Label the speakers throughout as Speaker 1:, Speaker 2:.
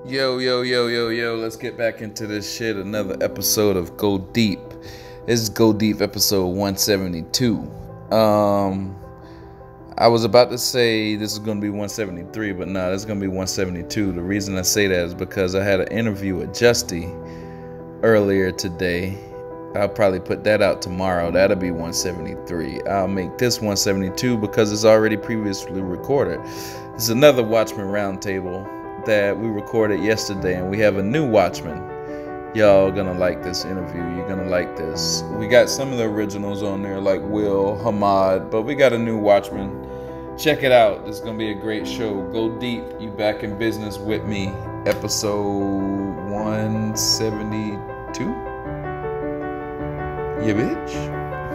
Speaker 1: Yo, let's get back into this shit. Another episode of Go Deep. This is Go Deep episode 172. I was about to say this is going to be 173, but nah, this is going to be 172. The reason I say that is because I had an interview with Justy earlier today. I'll probably put that out tomorrow. That'll be 173. I'll make this 172 because it's already previously recorded. This is another Watchman Roundtable that we recorded yesterday, and we have a new Watchman. Y'all gonna like this interview. You're gonna like this. We got some of the originals on there like Will, Hamad, but we got a new Watchman. Check it out. This is gonna be a great show. Go Deep. You back in business with me. Episode 172. Yeah, bitch.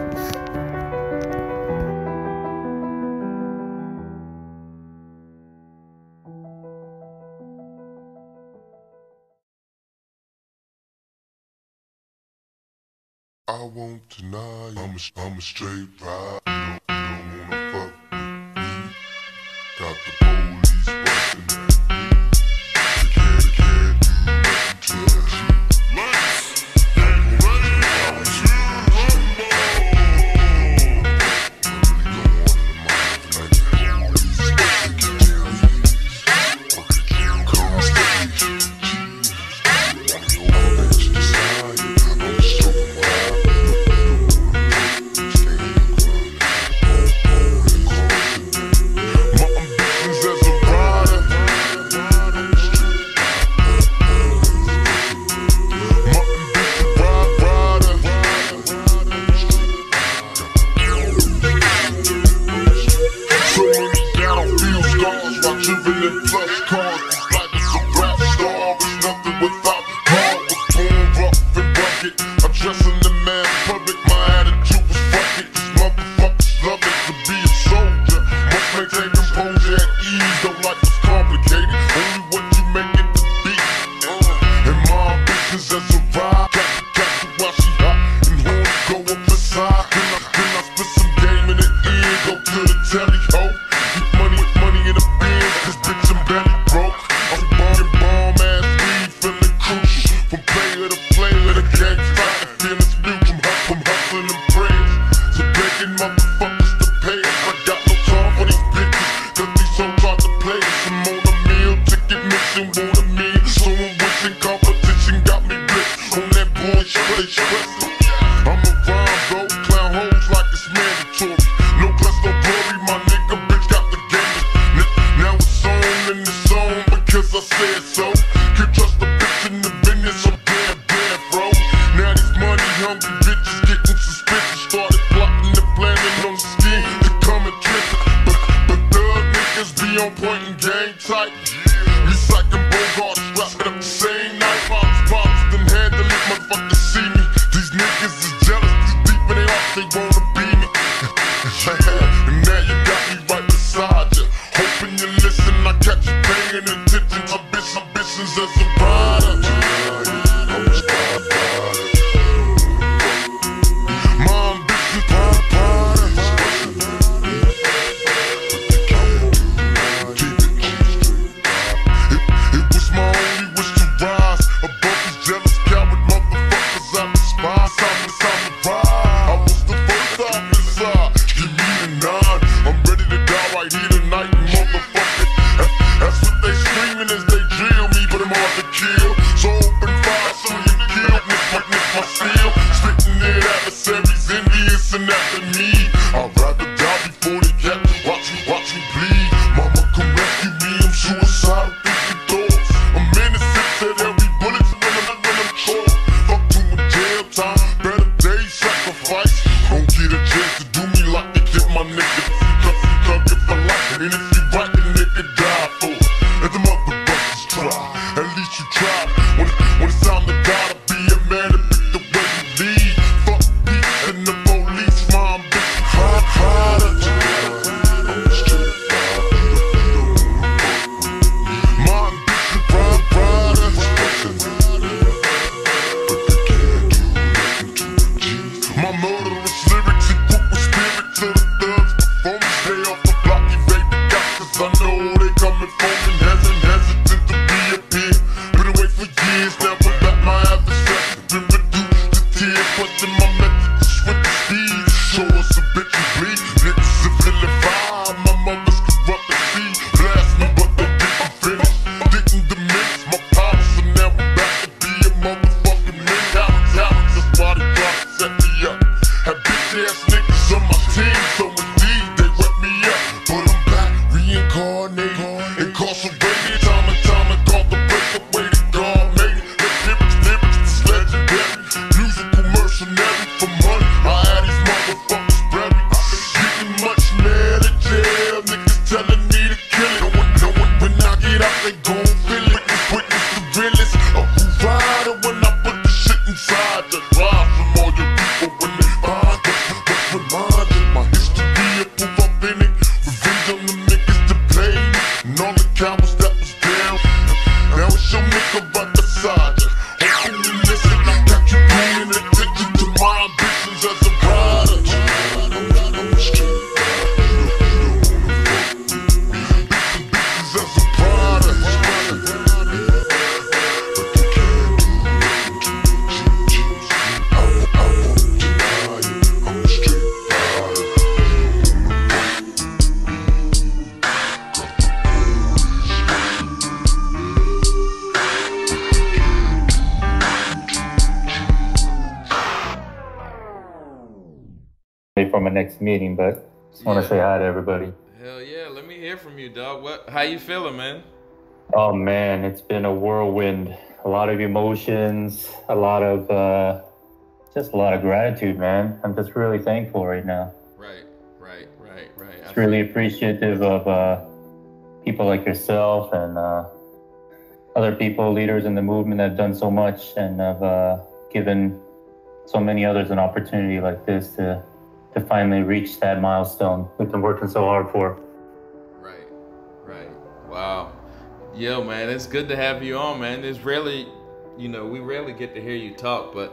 Speaker 2: I won't deny I'm a straight ride. You don't wanna fuck with me. Got the police bustin' at me. They can't do nothing to us. Let's get ready to rumble. I really don't want it in my life like the police. They can tell you. Come stage. You wanna let you decide. I'm just joking wild. telling me to kill it. No one, when I get out, they gon' feel it. Witness the realest of who ride it when I put the shit inside. The drive from all your people when they find what's reminded. My history of proof authentic. Revenge on the niggas to play. And all the cowards that was down. Now it's your nigga right beside you. Hoping you listen. Got you paying attention to my ambitions as a rider. I'm a straight
Speaker 3: from my next meeting, but just want to say hi to everybody.
Speaker 1: Hell yeah, let me hear from you, dog. How you feeling, man?
Speaker 3: Oh man, it's been a whirlwind. A lot of emotions, a lot of gratitude, man. I'm just really thankful right now.
Speaker 1: Right.
Speaker 3: It's really appreciative of people like yourself and other people, leaders in the movement that have done so much and have given so many others an opportunity like this to finally reach that milestone we've been working so hard for.
Speaker 1: Right. Wow. Yo, man, it's good to have you on, man. It's rarely, we rarely get to hear you talk, but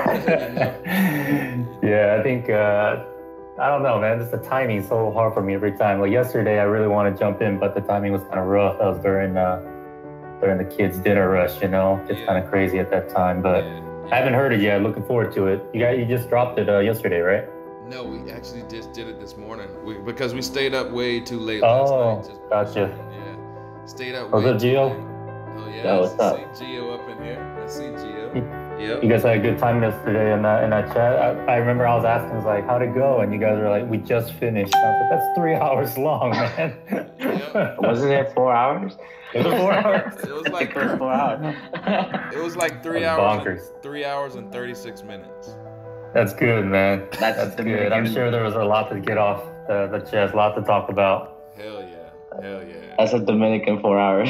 Speaker 3: Yeah, I think I don't know, man. Just the timing's so hard for me every time. Like yesterday, I really want to jump in, but the timing was kind of rough. That was during the kids' dinner rush, It's kind of crazy at that time, but I haven't heard it yet. Looking forward to it. You just dropped it yesterday, right?
Speaker 1: No, we actually just did it this morning because we stayed up way too late last night.
Speaker 3: Gotcha.
Speaker 1: Yeah, stayed up
Speaker 3: way
Speaker 1: too
Speaker 3: Gio?
Speaker 1: late. Oh yeah,
Speaker 3: what's up?
Speaker 1: I see Gio up in here. I see Gio. Yep.
Speaker 3: You guys had a good time yesterday in that chat. I remember I was asking, how'd it go? And you guys were like, we just finished. I was like, that's 3 hours long, man.
Speaker 1: Yep.
Speaker 4: Wasn't it 4 hours?
Speaker 3: Was it 4 hours?
Speaker 1: It was like
Speaker 4: 4 hours.
Speaker 1: It was like 3
Speaker 3: That's
Speaker 1: hours.
Speaker 3: bonkers.
Speaker 1: 3 hours and 36 minutes.
Speaker 3: That's good, man.
Speaker 4: That's
Speaker 3: good. I'm sure there was a lot to get off the chest, a lot to talk about.
Speaker 1: Hell yeah.
Speaker 4: That's a Dominican 4 hours.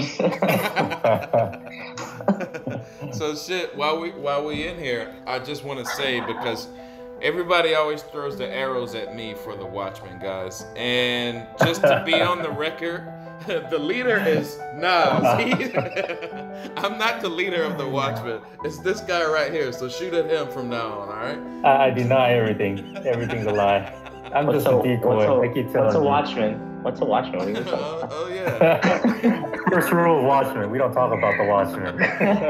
Speaker 1: So shit, while we in here, I just want to say, because everybody always throws the arrows at me for the Watchmen, guys, and just to be on the record, the leader is Nas. I'm not the leader of the Watchmen. It's this guy right here. So shoot at him from now on, all right?
Speaker 3: I deny everything. Everything's a lie. I'm just a decoy. I keep telling
Speaker 4: What's a
Speaker 3: you.
Speaker 4: Watchman? What's a Watchman? What are you talking about?
Speaker 1: Oh yeah.
Speaker 3: First rule of Watchmen. We don't talk about the Watchmen.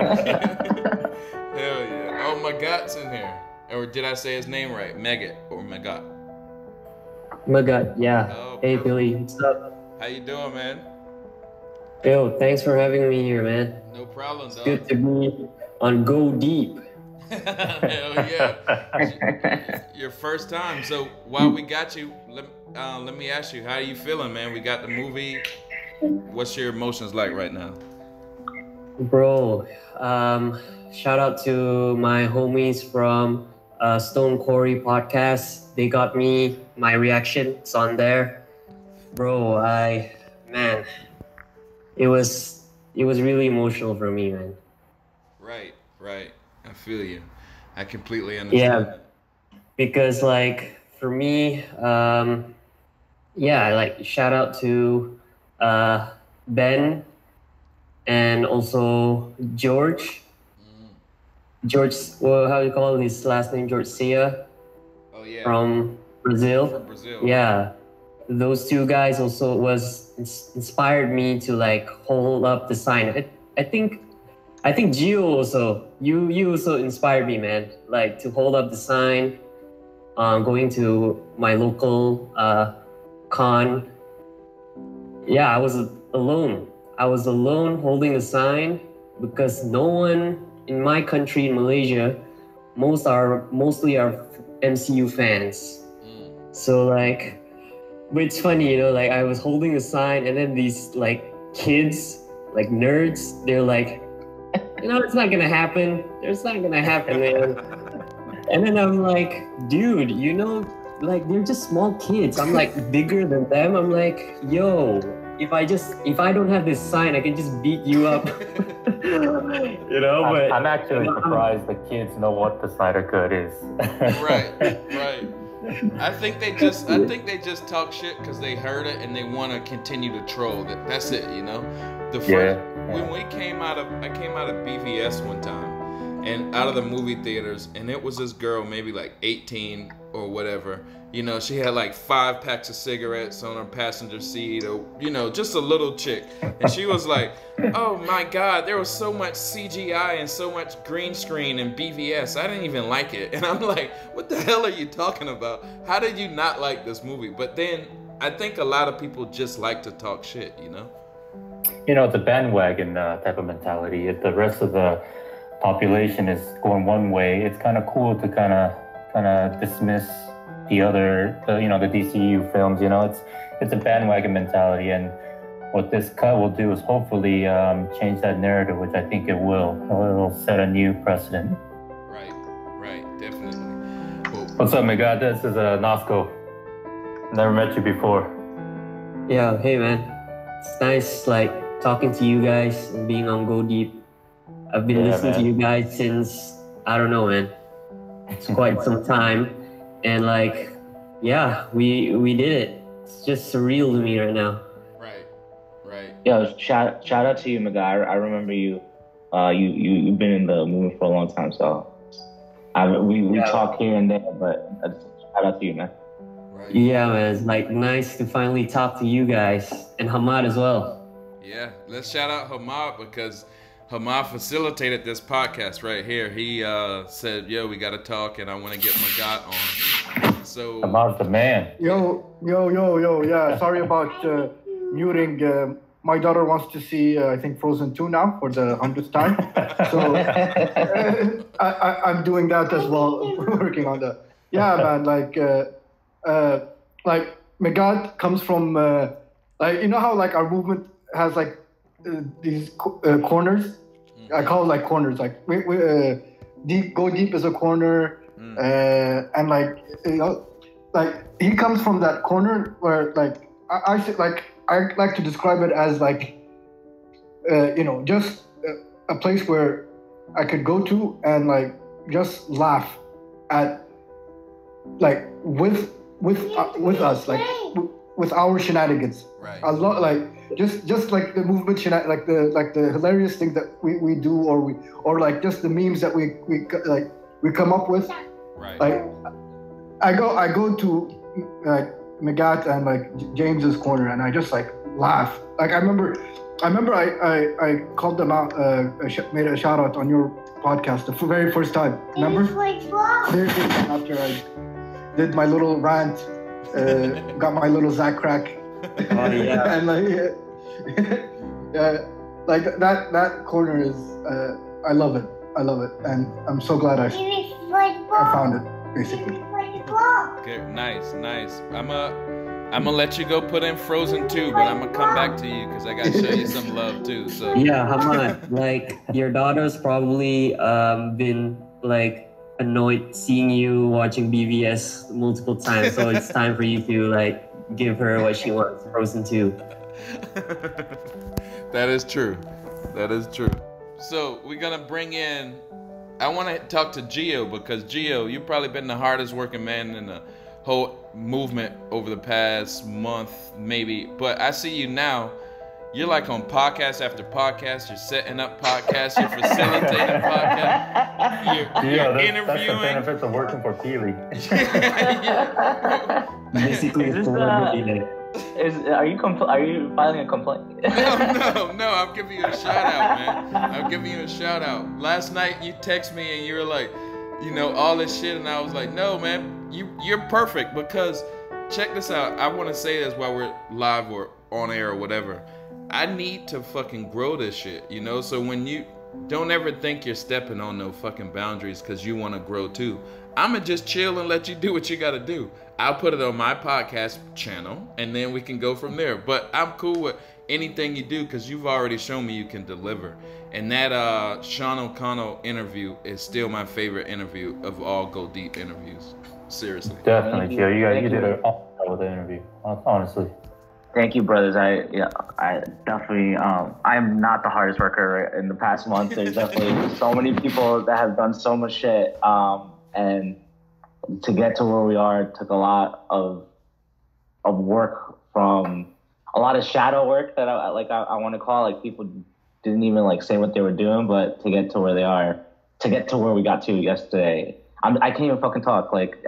Speaker 1: Hell yeah. Oh, Magat's in here. Or did I say his name right? Megat or Magat?
Speaker 5: Magat, yeah.
Speaker 1: Oh,
Speaker 5: hey
Speaker 1: perfect.
Speaker 5: Billy, what's up?
Speaker 1: How you doing, man?
Speaker 5: Yo, thanks for having me here, man.
Speaker 1: No problem, dog.
Speaker 5: Good to be on Go Deep.
Speaker 1: Hell yeah. Your first time. So while we got you, let me ask you, how are you feeling, man? We got the movie. What's your emotions like right now?
Speaker 5: Bro, shout out to my homies from Stone Quarry podcast. They got me my reaction. It's on there. Bro, it was really emotional for me, man.
Speaker 1: Right. I feel you. I completely understand.
Speaker 5: Yeah, because for me, shout out to Ben and also George. George, well, how do you call his last name? George Sia.
Speaker 1: Oh yeah.
Speaker 5: From Brazil.
Speaker 1: From Brazil.
Speaker 5: Yeah, those two guys also inspired me to hold up the sign. I think Gio also, you also inspired me, man. To hold up the sign. Going to my local con. Yeah, I was alone. I was alone holding a sign because no one in my country, in Malaysia, mostly are MCU fans. So but it's funny, I was holding a sign and then these kids, nerds, they're it's not gonna happen. It's not gonna happen, man. And then I'm like, dude, like they're just small kids. I'm like bigger than them. I'm like, yo, if I don't have this sign, I can just beat you up. You know, but
Speaker 3: I'm actually surprised the kids know what the Snyder Cut is.
Speaker 1: Right. I think they just talk shit because they heard it and they want to continue to troll. That's it, you know. The first when I came out of BVS one time, and out of the movie theaters, and it was this girl, maybe like 18 or whatever. You know, she had like 5 packs of cigarettes on her passenger seat, or, you know, just a little chick. And she was like, oh my God, there was so much CGI and so much green screen in BVS. I didn't even like it. And I'm like, what the hell are you talking about? How did you not like this movie? But then I think a lot of people just like to talk shit, you know?
Speaker 3: You know, it's a bandwagon type of mentality. If the rest of the population is going one way, it's kind of cool to kind of dismiss the other, the DCU films. You know, it's a bandwagon mentality, and what this cut will do is hopefully change that narrative, which I think it will. It'll set a new precedent.
Speaker 1: Right, definitely.
Speaker 3: What's up, my God? This is Nosco. Never met you before.
Speaker 5: Yeah, hey man, it's nice like talking to you guys and being on Go Deep. I've been listening to you guys since, I don't know, man. It's quite some time. And like, yeah, we did it. It's just surreal to me right now.
Speaker 1: Right.
Speaker 4: Yo, shout out to you, my guy. I remember you. You've been in the movement for a long time, so we talk here and there, but shout out to you, man.
Speaker 1: Right.
Speaker 5: Yeah, man. It's like nice to finally talk to you guys and Hamad as well.
Speaker 1: Yeah, let's shout out Hamad because Hamad facilitated this podcast right here. He said, yo, we got to talk, and I want to get Magat on. So
Speaker 3: Hamad's the man.
Speaker 6: Yo. Yeah, sorry about muting. My daughter wants to see, I think, Frozen 2 now for the 100th time. So I'm doing that as well, working on that. Yeah, man, like Magat comes from, like, you know how like our movement has like these corners. I call it like corners. Like we Go Deep is a corner, and like, you know, like he comes from that corner where like I like to describe it as like, you know, just a place where I could go to and like just laugh at, like with us, like with our shenanigans.
Speaker 1: Right.
Speaker 6: A lot, like just like the movement like the hilarious thing that we do, or like just the memes that we come up with.
Speaker 1: Right.
Speaker 6: Like I go to like Magat and like James's corner, and I just like laugh. Like I remember I called them out, made a shout out on your podcast the very first time. Remember? Very first time after I did my little rant, got my little Zach crack.
Speaker 5: Oh, yeah.
Speaker 6: And like, yeah, like that corner is, I love it, and I'm so glad I found it, basically.
Speaker 1: Okay, nice. I'm gonna let you go put in Frozen 2, but I'm gonna come back to you because I gotta show you some love too. So
Speaker 5: Yeah, Hamad, like your daughter's probably been like annoyed seeing you watching BVS multiple times, so it's time for you to like give her what she wants, Frozen 2.
Speaker 1: That is true. So we're gonna bring in, I want to talk to Gio, because Gio, you've probably been the hardest working man in the whole movement over the past month, maybe. But I see you now. You're like on podcast after podcast. You're setting up podcasts. You're facilitating podcasts. You're interviewing.
Speaker 3: That's the benefits of working for Peely.
Speaker 5: Basically,
Speaker 4: Is
Speaker 5: it's
Speaker 4: this,
Speaker 5: celebrity day.
Speaker 4: Are you filing a complaint?
Speaker 1: No, I'm giving you a shout out, man. I'm giving you a shout out. Last night you text me and you were like, you know, all this shit, and I was like, no, man, you're perfect, because check this out. I want to say this while we're live or on air or whatever. I need to fucking grow this shit, you know? So when you don't ever think you're stepping on no fucking boundaries because you want to grow too. I'ma just chill and let you do what you gotta do. I'll put it on my podcast channel and then we can go from there. But I'm cool with anything you do because you've already shown me you can deliver. And that Sean O'Connell interview is still my favorite interview of all Go Deep interviews. Seriously.
Speaker 3: Definitely, Gio. You
Speaker 4: Thank
Speaker 3: did
Speaker 4: you.
Speaker 3: an awesome job with the interview. Honestly.
Speaker 4: Thank you, brothers. I definitely I'm not the hardest worker in the past month. There's definitely so many people that have done so much shit. And to get to where we are took a lot of work, from a lot of shadow work that I want to call, like, people didn't even like say what they were doing, but to get to where they are, to get to where we got to yesterday. I can't even fucking talk. Like,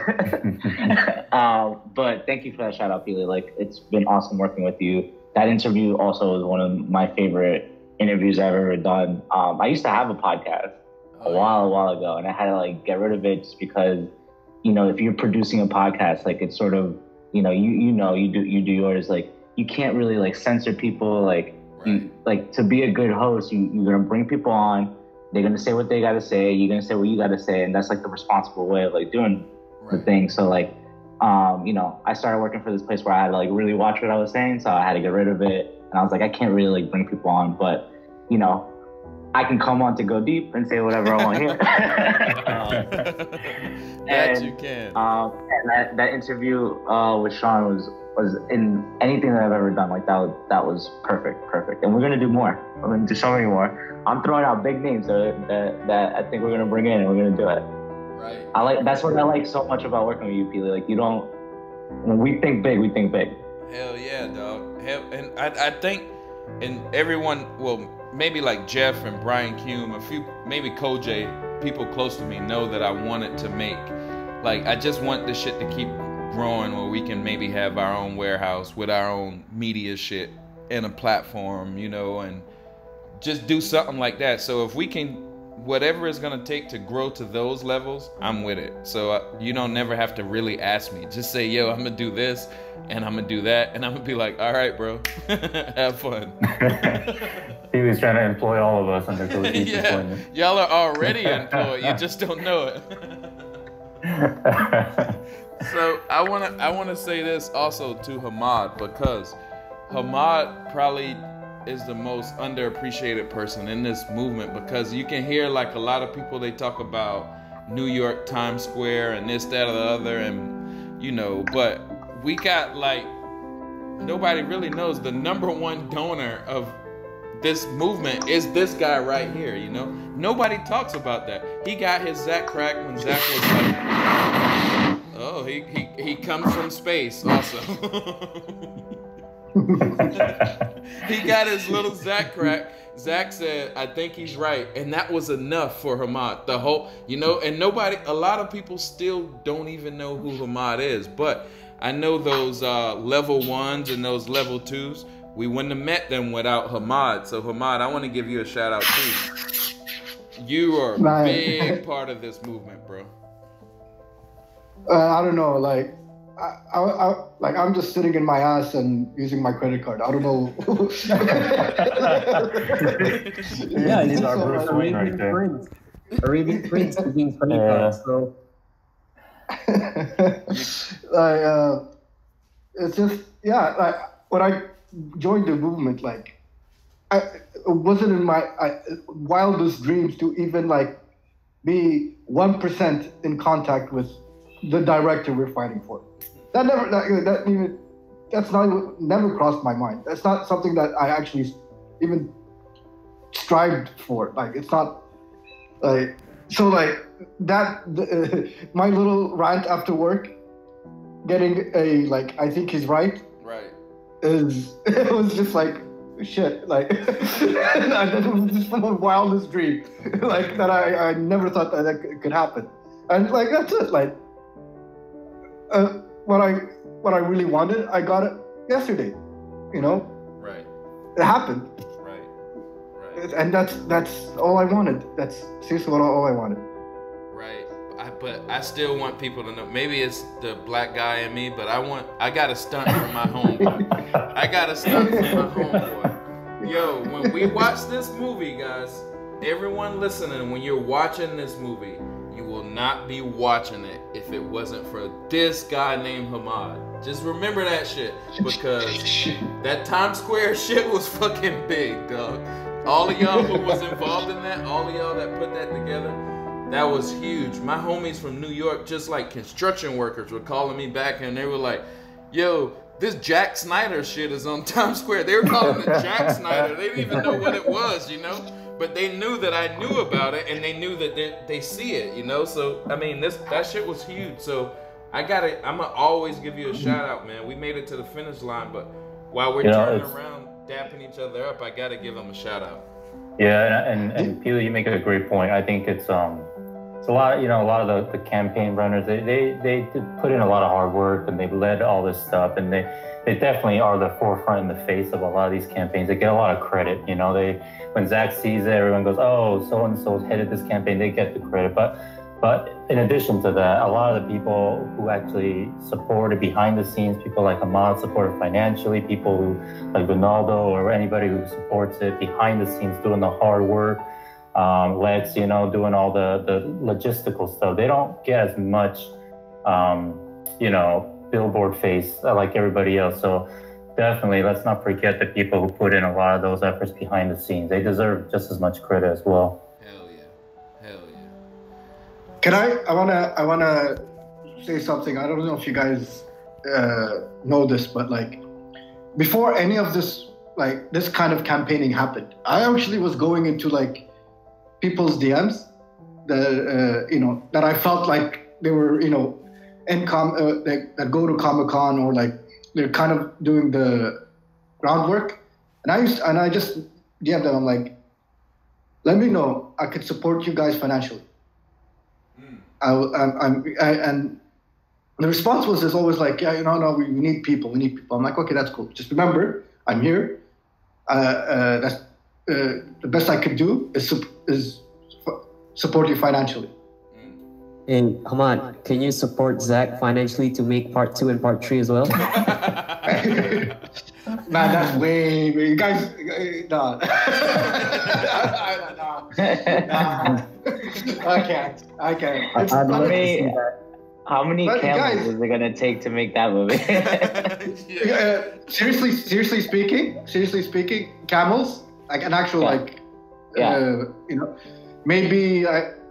Speaker 4: but thank you for that shout out, Peely. Like, it's been awesome working with you. That interview also was one of my favorite interviews I've ever done. I used to have a podcast a while ago, and I had to like get rid of it just because, you know, if you're producing a podcast, like, it's sort of, you know, you do yours. Like, you can't really like censor people. Like, like, to be a good host, you're gonna bring people on. They're going to say what they got to say. You're going to say what you got to say. And that's like the responsible way of like doing the thing. So like, you know, I started working for this place where I had to like really watch what I was saying. So I had to get rid of it. And I was like, I can't really like bring people on, but, you know, I can come on to go deep and say whatever I want here.
Speaker 1: That you can.
Speaker 4: And that interview with Sean was in anything that I've ever done. Like, that was perfect. And we're going to do more. We're going to do so many more. I'm throwing out big names that I think we're gonna bring in, and we're gonna do it.
Speaker 1: Right.
Speaker 4: That's what I like so much about working with you, Peely. Like, when we think big, we think big.
Speaker 1: Hell yeah, dog. And I think, and everyone, well, maybe like Jeff and Brian Kuhn, a few, maybe Koj, people close to me know that I wanted to make, like, I just want this shit to keep growing where we can maybe have our own warehouse with our own media shit and a platform, you know, and just do something like that. So if we can, whatever it's gonna take to grow to those levels, I'm with it. So you don't never have to really ask me. Just say, yo, I'm gonna do this and I'm gonna do that, and I'm gonna be like, all right, bro, have fun.
Speaker 3: He was trying to employ all of us under Cody's employment.
Speaker 1: Y'all are already employed. You just don't know it. So I wanna say this also to Hamad, because Hamad probably is the most underappreciated person in this movement, because you can hear like a lot of people, they talk about New York Times Square and this, that, or the other, and you know, but we got like, nobody really knows the #1 donor of this movement is this guy right here, you know? Nobody talks about that. He got his Zach crack when Zach was like, oh, he comes from space also. He got his little Zach crack. Zach said, I think he's right. And that was enough for Hamad. The whole, you know, and a lot of people still don't even know who Hamad is. But I know those level 1s and those level 2s, we wouldn't have met them without Hamad. So Hamad, I want to give you a shout out too. You are a big part of this movement, bro.
Speaker 6: I don't know, like, I'm just sitting in my ass and using my credit card. I don't know.
Speaker 5: Yeah, he's our Bruce Wayne right there. Arabian Prince using credit cards, so.
Speaker 6: It's just, yeah, like, when I joined the movement, like, it wasn't in my wildest dreams to even, like, be 1% in contact with the director we're fighting for. Never crossed my mind. That's not something that I actually even strived for. Like, it's not like, so like that, my little rant after work, getting a, like, I think he's right.
Speaker 1: Right.
Speaker 6: It was just like, shit, like, it was just the wildest dream, like, that I never thought that could happen. And like, that's it, like, what I really wanted, I got it yesterday, you know?
Speaker 1: Right.
Speaker 6: It happened.
Speaker 1: Right.
Speaker 6: And that's all I wanted. That's seriously all I wanted.
Speaker 1: Right. But I still want people to know, maybe it's the black guy in me, but I got a stunt for my homeboy. I got a stunt for my homeboy. Yo, when we watch this movie, guys, everyone listening, when you're watching this movie, you will not be watching it if it wasn't for this guy named Hamad. Just remember that shit, because that Times Square shit was fucking big, dog. All of y'all who was involved in that, all of y'all that put that together, That was huge. My homies from New York, just like construction workers, were calling me back and they were like, yo, this Jack Snyder shit is on Times Square. They were calling it Jack Snyder. They didn't even know what it was, you know? But they knew that I knew about it, and they knew that they see it, you know? So, I mean, that shit was huge. So, I'm going to always give you a shout out, man. We made it to the finish line, but while we're turning around, dapping each other up, I got to give them a shout out.
Speaker 3: Yeah, and Peter, you make a great point. I think it's a lot, a lot of the campaign runners, they put in a lot of hard work and they've led all this stuff, and they definitely are the forefront in the face of a lot of these campaigns. They get a lot of credit, when Zach sees it, everyone goes, oh, so-and-so headed this campaign, they get the credit. But in addition to that, a lot of the people who actually supported behind the scenes, people like Ahmad supported financially, people who like Ronaldo or anybody who supports it behind the scenes doing the hard work, Lex, doing all the logistical stuff. They don't get as much, billboard face like everybody else. So definitely, let's not forget the people who put in a lot of those efforts behind the scenes. They deserve just as much credit as well.
Speaker 1: Hell yeah.
Speaker 6: Can I wanna say something. I don't know if you guys know this, but like before any of this, like this kind of campaigning happened, I actually was going into like people's DMs that I felt like they were that go to Comic-Con, or like they're kind of doing the groundwork, and I just DM'd them. I'm like, let me know, I could support you guys financially. And the response was always like, yeah, no, we need people. I'm like, okay, that's cool. Just remember, I'm here. That's the best I could do is support you financially.
Speaker 5: Hey, Ahmad, can you support Zach financially to make part 2 and part 3 as well?
Speaker 6: Man, that's way, you guys, no. I can't.
Speaker 4: How many camels is it gonna take to make that movie?
Speaker 6: Seriously speaking, camels, like an actual maybe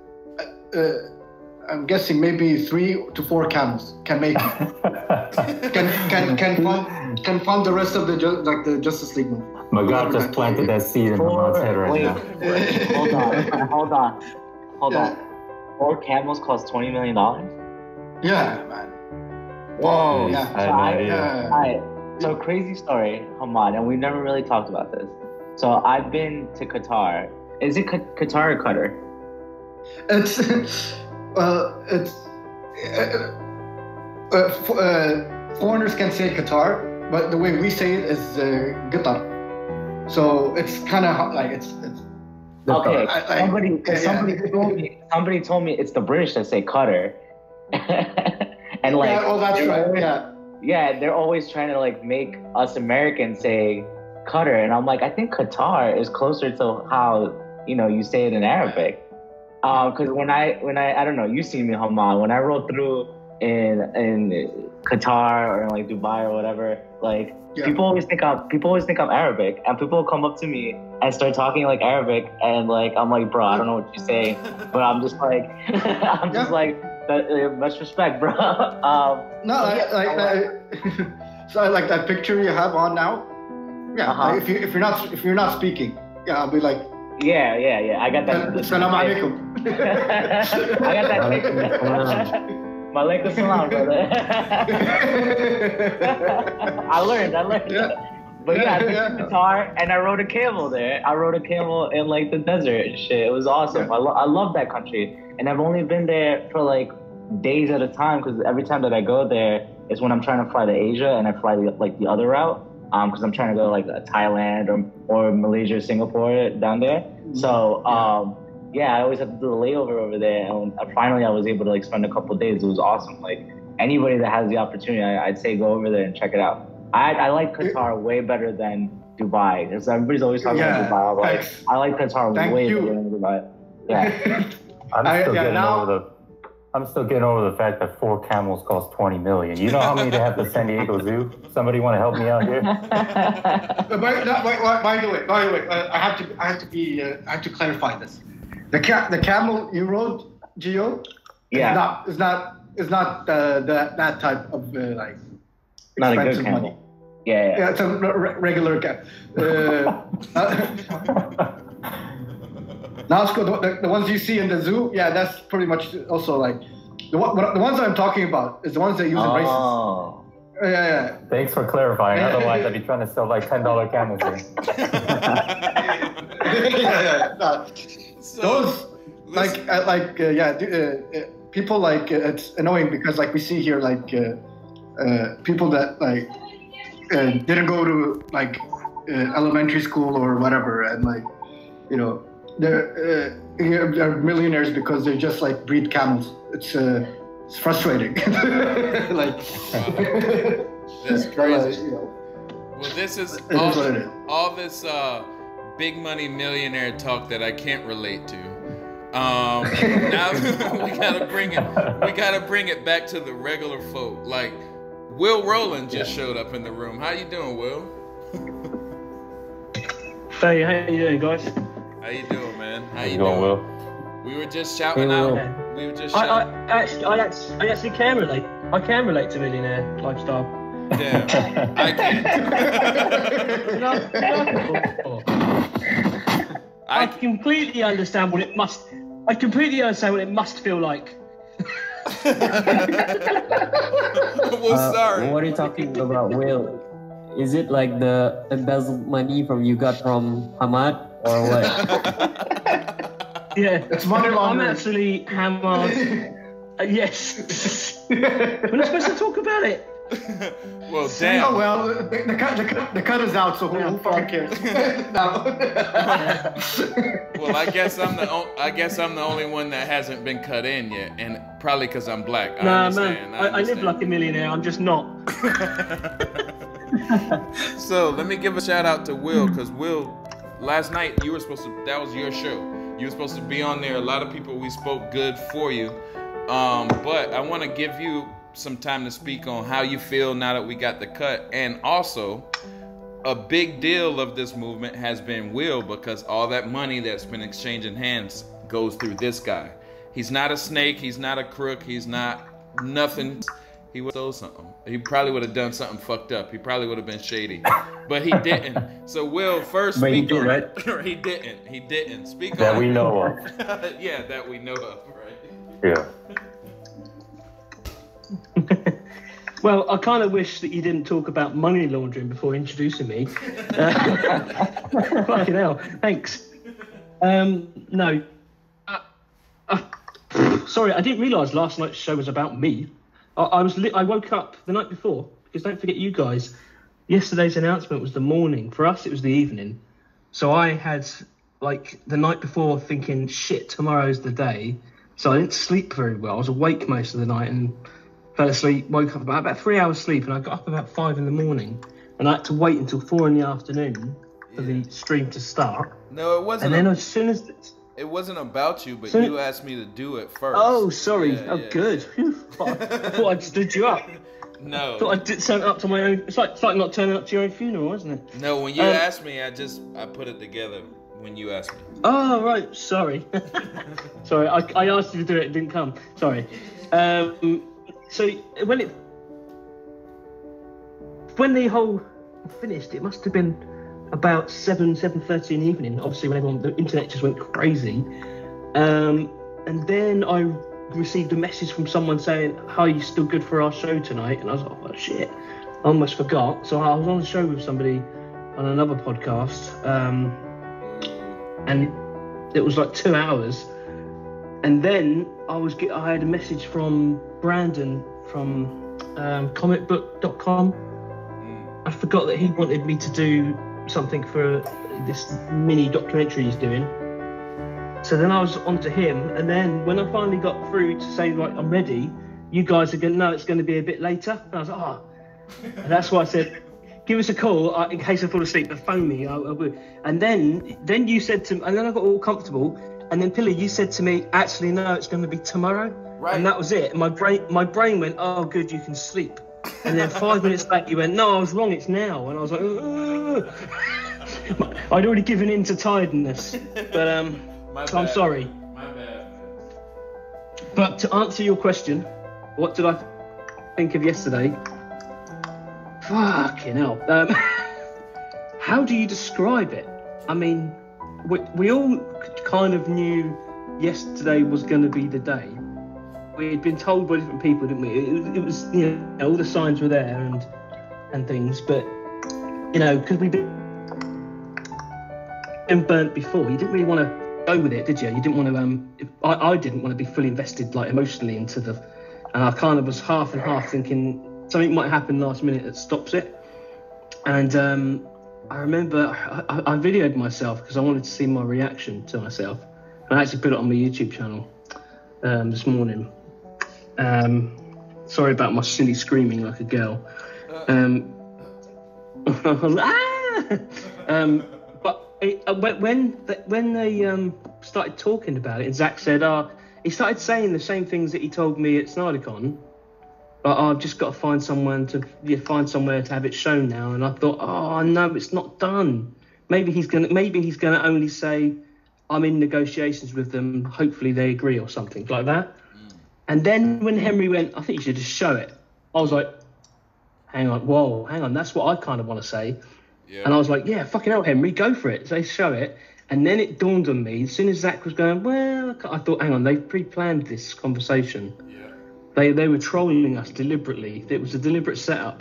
Speaker 6: I'm guessing maybe 3 to 4 camels can make it. can fund the rest of the Justice League movie.
Speaker 3: Magad just planted that seed in Ahmad's head right now.
Speaker 4: Hold on. 4 camels cost $20 million?
Speaker 6: Yeah, man.
Speaker 4: Whoa.
Speaker 6: Yeah.
Speaker 3: I had no idea.
Speaker 4: So crazy story, Ahmad, and we've never really talked about this. So I've been to Qatar. Is it Qatar or Qatar?
Speaker 6: Foreigners can say Qatar, but the way we say it is Qatar. So it's kind of like it's.
Speaker 4: Okay. Somebody told me it's the British that say Qatar, and like.
Speaker 6: Yeah, that's right. Yeah.
Speaker 4: Yeah, they're always trying to like make us Americans say Qatar, and I'm like, I think Qatar is closer to how you say it in Arabic. Because when I don't know, you see me, Haman, when I roll through in Qatar or in like Dubai or whatever, like people always think I'm Arabic, and people come up to me and start talking like Arabic, and like I'm like, bro, I don't know what you're saying, but I'm just like much respect, bro.
Speaker 6: So like that picture you have on now, like if you're not speaking, I'll be like.
Speaker 4: Yeah. I got that.
Speaker 6: Salam alaikum.
Speaker 4: I got that picture. Malaikum salam, brother. I learned.
Speaker 6: Yeah.
Speaker 4: But I took the guitar and I rode a camel there. I rode a camel in like the desert and shit. It was awesome. I love that country. And I've only been there for like days at a time, because every time that I go there is when I'm trying to fly to Asia, and I fly the other route. Because I'm trying to go like Thailand or Malaysia, Singapore down there. So I always have to do the layover over there. And finally, I was able to like spend a couple of days. It was awesome. Like anybody that has the opportunity, I'd say go over there and check it out. I like Qatar way better than Dubai. Because everybody's always talking about Dubai. I like Qatar way better than Dubai. Yeah.
Speaker 3: I'm still getting over the fact that 4 camels cost $20 million. You know how many they have at the San Diego Zoo? Somebody want to help me out here?
Speaker 6: By the way, I have to clarify this. The camel you rode Gio.
Speaker 4: Yeah.
Speaker 6: It's not that type of like
Speaker 4: Not a good
Speaker 6: expensive
Speaker 4: camel.
Speaker 6: money.
Speaker 4: Yeah.
Speaker 6: Yeah, it's a regular camel. Nazca, the ones you see in the zoo, yeah, that's pretty much also like the ones I'm talking about is the ones they use in races.
Speaker 4: Oh.
Speaker 6: Yeah.
Speaker 3: Thanks for clarifying. Otherwise, I'd be trying to sell like $10 camels here.
Speaker 6: No. Those people like it's annoying because like we see here like people that like didn't go to like elementary school or whatever, and like they're millionaires because they just like breed camels. It's frustrating. Like
Speaker 1: That's crazy. Well, this is all this big money millionaire talk that I can't relate to. Now we gotta bring it back to the regular folk. Like Will Rowland just showed up in the room. How you doing, Will?
Speaker 7: Hey, how you doing, guys?
Speaker 1: How you doing, man? How you
Speaker 3: doing, Will?
Speaker 1: We were just shouting out. We were just shouting.
Speaker 7: I actually can relate. I can relate to millionaire lifestyle.
Speaker 1: Damn, I can't.
Speaker 7: I completely understand what it must. I completely understand what it must feel like.
Speaker 1: Well, sorry.
Speaker 5: What are you talking about, Will? Is it like the embezzled money from you got from Hamad or what?
Speaker 7: Yeah,
Speaker 6: It's money laundering.
Speaker 7: I'm actually Hamad. Yes. We're not supposed to talk about it.
Speaker 1: Well, damn.
Speaker 6: Oh well, the cut is out, so who fucking cares? No.
Speaker 1: Well, I guess I'm the only one that hasn't been cut in yet, and probably because I'm black.
Speaker 7: Nah, man, I live like a millionaire. I'm just not.
Speaker 1: So let me give a shout out to Will, because Will, last night that was your show. You were supposed to be on there. A lot of people, we spoke good for you, but I want to give you some time to speak on how you feel now that we got the cut. And also, a big deal of this movement has been Will, because all that money that's been exchanging hands goes through this guy. He's not a snake, he's not a crook, he's not nothing. He would stole something. He probably would have done something fucked up. He probably would have been shady, but he didn't. So Will, first
Speaker 5: But he
Speaker 1: speak
Speaker 5: did,
Speaker 1: on
Speaker 5: right?
Speaker 1: He didn't. Speak
Speaker 3: That
Speaker 1: on
Speaker 3: we know of.
Speaker 1: Yeah, that we know of, right?
Speaker 3: Yeah.
Speaker 7: Well, I kind of wish that you didn't talk about money laundering before introducing me. Fucking hell, thanks. No. Sorry, I didn't realise last night's show was about me. I woke up the night before, because don't forget you guys, yesterday's announcement was the morning. For us, it was the evening. So I had, like, the night before thinking, shit, tomorrow's the day. So I didn't sleep very well. I was awake most of the night and fell asleep, woke up about 3 hours sleep, and I got up about 5 in the morning. And I had to wait until 4 in the afternoon for the stream to start.
Speaker 1: No, it wasn't.
Speaker 7: And then as soon as...
Speaker 1: It wasn't about you, but you asked me to do it first.
Speaker 7: Oh, sorry.
Speaker 1: Yeah,
Speaker 7: Good. Phew. I thought I'd stood you up.
Speaker 1: No.
Speaker 7: I thought I did turn up to my own. It's like not turning up to your own funeral, isn't it?
Speaker 1: No, when you asked me, I put it together when you asked me.
Speaker 7: Oh, right. Sorry. Sorry. I asked you to do it. It didn't come. Sorry. So when the whole finished, it must have been about 7:30 in the evening. Obviously, when the internet just went crazy. And then I received a message from someone saying, "Hi, you still good for our show tonight?" And I was like, "Oh shit, I almost forgot." So I was on a show with somebody on another podcast, and it was like 2 hours. And then I had a message from Brandon from comicbook.com. I forgot that he wanted me to do something for this mini documentary he's doing. So then I was on to him, and then when I finally got through to say, right, I'm ready, you guys are going, no, it's going to be a bit later. And I was like, oh. And that's why I said, give us a call in case I fall asleep, but phone me. I will. And then you said to me, and then I got all comfortable, and then Pilly, you said to me, actually, no, it's going to be tomorrow. Right. And that was it. My brain went, oh, good, you can sleep. And then 5 minutes back, you went, no, I was wrong, it's now. And I was like, ugh. I'd already given in to tiredness. But so I'm sorry.
Speaker 1: My bad.
Speaker 7: But to answer your question, what did I think of yesterday? Fucking hell. How do you describe it? I mean, we all kind of knew yesterday was going to be the day. We had been told by different people, didn't we? It was, you know, all the signs were there and things, but, you know, because we've been burnt before, you didn't really want to go with it, did you? You didn't want to, I didn't want to be fully invested, like, emotionally into and I kind of was half and half thinking something might happen last minute that stops it. And I remember I videoed myself because I wanted to see my reaction to myself. I actually put it on my YouTube channel this morning. Sorry about my silly screaming like a girl. But when they started talking about it, and Zach said, he started saying the same things that he told me at SnyderCon. But I've just got to find somewhere to have it shown now. And I thought, oh no, it's not done. Maybe he's gonna only say, I'm in negotiations with them. Hopefully they agree or something like that. And then when Henry went, I think you should just show it. I was like, hang on. That's what I kind of want to say. Yeah. And I was like, yeah, fucking hell, Henry, go for it. So they show it. And then it dawned on me, as soon as Zach was going, well, I thought, hang on, they've pre-planned this conversation. Yeah. They were trolling us deliberately. It was a deliberate setup.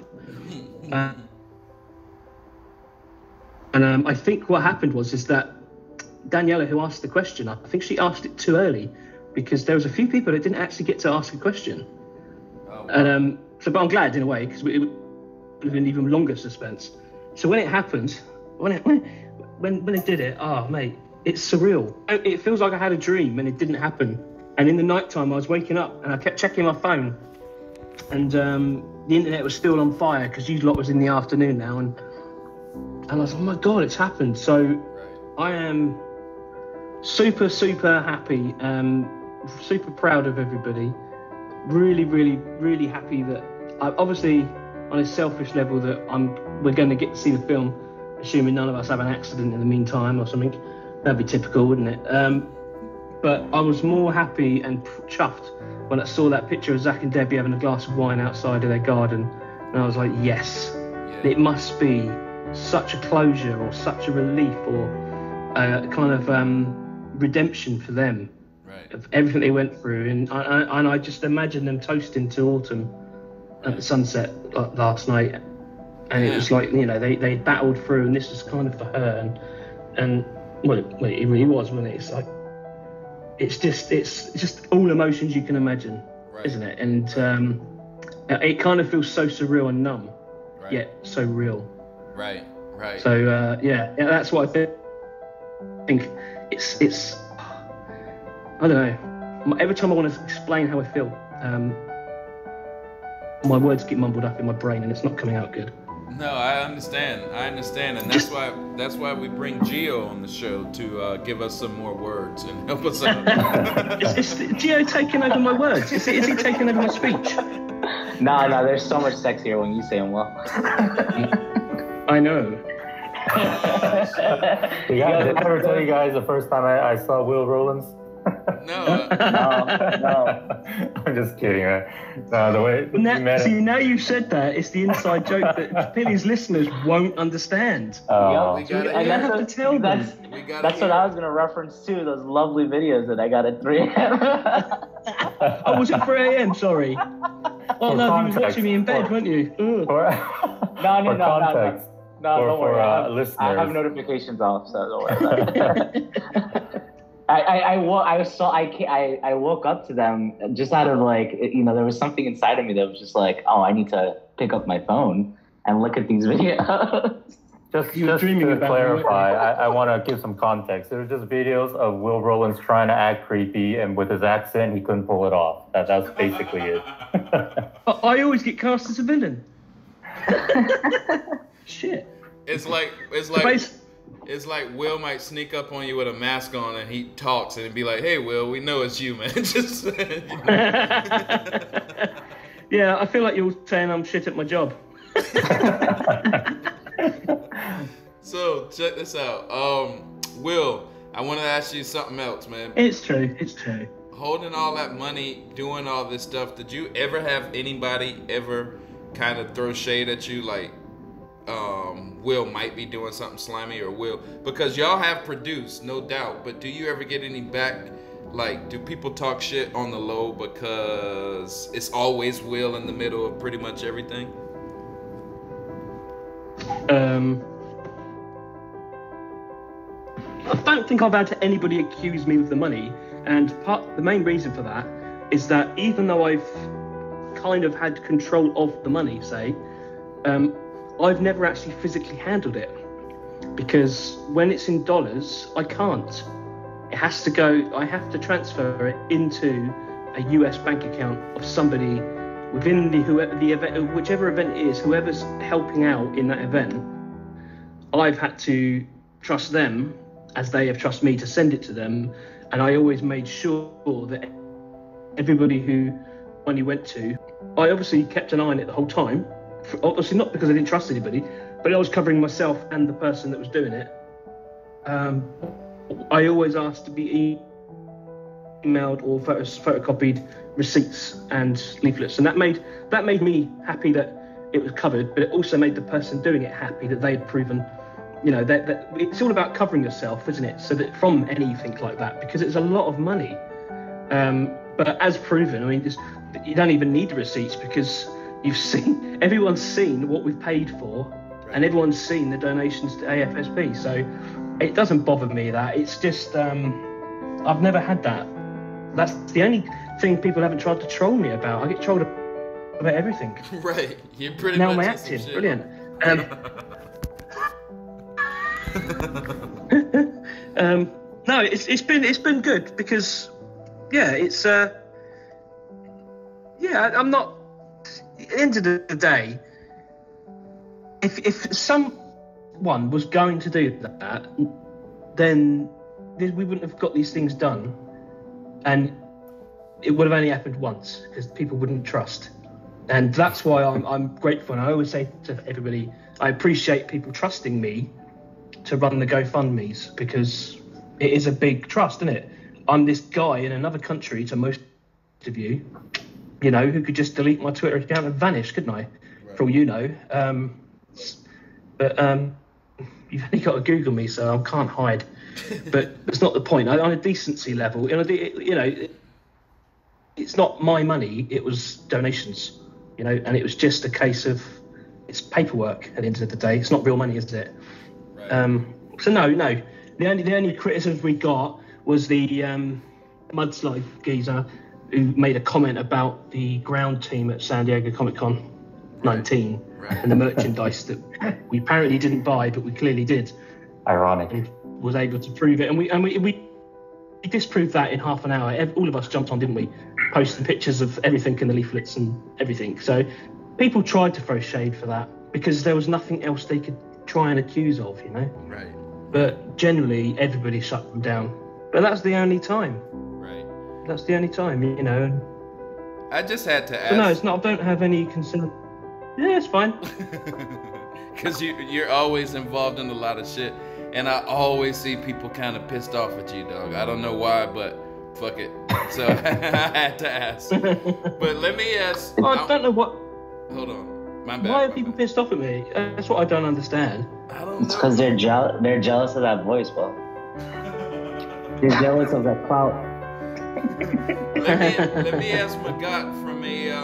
Speaker 7: And I think what happened is that Daniela, who asked the question, I think she asked it too early because there was a few people that didn't actually get to ask a question. Oh, wow. And but I'm glad in a way because it would have been even longer suspense. So when it happened, when it did it, oh mate, it's surreal. It feels like I had a dream and it didn't happen. And in the nighttime, I was waking up and I kept checking my phone, and the internet was still on fire because you lot was in the afternoon now, and I was like, oh my god, it's happened. So I am super happy, super proud of everybody. Really, really, really happy that obviously on a selfish level that we're going to get to see the film, assuming none of us have an accident in the meantime or something. That'd be typical, wouldn't it? But I was more happy and chuffed when I saw that picture of Zach and Debbie having a glass of wine outside of their garden, and I was like, yes, it must be such a closure or such a relief or a kind of redemption for them of everything they went through. And I just imagine them toasting to autumn at the sunset last night, and it was like, you know, they battled through, and this was kind of for her, and well, it really was, wasn't it? It's like it's just all emotions you can imagine, isn't it? And it kind of feels so surreal and numb, yet so real. Right. So yeah, that's what I think. It's I don't know. Every time I want to explain how I feel, my words get mumbled up in my brain, and it's not coming out good.
Speaker 1: No, I understand, and that's why we bring Gio on the show to give us some more words and help us out.
Speaker 7: Is Gio taking over my words? Is he taking over my speech?
Speaker 4: No, there's so much sexier when you say them well.
Speaker 7: I know.
Speaker 3: Did I ever tell you guys the first time I saw Will Rollins?
Speaker 1: No.
Speaker 3: I'm just kidding, right? No, the way
Speaker 7: now you've said that, it's the inside joke that Billy's listeners won't understand.
Speaker 4: That's what I was gonna reference too. Those lovely videos that I got at 3 a.m.
Speaker 7: Oh, was it 3 a.m.? Sorry. Oh no, you were watching me in bed, weren't you?
Speaker 4: No. Don't worry.
Speaker 3: Listeners.
Speaker 4: I have notifications off, so don't worry about it. I woke up to them just out of like, you know, there was something inside of me that was just like, oh, I need to pick up my phone and look at these videos.
Speaker 3: Just to clarify, I want to give some context. There were just videos of Will Rollins trying to act creepy, and with his accent, he couldn't pull it off. That's basically it.
Speaker 7: I always get cast as a villain. Shit.
Speaker 1: It's like Will might sneak up on you with a mask on, and he talks and be like, "Hey, Will, we know it's you, man." Just
Speaker 7: yeah, I feel like you're saying I'm shit at my job.
Speaker 1: So check this out, Will. I want to ask you something else, man.
Speaker 7: It's true.
Speaker 1: holding all that money, doing all this stuff, did you ever have anybody ever kind of throw shade at you like, Will might be doing something slimy, or Will, because y'all have produced, no doubt, but do you ever get any back? Like, do people talk shit on the low because it's always Will in the middle of pretty much everything?
Speaker 7: I don't think I've had anybody accuse me of the money, and the main reason for that is that even though I've kind of had control of the money, say, I've never actually physically handled it, because when it's in dollars, I can't. It has to go. I have to transfer it into a US bank account of somebody within the event, whichever event it is, whoever's helping out in that event. I've had to trust them as they have trusted me to send it to them, and I always made sure that everybody who money went to, I obviously kept an eye on it the whole time. Obviously not because I didn't trust anybody, but I was covering myself and the person that was doing it. I always asked to be emailed or photocopied receipts and leaflets, and that made me happy that it was covered, but it also made the person doing it happy that they had proven, that it's all about covering yourself, isn't it? So that from anything like that, because it's a lot of money. But as proven, I mean, you don't even need the receipts, because everyone's seen what we've paid for, and everyone's seen the donations to AFSP. So it doesn't bother me that. It's just, I've never had that. That's the only thing people haven't tried to troll me about. I get trolled about everything.
Speaker 1: Right. You're pretty
Speaker 7: now
Speaker 1: much
Speaker 7: my acting, brilliant. No, it's been good, because I'm not. At the end of the day, if someone was going to do that, then we wouldn't have got these things done, and it would have only happened once, because people wouldn't trust. And that's why I'm grateful, and I always say to everybody, I appreciate people trusting me to run the GoFundMes, because it is a big trust, isn't it? I'm this guy in another country to most of you, who could just delete my Twitter account and vanish, couldn't I? Right. For all you know. But you've only got to Google me, so I can't hide. But it's not the point. On a decency level, it's not my money, it was donations, and it was just a case of, it's paperwork at the end of the day. It's not real money, is it? Right. So no. The only criticism we got was the mudslide geezer who made a comment about the ground team at San Diego Comic-Con 19 and the merchandise that we apparently didn't buy, but we clearly did.
Speaker 3: Ironic.
Speaker 7: And was able to prove it, and we disproved that in half an hour. All of us jumped on, didn't we? Posting pictures of everything in the leaflets and everything. So people tried to throw shade for that, because there was nothing else they could try and accuse of,
Speaker 1: Right.
Speaker 7: But generally, everybody shut them down. But that's the only time.
Speaker 1: Right.
Speaker 7: That's the only time,
Speaker 1: I just had to ask.
Speaker 7: But no, it's not. I don't have any concern. Yeah, it's fine.
Speaker 1: Because you're always involved in a lot of shit, and I always see people kind of pissed off at you, dog. I don't know why, but fuck it. So I had to ask. But let me ask.
Speaker 7: I don't know what.
Speaker 1: Hold on. My bad.
Speaker 7: Why are people pissed off at me? That's what I don't understand.
Speaker 1: I don't know.
Speaker 4: It's because they're jealous of that voice, bro.
Speaker 5: They're jealous of that clout.
Speaker 1: Let me ask Magat from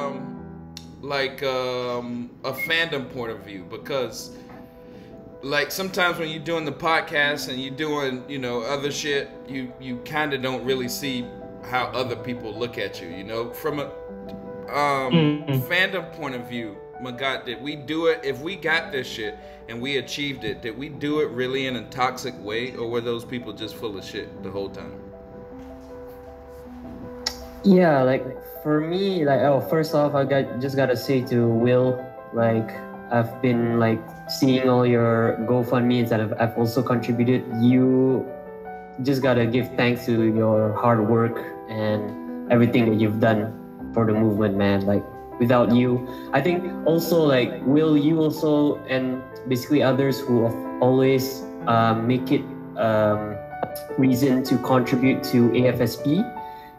Speaker 1: a fandom point of view, because like sometimes when you're doing the podcast and you're doing other shit, you kind of don't really see how other people look at you, from a fandom point of view. Magat, did we do it? If we got this shit and we achieved it, did we do it really in a toxic way, or were those people just full of shit the whole time?
Speaker 5: Yeah, like for me, first off, just gotta say to Will, I've been seeing all your GoFundMes that I've also contributed. You just gotta give thanks to your hard work and everything that you've done for the movement, man. Without you, I think also Will, you also, and basically others who have always make it reason to contribute to AFSP.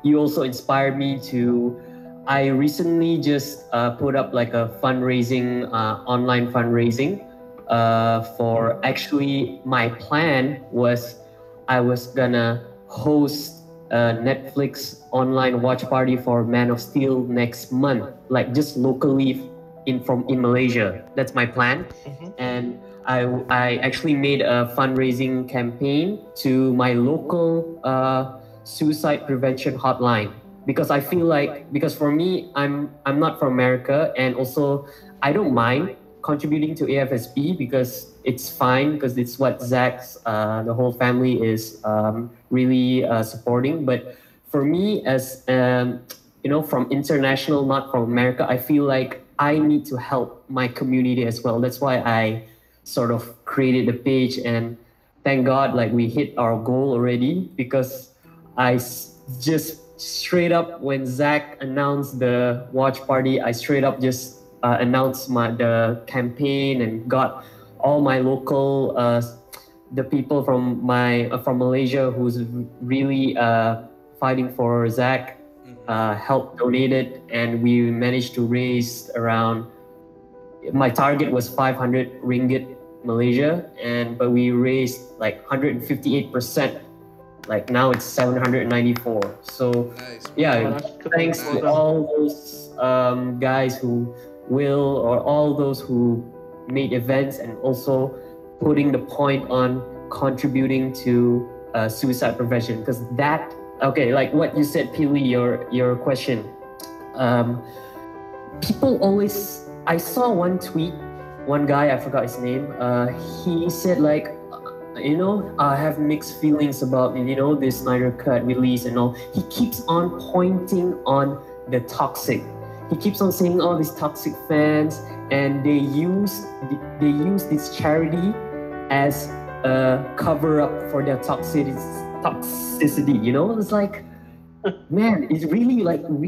Speaker 5: you also inspired me to. I recently just put up like a fundraising, online fundraising for actually my plan was I was gonna host a Netflix online watch party for Man of Steel next month, like just locally in Malaysia. That's my plan. And I actually made a fundraising campaign to my local suicide prevention hotline, because I feel like, because for me, I'm not from America, and also I don't mind contributing to AFSP because it's fine, because it's what Zach's the whole family is really supporting. But for me, as from international, not from America, I feel like I need to help my community as well. That's why I sort of created the page, and thank God, like we hit our goal already, because I just straight up, when Zach announced the watch party, I straight up just announced the campaign and got all my local the people from Malaysia who's really fighting for Zach help donated, and we managed to raise around, my target was 500 ringgit Malaysia, but we raised like 158%. Like now it's 794. So yeah, thanks to all those guys who or all those who made events, and also putting the point on contributing to suicide prevention. Because that, okay, like what you said, Pili, your question. People always, I saw one tweet, one guy, I forgot his name, he said like, I have mixed feelings about, this Snyder Cut release and all. He keeps on pointing on the toxic. He keeps on saying all these toxic fans, and they use this charity as a cover up for their toxicity. It's like, man, it's really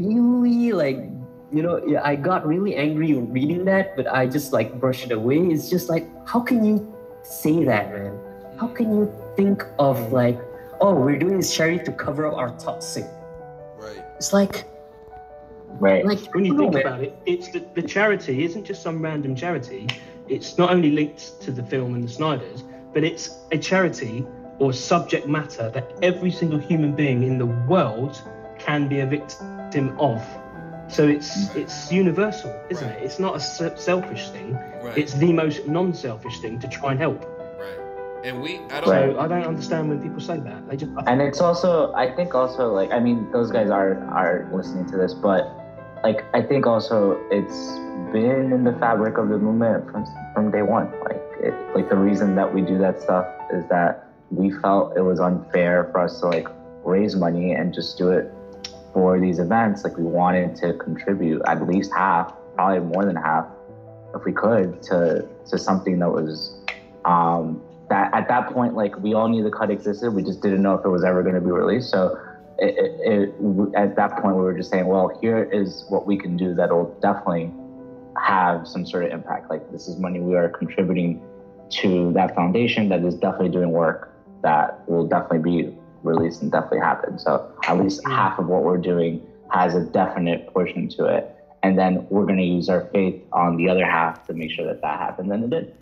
Speaker 5: I got really angry reading that, but I just like brushed it away. It's just like, how can you say that, man? How can you think of like, oh, we're doing this charity to cover up our toxic?
Speaker 1: Right.
Speaker 5: It's like,
Speaker 4: right.
Speaker 5: Like,
Speaker 7: when you think about it, it's the charity isn't just some random charity. It's not only linked to the film and the Snyders, but it's a charity or subject matter that every single human being in the world can be a victim of. So it's universal, isn't it? It's not a selfish thing.
Speaker 1: Right.
Speaker 7: It's the most non-selfish thing to try and help.
Speaker 1: And I
Speaker 7: don't understand when people say that. They just.
Speaker 4: And it's also, I think also, like, I mean, those guys are listening to this, but like, I think also it's been in the fabric of the movement from day one. Like the reason that we do that stuff is that we felt it was unfair for us to like raise money and just do it for these events. Like, we wanted to contribute at least half, probably more than half, if we could, to something that was that at that point, like, we all knew the cut existed. We just didn't know if it was ever going to be released. So at that point, we were just saying, well, here is what we can do that'll definitely have some sort of impact. Like, this is money we are contributing to that foundation that is definitely doing work that will definitely be released and definitely happen. So at least half of what we're doing has a definite portion to it. And then we're going to use our faith on the other half to make sure that happens. And it did.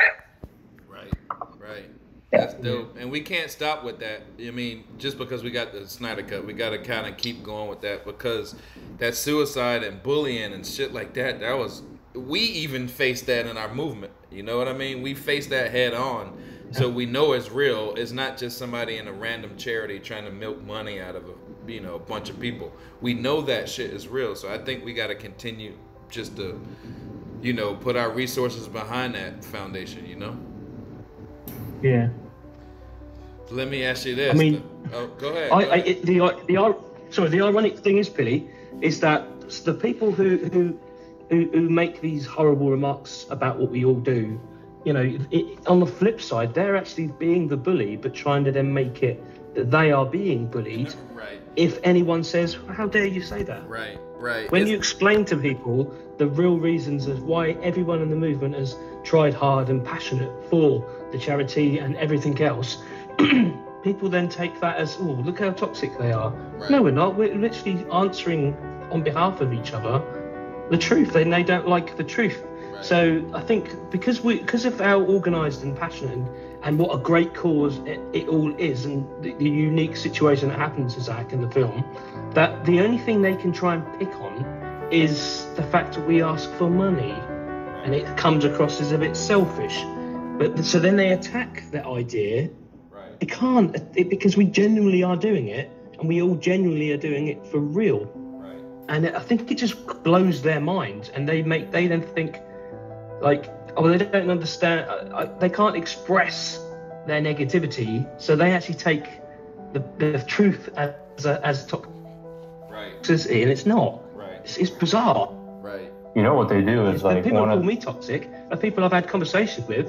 Speaker 1: Right. That's dope. And we can't stop with that. I mean, just because we got the Snyder Cut, we got to kind of keep going with that, because that suicide and bullying and shit like that, we even faced that in our movement. You know what I mean? We faced that head on. So we know it's real. It's not just somebody in a random charity trying to milk money out of a bunch of people. We know that shit is real. So I think we got to continue just to, put our resources behind that foundation,
Speaker 7: Yeah.
Speaker 1: Let me ask you this.
Speaker 7: I mean,
Speaker 1: go ahead.
Speaker 7: The ironic thing is, Billy, is that the people who make these horrible remarks about what we all do, on the flip side, they're actually being the bully, but trying to then make it that they are being bullied.
Speaker 1: Right.
Speaker 7: If anyone says, how dare you say that?
Speaker 1: Right.
Speaker 7: When you explain to people the real reasons of why everyone in the movement has tried hard and passionate for the charity and everything else, people then take that as, oh, look how toxic they are.
Speaker 1: Right.
Speaker 7: No, we're not. We're literally answering on behalf of each other the truth, and they don't like the truth.
Speaker 1: Right.
Speaker 7: So I think because of how organised and passionate and what a great cause it all is, and the unique situation that happens to Zach in the film, that the only thing they can try and pick on is the fact that we ask for money, and it comes across as a bit selfish. But so then they attack that idea.
Speaker 1: Right.
Speaker 7: They can't, because we genuinely are doing it, and we all genuinely are doing it for real.
Speaker 1: Right.
Speaker 7: And I think it just blows their minds, and they then think, like, oh, they don't understand. They can't express their negativity, so they actually take the truth as toxicity, and it's not.
Speaker 1: Right.
Speaker 7: It's bizarre.
Speaker 1: Right.
Speaker 3: You know what they do is like
Speaker 7: people call me toxic. Are people I've had conversations with.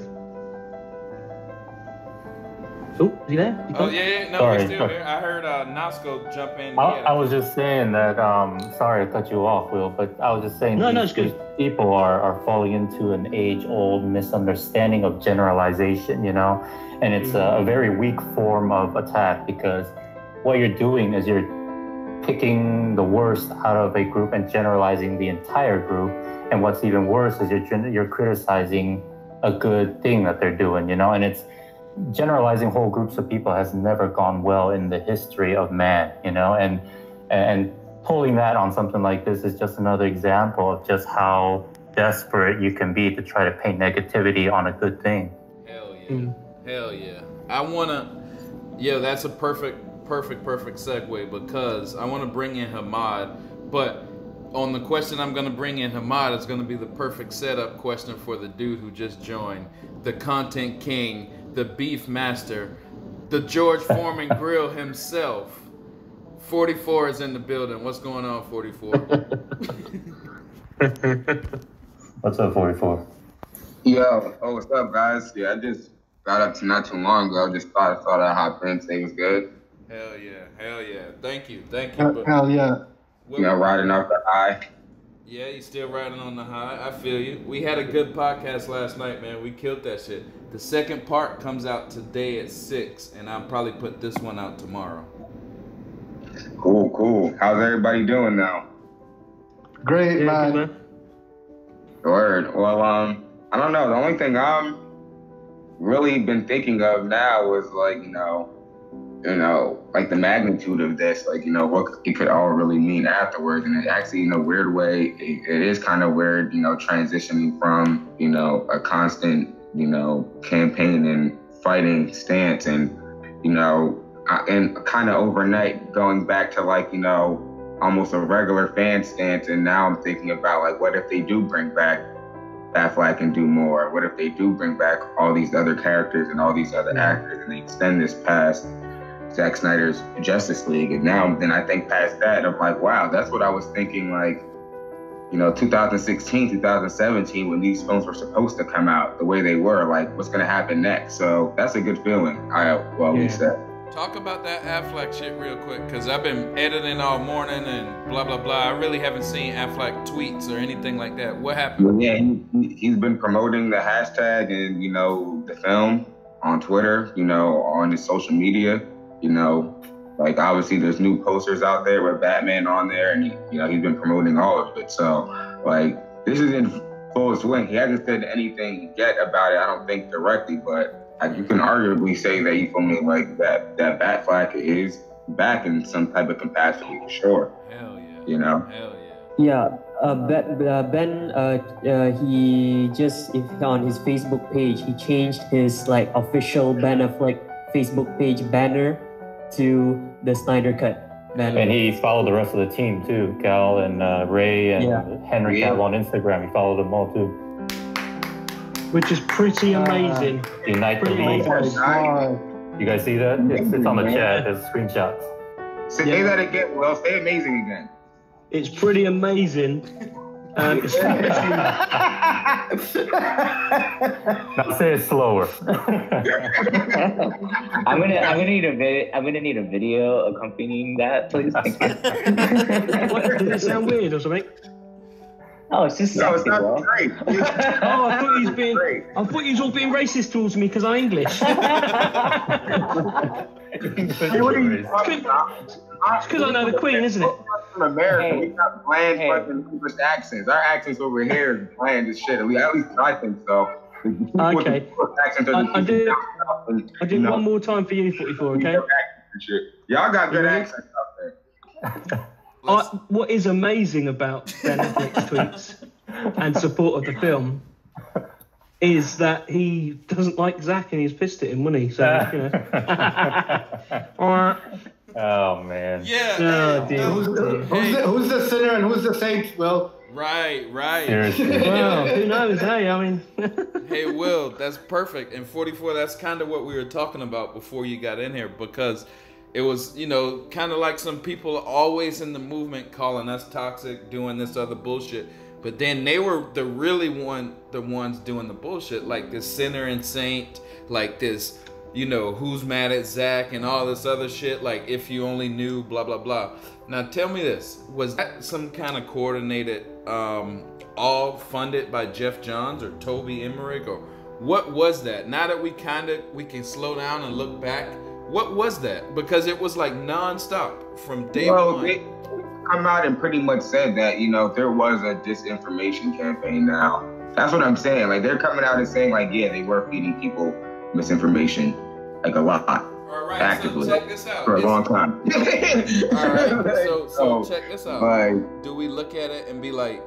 Speaker 7: Oh, is he there?
Speaker 1: Oh yeah. No,
Speaker 3: Sorry.
Speaker 1: we're still here. I heard Nasco jump in.
Speaker 3: I was just saying that, sorry to cut you off, Will, but I was just saying
Speaker 7: No,
Speaker 3: these
Speaker 7: it's good.
Speaker 3: people are falling into an age-old misunderstanding of generalization, you know? And it's a very weak form of attack, because what you're doing is you're picking the worst out of a group and generalizing the entire group. And what's even worse is you're criticizing a good thing that they're doing, you know? And it's generalizing whole groups of people has never gone well in the history of man, you know? And pulling that on something like this is just another example of just how desperate you can be to try to paint negativity on a good thing.
Speaker 1: Hell yeah. Hell yeah. That's a perfect segue, because I want to bring in Hamad, but on the question I'm going to bring in Hamad is going to be the perfect setup question for the dude who just joined, the content king, the beef master, the George Foreman grill himself. 44 is in the building. What's going on, 44?
Speaker 3: What's up, 44?
Speaker 8: Yo, what's up, guys? Yeah, I just got up to not too long ago. Just thought I'd hop in, say it was good.
Speaker 1: Hell yeah. Thank you.
Speaker 6: Hell yeah.
Speaker 8: You know, riding off the high.
Speaker 1: Yeah, you still riding on the high. I feel you. We had a good podcast last night, man. We killed that shit. The second part comes out today at 6, and I'll probably put this one out tomorrow.
Speaker 8: Cool. How's everybody doing now?
Speaker 6: Great,
Speaker 7: Yeah,
Speaker 6: man.
Speaker 7: good, man.
Speaker 8: Word. Well, I don't know. The only thing I'm really been thinking of now is like, you know, like the magnitude of this, like, you know, what it could all really mean afterwards. And it actually, in a weird way, it is kind of weird, you know, transitioning from, you know, a constant, you know, campaign and fighting stance, and, you know, and kind of overnight going back to, like, you know, almost a regular fan stance. And now I'm thinking about, like, what if they do bring back Batfleck and do more? What if they do bring back all these other characters and all these other actors, and they extend this past Zack Snyder's Justice League? And now then I think past that, I'm like, wow, that's what I was thinking, like, you know, 2016, 2017, when these films were supposed to come out the way they were, like, what's going to happen next? So that's a good feeling, at least that.
Speaker 1: Talk about that Affleck shit real quick, because I've been editing all morning and blah, blah, blah. I really haven't seen Affleck tweets or anything like that. What happened?
Speaker 8: Well, yeah, he's been promoting the hashtag and, you know, the film on Twitter, you know, on his social media, you know, like, obviously there's new posters out there with Batman on there, and he's been promoting all of it. So, like, this is in full swing. He hasn't said anything yet about it, I don't think directly, but you can arguably say that, you feel me, like, that Batfleck is back in some type of capacity for sure.
Speaker 1: Hell yeah.
Speaker 8: You know?
Speaker 1: Hell yeah.
Speaker 5: Yeah, Ben, he just, on his Facebook page, he changed his, like, official Ben Affleck Facebook page banner to the Snyder Cut banner.
Speaker 3: And he followed the rest of the team too, Cal and Ray and Henry Cavill on Instagram. He followed them all too.
Speaker 7: Which is pretty amazing.
Speaker 3: Unite the
Speaker 7: Pretty
Speaker 3: League.
Speaker 7: amazing.
Speaker 3: You guys see that? It's on the chat. There's screenshots.
Speaker 8: Say that again. Well, say amazing again.
Speaker 7: It's pretty amazing. Especially,
Speaker 3: Now say it slower.
Speaker 4: I'm gonna need a video accompanying that, please.
Speaker 7: what, did it sound weird or something?
Speaker 4: Oh, it's just
Speaker 8: No, it's
Speaker 4: sexy,
Speaker 8: not
Speaker 4: bro.
Speaker 8: great.
Speaker 7: Oh, I thought you was being. I thought you was all being racist towards me because I'm English.
Speaker 8: Hey, what are you talking about?
Speaker 7: It's because I know the Queen, isn't it?
Speaker 8: In America,
Speaker 4: Hey.
Speaker 8: we got bland
Speaker 4: Hey.
Speaker 8: fucking English accents. Our accents over here is bland as shit. At least I think so. The people with
Speaker 7: Okay.
Speaker 8: the accents are
Speaker 7: I do-
Speaker 8: and,
Speaker 7: I do
Speaker 8: you know,
Speaker 7: one more time for you, 44. Okay.
Speaker 8: accents and shit. Y'all got good
Speaker 7: Really?
Speaker 8: accents out there.
Speaker 7: What is amazing about Ben Affleck's tweets and support of the film is that he doesn't like Zach and he's pissed at him, wasn't he? So, you know.
Speaker 3: Oh man.
Speaker 1: Yeah.
Speaker 7: Oh, dear.
Speaker 6: Who's the sinner and who's the saint? Well,
Speaker 1: Right.
Speaker 3: Seriously.
Speaker 7: Well, who knows, hey? I mean,
Speaker 1: Hey, Will, that's perfect. And 44, that's kind of what we were talking about before you got in here, because it was, you know, kind of like some people always in the movement calling us toxic, doing this other bullshit. But then they were the ones doing the bullshit, like this sinner and saint, like this, you know, who's mad at Zach and all this other shit, like if you only knew, blah, blah, blah. Now tell me this, was that some kind of coordinated, all funded by Jeff Johns or Toby Emmerich, or what was that? Now that we can slow down and look back, what was that? Because it was like nonstop from day one.
Speaker 8: They come out and pretty much said that, you know, there was a disinformation campaign now. That's what I'm saying. Like, they're coming out and saying, like, yeah, they were feeding people misinformation, like, a lot,
Speaker 1: All right,
Speaker 8: actively,
Speaker 1: so check this out.
Speaker 8: for a long time.
Speaker 1: All right, so check this out.
Speaker 8: But
Speaker 1: Do we look at it and be like,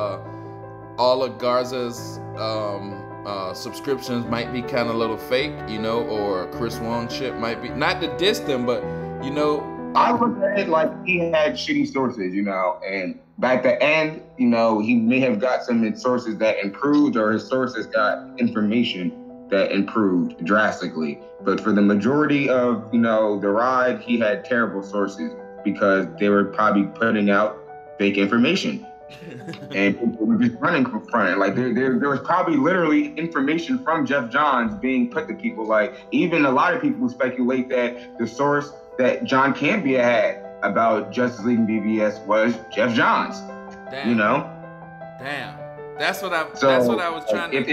Speaker 1: all of Garza's subscriptions might be kind of a little fake, you know, or Chris Wong shit might be, not to diss them, but, you know,
Speaker 8: I look at it like he had shitty sources, you know, and by the end, you know, he may have got some sources that improved, or his sources got information that improved drastically. But for the majority of, you know, the ride, he had terrible sources because they were probably putting out fake information. And people were just running from it. Like there was probably literally information from Jeff Johns being put to people. Like, even a lot of people speculate that the source that John Campea had about Justice League and BVS was Jeff Johns.
Speaker 1: damn,
Speaker 8: You know,
Speaker 1: damn. That's what I was trying
Speaker 8: it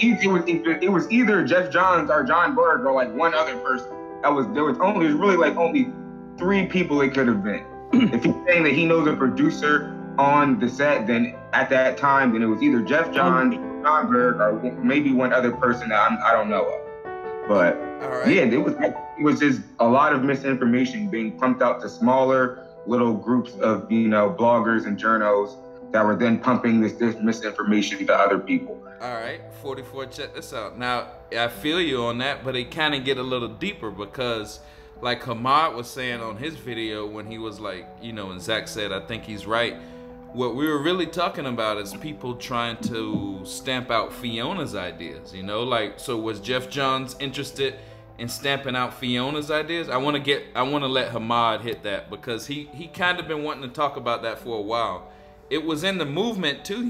Speaker 1: to.
Speaker 8: was either Jeff Johns or John Berg or like one other person. There was only 3 people it could have been. If he's saying that he knows a producer on the set, then at that time, then it was either Jeff Johns, John Berg, or maybe one other person that I don't know of. But
Speaker 1: All right.
Speaker 8: yeah, it was just a lot of misinformation being pumped out to smaller little groups of, you know, bloggers and journos that were then pumping this misinformation to other people.
Speaker 1: All right, 44, check this out. Now, I feel you on that, but it kind of get a little deeper because, like Hamad was saying on his video when he was like, you know, and Zach said, I think he's right. What we were really talking about is people trying to stamp out Fiona's ideas, you know? Like, so was Jeff Johns interested in stamping out Fiona's ideas? I want to let Hamad hit that because he kind of been wanting to talk about that for a while. It was in the movement too,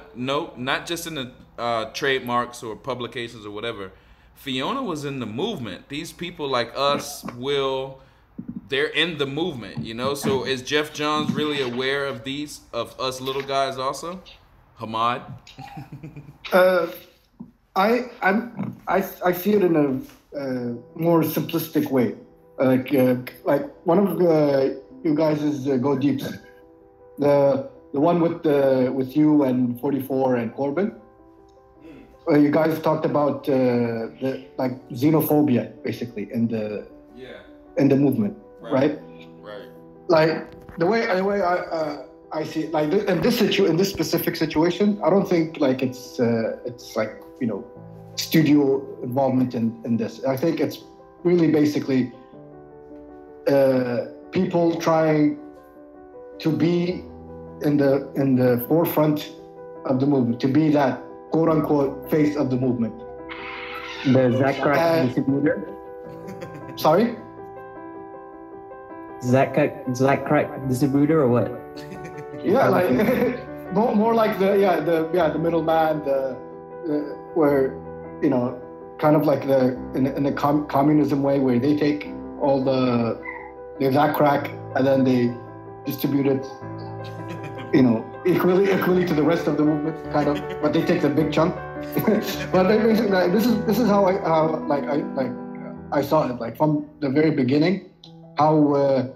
Speaker 1: not just in the trademarks or publications or whatever. Fiona was in the movement. These people like us, they're in the movement, you know? So is Jeff Johns really aware of us little guys also? Hamad?
Speaker 6: I see it in a more simplistic way. Like one of you guys is Go Deeps, the one with you and 44 and Corbin. You guys talked about the like xenophobia basically in the movement, right?
Speaker 1: Right.
Speaker 6: Like the way I see it, like in this specific situation, I don't think like it's like, you know, studio involvement in this. I think it's really basically people trying to be in the forefront of the movement, to be that quote unquote face of the movement.
Speaker 5: The Zach Crack distributor.
Speaker 6: Sorry?
Speaker 5: Zach Crack distributor or what?
Speaker 6: Yeah, like more like the middleman, where, you know, kind of like in the communism way, where they take all the Zach Crack and then they distribute it, you know, equally to the rest of the movement, kind of, but they take the big chunk. But basically, like, this is how I saw it, like from the very beginning, how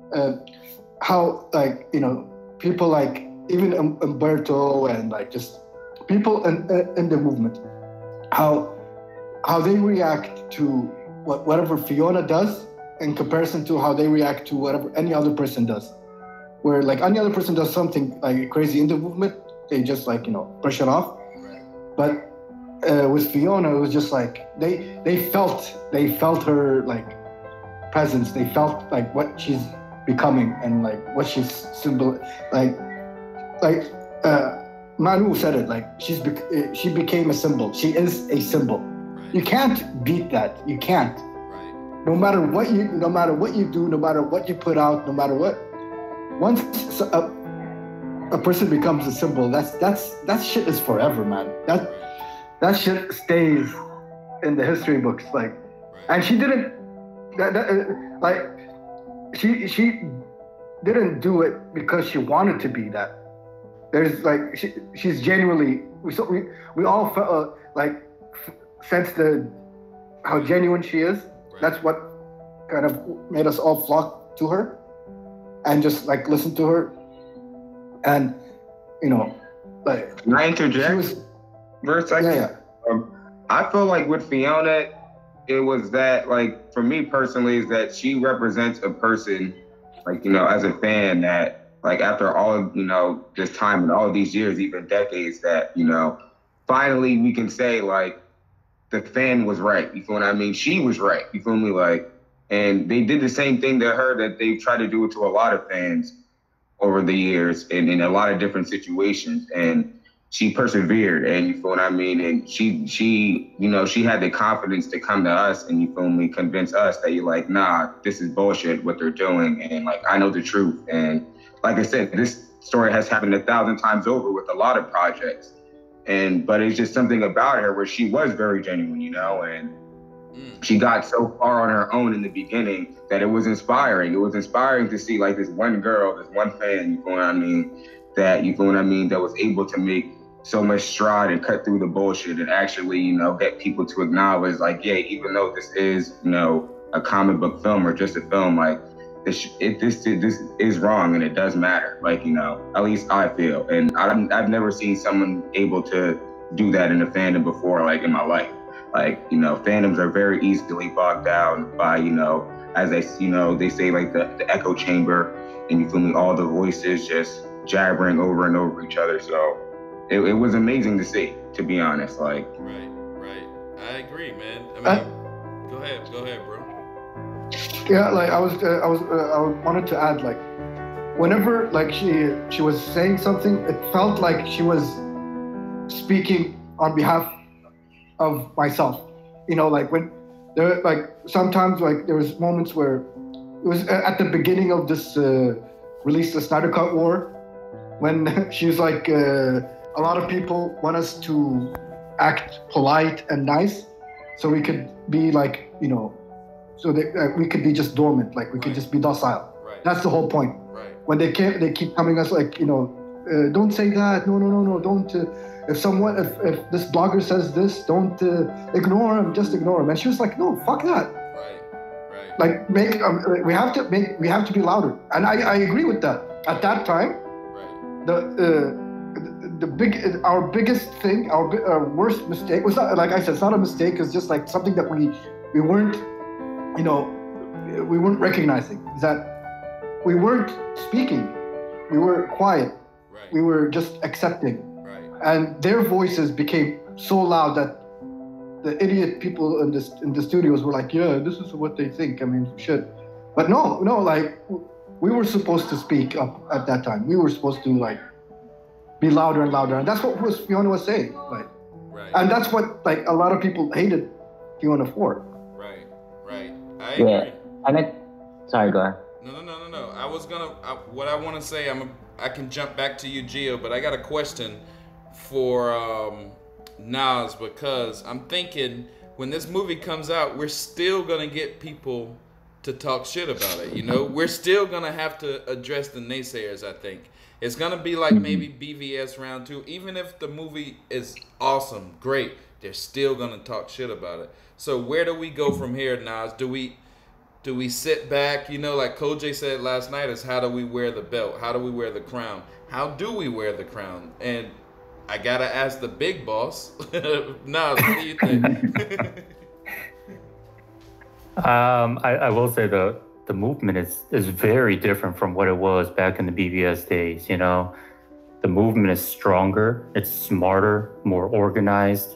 Speaker 6: like, you know, people like even Umberto and like just people in the movement, how they react to whatever Fiona does in comparison to how they react to whatever any other person does. Where like any other person does something like crazy in the movement, they just like, you know, brush it off. But with Fiona, it was just like they felt her like presence. They felt like what she's becoming and like what she's symbol like Manu said it, like she became a symbol. She is a symbol. Right. You can't beat that. You can't. Right. No matter what you do, no matter what you put out, no matter what. Once a person becomes a symbol, that shit is forever, man. That shit stays in the history books, like. And she didn't she didn't do it because she wanted to be that. There's like she's genuinely we all felt sensed how genuine she is. That's what kind of made us all flock to her and just like listen to her. And you know, like,
Speaker 8: can I interject for a second?
Speaker 6: Yeah.
Speaker 8: I feel like with Fiona, it was that, like, for me personally, is that she represents a person, like, you know, as a fan, that like after all, you know, this time and all these years, even decades, that, you know, finally we can say like the fan was right. You feel what I mean? She was right. You feel me? Like, and they did the same thing to her that they tried to do it to a lot of fans over the years and in a lot of different situations. And she persevered, and you feel what I mean? And she, you know, she had the confidence to come to us and, you feel me, convince us that you're like, nah, this is bullshit what they're doing. And like, I know the truth. And like I said, this story has happened 1,000 times over with a lot of projects. But it's just something about her where she was very genuine, you know, and she got so far on her own in the beginning that it was inspiring. It was inspiring to see like this one girl, this one fan, you feel what I mean, that was able to make so much stride and cut through the bullshit and actually, you know, get people to acknowledge like, yeah, even though this is, you know, a comic book film or just a film, like this is wrong and it does matter. Like, you know, at least I feel. And I've never seen someone able to do that in a fandom before, like in my life. Like, you know, fandoms are very easily bogged down by, you know, as they say like the echo chamber, and you feel me, all the voices just jabbering over and over each other. So it was amazing to see, to be honest. Like,
Speaker 1: right. I agree, man. I mean, go ahead, bro.
Speaker 6: Yeah, like I wanted to add, like, whenever like she was saying something, it felt like she was speaking on behalf of myself. You know, like when there, like sometimes like there was moments where it was at the beginning of this release the Snyder Cut War, when she was like, a lot of people want us to act polite and nice, so we could be like, you know, so that we could be just dormant, like we could just be docile.
Speaker 1: Right.
Speaker 6: That's the whole point.
Speaker 1: Right.
Speaker 6: When they keep coming us like, you know, don't say that. No, don't. If this blogger says this, don't ignore him. Just ignore him. And she was like, no, fuck that.
Speaker 1: Right.
Speaker 6: Like we have to be louder. And I agree with that. At that time,
Speaker 1: right.
Speaker 6: Our biggest thing, our worst mistake was not, like I said, it's not a mistake. It's just like something that we weren't, you know, we weren't recognizing, is that we weren't speaking. We were quiet.
Speaker 1: Right.
Speaker 6: We were just accepting.
Speaker 1: Right.
Speaker 6: And their voices became so loud that the idiot people in the studios were like, yeah, this is what they think. I mean, shit. But no, like we were supposed to speak up at that time. We were supposed to like be louder and louder. And that's what Fiona was saying. Like,
Speaker 1: right.
Speaker 6: And that's what like a lot of people hated Fiona for.
Speaker 1: Right. I agree.
Speaker 4: Yeah. And sorry, go ahead.
Speaker 1: No. What I want to say, I can jump back to you, Gio, but I got a question for Nas, because I'm thinking when this movie comes out, we're still gonna get people to talk shit about it. You know, we're still gonna have to address the naysayers. I think it's gonna be like maybe BVS round 2. Even if the movie is awesome, great, they're still gonna talk shit about it. So where do we go from here, Nas? Do we sit back? You know, like Koj said last night, is how do we wear the belt? How do we wear the crown? How do we wear the crown? And I gotta ask the big boss, Nas, what do you think?
Speaker 3: I will say the movement is very different from what it was back in the BBS days. You know, the movement is stronger, it's smarter, more organized.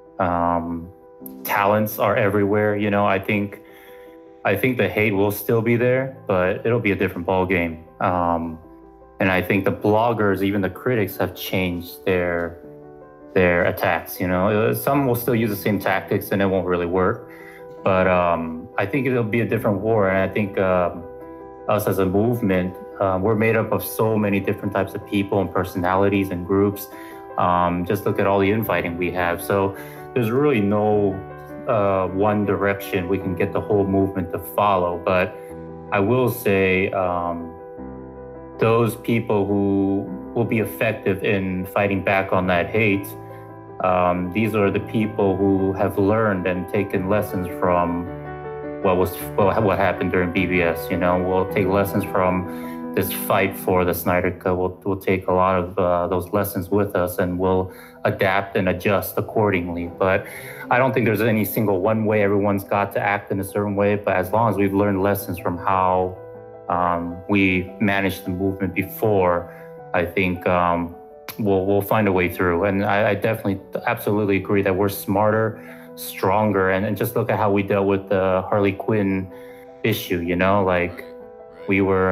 Speaker 3: Talents are everywhere. You know, I think the hate will still be there, but it'll be a different ball game. And I think the bloggers, even the critics, have changed their attacks. You know, some will still use the same tactics, and it won't really work. But I think it'll be a different war. And I think us as a movement, we're made up of so many different types of people and personalities and groups. Just look at all the infighting we have. So there's really no one direction we can get the whole movement to follow. But I will say those people who will be effective in fighting back on that hate, these are the people who have learned and taken lessons from what happened during BBS. You know, we'll take lessons from this fight for the Snyder Cut. We'll take a lot of those lessons with us, and we'll adapt and adjust accordingly. But I don't think there's any single one way everyone's got to act in a certain way. But as long as we've learned lessons from how we managed the movement before, I think we'll find a way through. And I definitely, absolutely agree that we're smarter, stronger, and just look at how we dealt with the Harley Quinn issue. You know, like we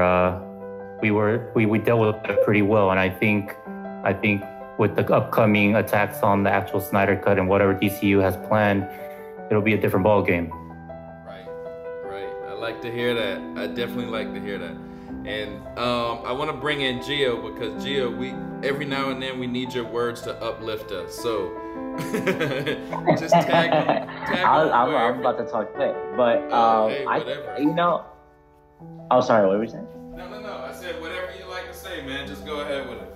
Speaker 3: dealt with it pretty well. And I think with the upcoming attacks on the actual Snyder Cut and whatever DCU has planned, it'll be a different ball game.
Speaker 1: Right. I like to hear that. I definitely like to hear that. And I want to bring in Gio, because Gio, every now and then we need your words to uplift us. So just tag
Speaker 4: I'm about to talk quick, but
Speaker 1: whatever.
Speaker 4: Oh, sorry, what were you saying?
Speaker 1: No. I said whatever you like to say, man. Just go ahead with it.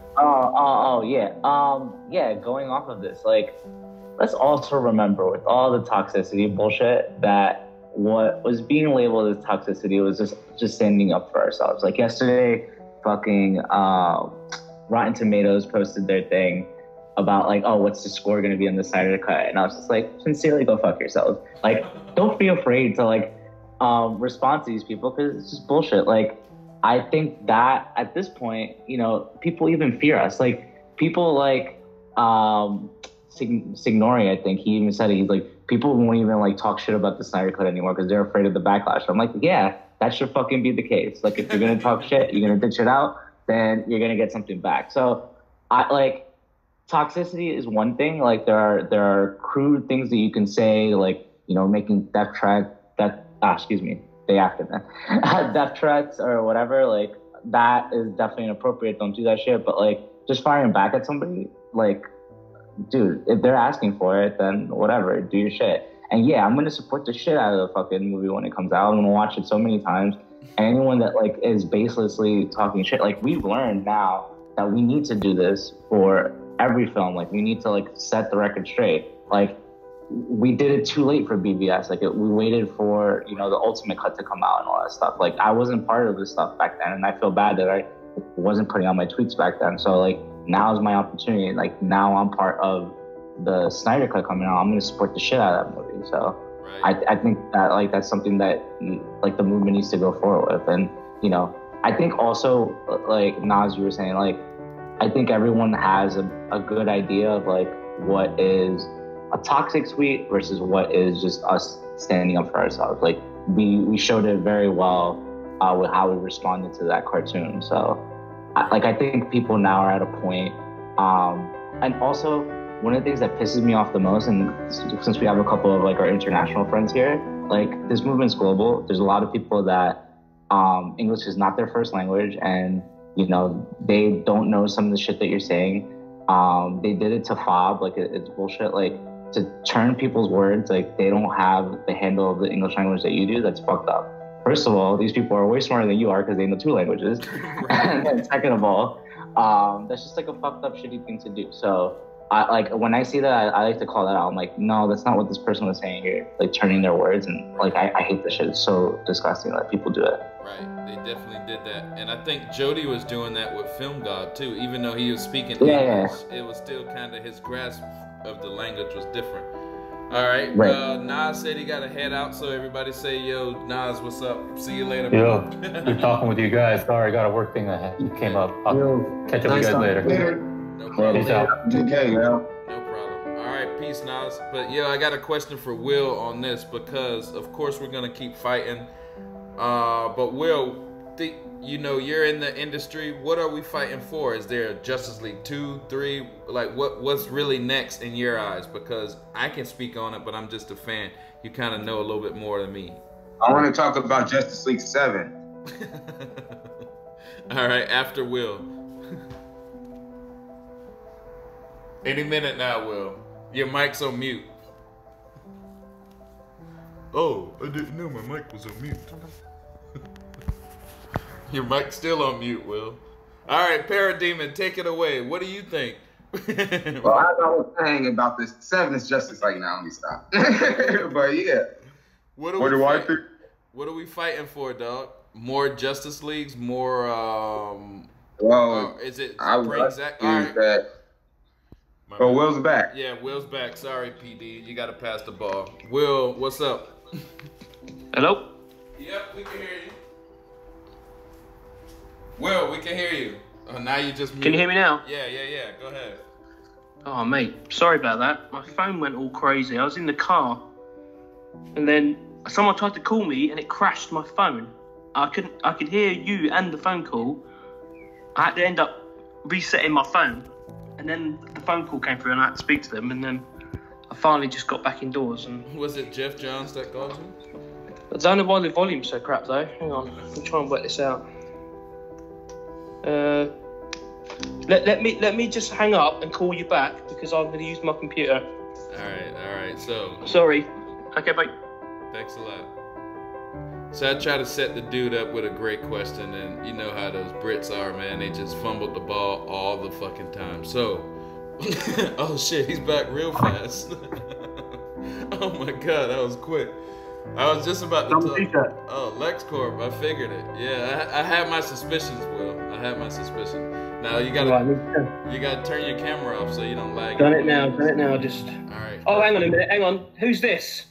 Speaker 4: Yeah. Going off of this, like, let's also remember, with all the toxicity bullshit, that what was being labeled as toxicity was just standing up for ourselves. Like yesterday, fucking Rotten Tomatoes posted their thing about like, oh, what's the score going to be on the Snyder Cut? And I was just like, sincerely, go fuck yourselves. Like, don't be afraid to like respond to these people, because it's just bullshit. Like, I think that at this point, you know, people even fear us. Like, people like Signori, I think he even said it. He's like, people won't even like talk shit about the Snyder Cut anymore because they're afraid of the backlash. I'm like, yeah, that should fucking be the case. Like, if you're gonna talk shit, you're gonna ditch it out, then you're gonna get something back. So, toxicity is one thing. Like, there are crude things that you can say, like, you know, making death threats or whatever. Like, that is definitely inappropriate. Don't do that shit. But like, just firing back at somebody, like, dude, if they're asking for it, then whatever, do your shit. And yeah, I'm gonna support the shit out of the fucking movie when it comes out. I'm gonna watch it so many times. And anyone that like is baselessly talking shit, like, we've learned now that we need to do this for every film. Like, we need to like set the record straight. Like, we did it too late for BBS. Like, we waited for, you know, the Ultimate Cut to come out and all that stuff. Like, I wasn't part of this stuff back then, and I feel bad that I wasn't putting out my tweets back then. So like, now is my opportunity. Like, now I'm part of the Snyder Cut coming out. I'm going to support the shit out of that movie. So right. I think that like that's something that like the movement needs to go forward with. And, you know, I think also, like Nas, you were saying, like, I think everyone has a good idea of like what is a toxic tweet versus what is just us standing up for ourselves. Like, we showed it very well with how we responded to that cartoon. So I think people now are at a point, and also one of the things that pisses me off the most, and since we have a couple of like our international friends here, like, this movement's global. There's a lot of people that English is not their first language, and you know, they don't know some of the shit that you're saying. They did it to Fob, like, it's bullshit. Like, to turn people's words, like, they don't have the handle of the English language that you do, that's fucked up. first of all, these people are way smarter than you are because they know 2 languages. And then second of all, that's just like a fucked up, shitty thing to do. So when I see that, I like to call that out. I'm like, no, that's not what this person was saying here. Like turning their words, and like I hate this shit. It's so disgusting that people do it.
Speaker 1: Right, they definitely did that, and I think Jody was doing that with Film God too. Even though he was speaking English, it was still kind of his grasp of the language was different. All right, Nas said he got to head out, so everybody say, yo, Nas, what's up? See you later.
Speaker 3: Yo, good talking with you guys. Sorry, I got a work thing that came up. I'll catch up with you guys later.
Speaker 1: No problem.
Speaker 3: Peace out.
Speaker 8: Okay, yo.
Speaker 1: No problem. All right, peace, Nas. But I got a question for Will on this because, of course, we're gonna keep fighting. But Will, you're in the industry. What are we fighting for? Is there Justice League 2, 3? Like, what's really next in your eyes? Because I can speak on it, but I'm just a fan. You kind of know a little bit more than me.
Speaker 8: I want to talk about Justice League 7.
Speaker 1: All right, after Will. Any minute now, Will. Your mic's on mute. Oh, I didn't know my mic was on mute. Your mic's still on mute, Will. All right, Parademon, take it away. What do you think?
Speaker 8: Well, as I was saying about this, 7 is Justice League now. Let me stop. But yeah.
Speaker 1: What do I think? What are we fighting for, dog? More Justice Leagues? More, is it bring Zach? All right.
Speaker 8: That. Oh, Will's back.
Speaker 1: Yeah, Will's back. Sorry, PD. You got to pass the ball. Will, what's up?
Speaker 7: Hello?
Speaker 1: Yep, we can hear you. Will, we can hear you. Oh, now you just muted.
Speaker 7: Can you hear me now?
Speaker 1: Yeah. Go ahead.
Speaker 7: Oh, mate. Sorry about that. My phone went all crazy. I was in the car, and then someone tried to call me, and it crashed my phone. I could hear you and the phone call. I had to end up resetting my phone, and then the phone call came through, and I had to speak to them, and then I finally just got back indoors. And
Speaker 1: was it Jeff Johns that called you?
Speaker 7: I don't know why the volume's so crap though. Hang on, I'll try and work this out. Let me just hang up and call you back because I'm going to use my computer.
Speaker 1: All right. So
Speaker 7: sorry. Okay, bye.
Speaker 1: Thanks a lot. So I try to set the dude up with a great question, and you know how those Brits are, man. They just fumbled the ball all the fucking time. So, oh shit, he's back real fast. Oh my god, that was quick. I was just about to talk. Oh, LexCorp, I figured it. Yeah, I had my suspicions, Will. I had my suspicions. Now you gotta turn your camera off so you don't lag.
Speaker 7: Done it now. Just.
Speaker 1: All right.
Speaker 7: Oh, hang on a minute. Hang on. Who's this?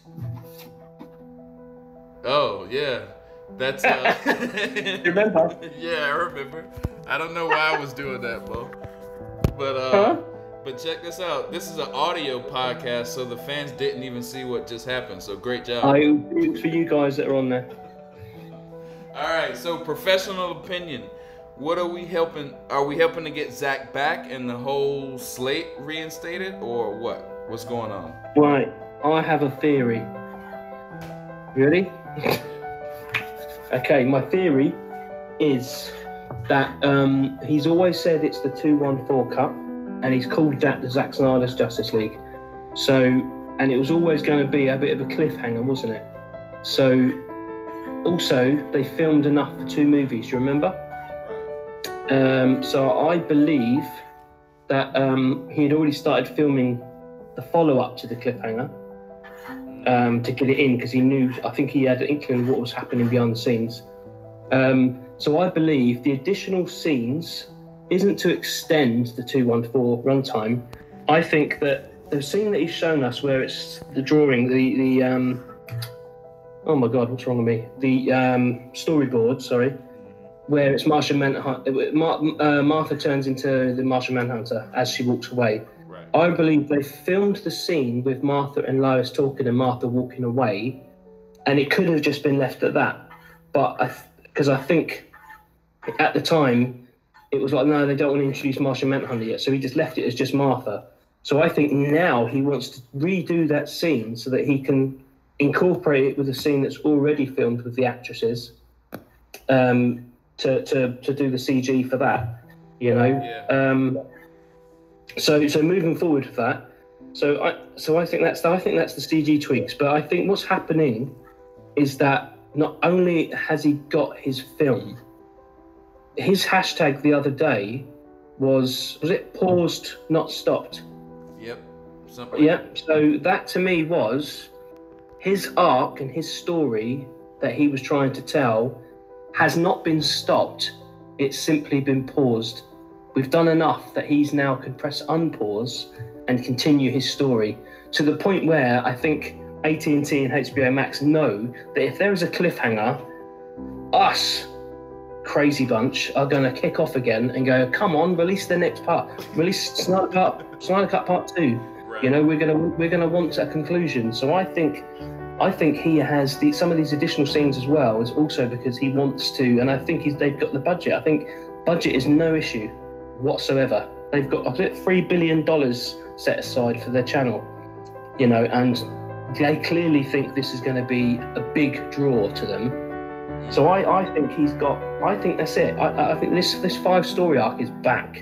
Speaker 1: Oh yeah, that's.
Speaker 7: You remember?
Speaker 1: Yeah, I remember. I don't know why I was doing that, bro. But But check this out. This is an audio podcast, so the fans didn't even see what just happened. So great job.
Speaker 7: It's for you guys that are on there.
Speaker 1: All right. So professional opinion. What are we helping? Are we helping to get Zach back and the whole slate reinstated, or what? What's going on?
Speaker 7: Right. I have a theory. Ready? Okay. My theory is that he's always said it's the 214 Cup. And he's called that the Zack Snyder's Justice League. So, and it was always going to be a bit of a cliffhanger, wasn't it? So, also, they filmed enough for 2 movies, do you remember? So I believe that he had already started filming the follow-up to the cliffhanger to get it in, because he knew, I think he had an inkling of what was happening behind the scenes. So I believe the additional scenes isn't to extend the 214 runtime. I think that the scene that he's shown us, where it's the drawing, the oh my god, what's wrong with me? The storyboard, sorry, where it's Martian Manhunter. Martha turns into the Martian Manhunter as she walks away.
Speaker 1: Right.
Speaker 7: I believe they filmed the scene with Martha and Lois talking and Martha walking away, and it could have just been left at that. But because I think at the time, it was like, no, they don't want to introduce Martian Manhunter yet, so he just left it as just Martha. So I think now he wants to redo that scene so that he can incorporate it with a scene that's already filmed with the actresses, to do the CG for that, you know.
Speaker 1: Yeah.
Speaker 7: So moving forward with that, so I think that's the CG tweaks. But I think what's happening is that not only has he got his film, his hashtag the other day was it paused, not stopped?
Speaker 1: Yep. Something.
Speaker 7: Yep. So that to me was his arc and his story that he was trying to tell has not been stopped. It's simply been paused. We've done enough that he's now can press unpause and continue his story to the point where I think AT&T and HBO Max know that if there is a cliffhanger, us crazy bunch are going to kick off again and go, come on, release the next part, release Snyder Cut Part 2.
Speaker 1: Right.
Speaker 7: You know, we're gonna want a conclusion. So I think he has some of these additional scenes as well is also because he wants to, and I think they've got the budget. I think budget is no issue whatsoever. They've got $3 billion set aside for their channel, you know, and they clearly think this is going to be a big draw to them. So I think I think that's it. I think this 5-story arc is back.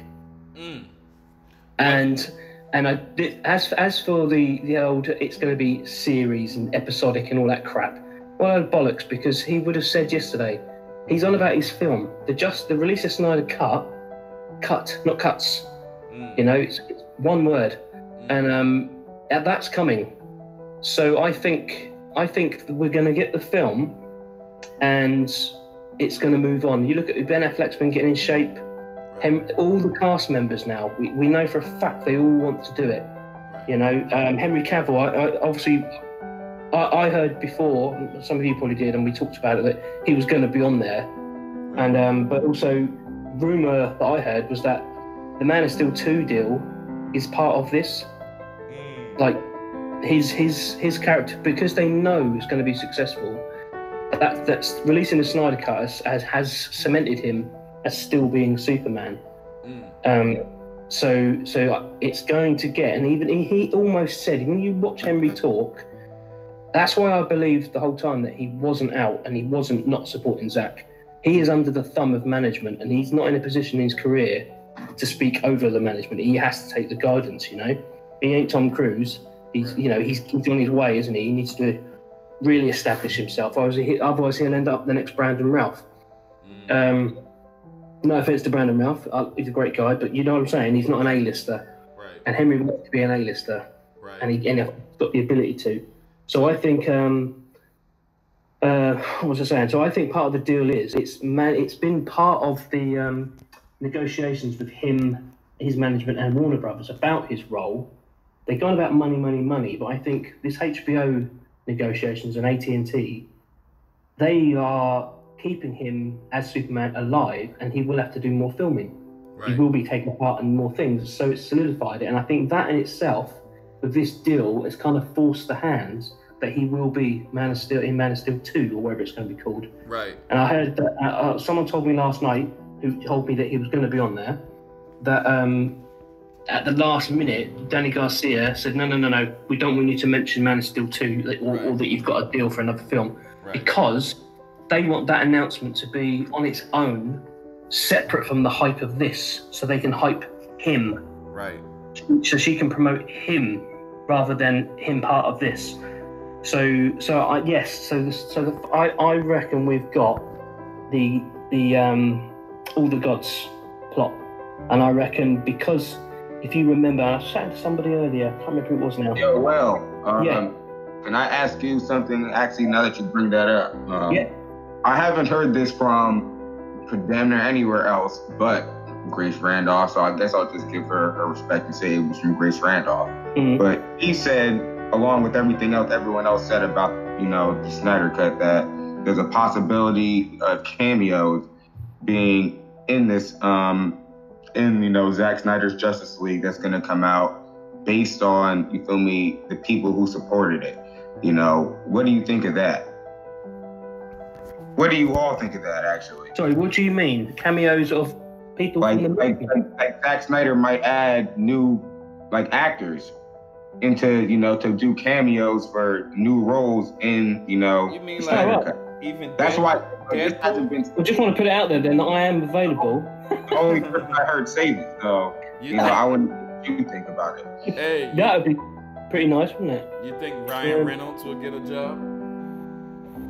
Speaker 7: And as for the old, it's going to be series and episodic and all that crap. Well, bollocks, because he would have said yesterday, he's on about his film. The release of Snyder Cut, not cuts. You know, it's one word, and that's coming. So I think we're going to get the film, and it's going to move on. You look at Ben Affleck's been getting in shape. All the cast members now, we know for a fact they all want to do it. You know, Henry Cavill, I heard before, some of you probably did, and we talked about it, that he was going to be on there. And but also, rumour that I heard was that the Man of Steel 2 deal is part of this. Like, his character, because they know it's going to be successful, that's releasing the Snyder Cut has cemented him as still being Superman. So it's going to get, and even he almost said, when you watch Henry talk, that's why I believed the whole time that he wasn't out and he wasn't not supporting Zack. He is under the thumb of management, and he's not in a position in his career to speak over the management. He has to take the guidance, you know. He ain't Tom Cruise. He's on his way, isn't he? He needs to really establish himself. Otherwise he'll end up the next Brandon Routh. No offense to Brandon Routh, he's a great guy, but you know what I'm saying? He's not an A-lister.
Speaker 1: Right.
Speaker 7: And Henry wants to be an A-lister.
Speaker 1: Right.
Speaker 7: And he's got the ability to. So I think, what was I saying? So I think part of the deal is, it's been part of the negotiations with him, his management and Warner Brothers about his role. They're going about money, but I think this HBO negotiations and AT&T, they are keeping him as Superman alive, and he will have to do more filming. Right. He will be taking part in more things, so it's solidified it. And I think that in itself, with this deal, has kind of forced the hands that he will be Man of Steel in Man of Steel 2, or whatever it's going to be called. Right. And I heard that someone told me last night, who told me that he was going to be on there, that at the last minute, Danny Garcia said, no, we don't want you to mention Man of Steel 2, or that you've got a deal for another film, because they want that announcement to be on its own, separate from the hype of this, so they can hype him. Right. So she can promote him rather than him part of this. I reckon we've got the All the Gods plot, and I reckon because if you remember, I was chatting to somebody earlier, I can't remember who it was now.
Speaker 8: Yo, well, can I ask you something? Actually, now that you bring that up, I haven't heard this from damn near anywhere else but Grace Randolph, so I guess I'll just give her respect and say it was from Grace Randolph. Mm-hmm. But he said, along with everything else everyone else said about, the Snyder Cut, that there's a possibility of cameos being in this, Zack Snyder's Justice League that's going to come out based on, you feel me, the people who supported it. What do you think of that? What do you all think of that, actually?
Speaker 7: Sorry, what do you mean? Cameos of people
Speaker 8: like
Speaker 7: Zack
Speaker 8: Snyder might add new actors into to do cameos for new roles in
Speaker 1: you mean like even
Speaker 8: that's why
Speaker 7: I just want to put it out there then that I am available.
Speaker 8: Only person I heard say this, so I wouldn't you think about it.
Speaker 1: Hey,
Speaker 7: that would be pretty nice, wouldn't it?
Speaker 1: You think Ryan Reynolds will get a job?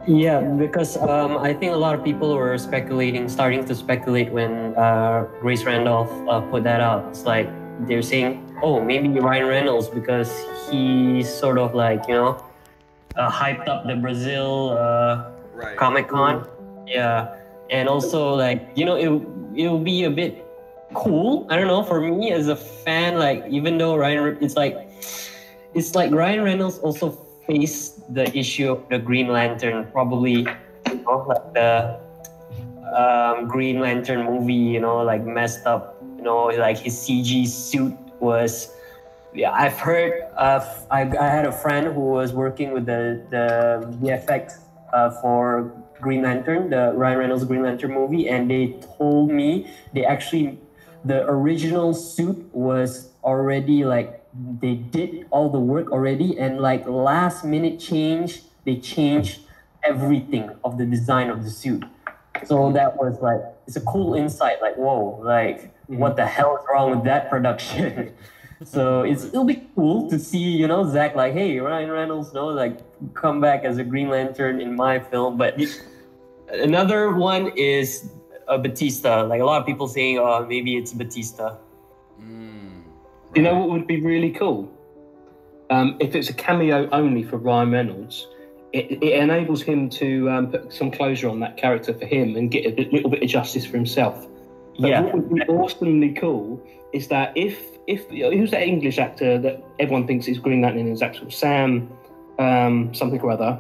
Speaker 5: Yeah, because I think a lot of people were starting to speculate when Grace Randolph put that out. It's like they're saying, oh, maybe Ryan Reynolds because he sort of like, hyped up the Brazil
Speaker 1: Right.
Speaker 5: Comic Con. Yeah, and also like it'll be a bit cool. I don't know, for me as a fan, like even though it's like Ryan Reynolds also faced the issue of the Green Lantern, probably like the Green Lantern movie, like messed up, like his CG suit was. Yeah, I've heard. I had a friend who was working with the VFX for Green Lantern, the Ryan Reynolds Green Lantern movie, and they told me the original suit was already like they did all the work already, and like last minute they changed everything of the design of the suit. So that was like, it's a cool insight. Like, whoa, like what the hell is wrong with that production? So it'll be cool to see, Zach like, hey, Ryan Reynolds, like come back as a Green Lantern in my film. But another one is Batista. Like a lot of people saying, oh, maybe it's Batista.
Speaker 7: You know what would be really cool? If it's a cameo only for Ryan Reynolds, it enables him to put some closure on that character for him and get a little bit of justice for himself. But
Speaker 5: Yeah.
Speaker 7: what would be awesomely cool is that if who's that English actor that everyone thinks is Green Lantern is actual Sam something or other?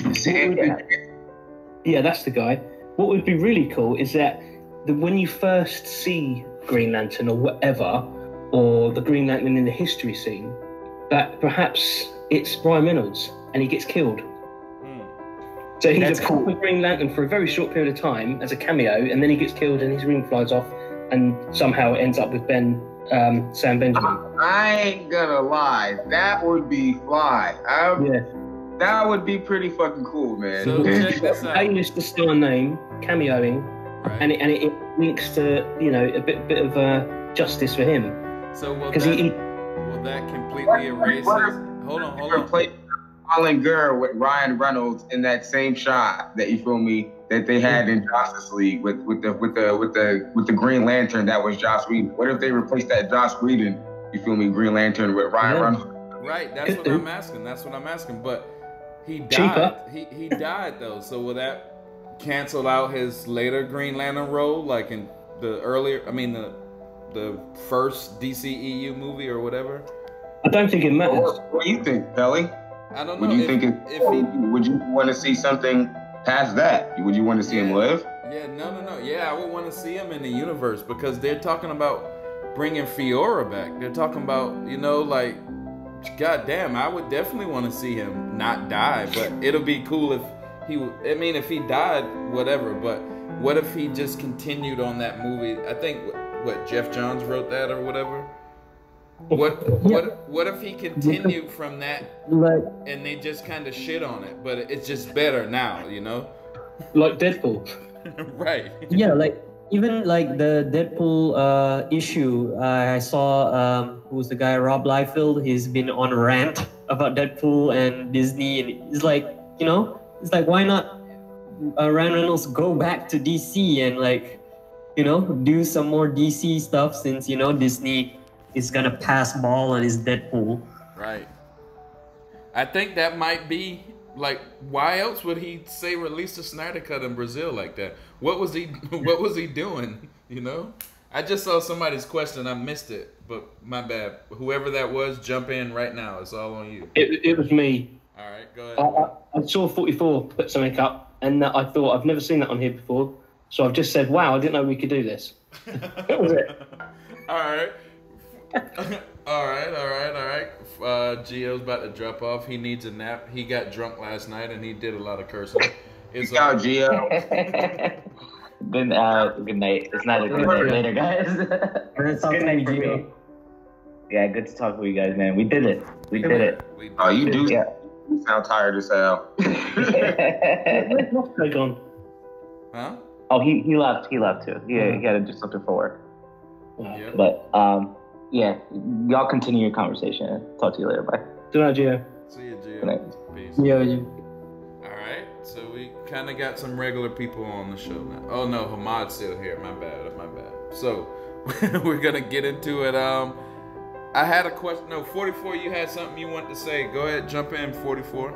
Speaker 7: Yeah, that's the guy. What would be really cool is that when you first see Green Lantern or whatever, or the Green Lantern in the history scene, that perhaps it's Ryan Reynolds and he gets killed. So he's a proper Green Lantern for a very short period of time as a cameo, and then he gets killed and his ring flies off, and somehow it ends up with Sam Benjamin.
Speaker 8: I ain't gonna lie, that would be fly. That would be pretty fucking cool, man.
Speaker 1: So check this out.
Speaker 7: A-list the star name, cameoing,
Speaker 1: Right.
Speaker 7: and it links to a bit of justice for him.
Speaker 1: So will
Speaker 7: Because
Speaker 1: will that completely erase his... Hold on.
Speaker 8: Replace Colin Gurr with Ryan Reynolds in that same shot that that they had in Justice League with the Green Lantern that was Joss Whedon. What if they replaced that Joss Whedon, Green Lantern with Ryan Reynolds?
Speaker 1: Right, that's what I'm asking. But he died. He died though. So will that cancel out his later Green Lantern role, like in the first DCEU movie or whatever?
Speaker 7: I don't think it matters.
Speaker 8: What do you think, Pelly?
Speaker 1: I don't know.
Speaker 8: Would you would you want to see something past that? Would you want to see him live?
Speaker 1: Yeah, no. Yeah, I would want to see him in the universe because they're talking about bringing Fiora back. They're talking about, like, goddamn, I would definitely want to see him not die. But it'll be cool if if he died, whatever. But what if he just continued on that movie? I think Jeff Johns wrote that or whatever. What if he continued from that and they just kind of shit on it, but it's just better now,
Speaker 7: Like Deadpool.
Speaker 1: Right.
Speaker 5: Yeah, like even like the Deadpool issue, I saw who's the guy, Rob Liefeld. He's been on a rant about Deadpool and Disney, and it's like, it's like, why not Ryan Reynolds go back to DC and like, do some more DC stuff since Disney is gonna pass ball on his Deadpool.
Speaker 1: Right. I think that might be like, why else would he say release the Snyder Cut in Brazil like that? What was he doing? I just saw somebody's question. I missed it, but my bad. Whoever that was, jump in right now. It's all on you.
Speaker 7: It was me.
Speaker 1: All right, go ahead.
Speaker 7: I saw 44 put something up, and I thought I've never seen that on here before, so I've just said, "Wow, I didn't know we could do this." That was it.
Speaker 1: All right. All right. Gio's about to drop off. He needs a nap. He got drunk last night and he did a lot of cursing.
Speaker 8: Peace out, Gio.
Speaker 4: Good night. It's not a good night later, guys. It's good night for me. Yeah, good to talk with you guys, man. We did it. We did it.
Speaker 8: Oh, you do? Yeah. You sound tired as hell.
Speaker 7: Where's Moscow gone?
Speaker 1: Huh?
Speaker 4: Oh, he left. He left too. He had to do something for work.
Speaker 1: Yeah.
Speaker 4: But yeah, y'all continue your conversation. Talk to you later. Bye.
Speaker 7: Good night, Gio.
Speaker 1: See you, Gio.
Speaker 4: Good night.
Speaker 1: Peace.
Speaker 5: Yeah.
Speaker 1: All right, so we kind of got some regular people on the show now. Oh no, Hamad's still here. My bad. So we're gonna get into it. I had a question. No, 44. You had something you wanted to say. Go ahead, jump in, 44.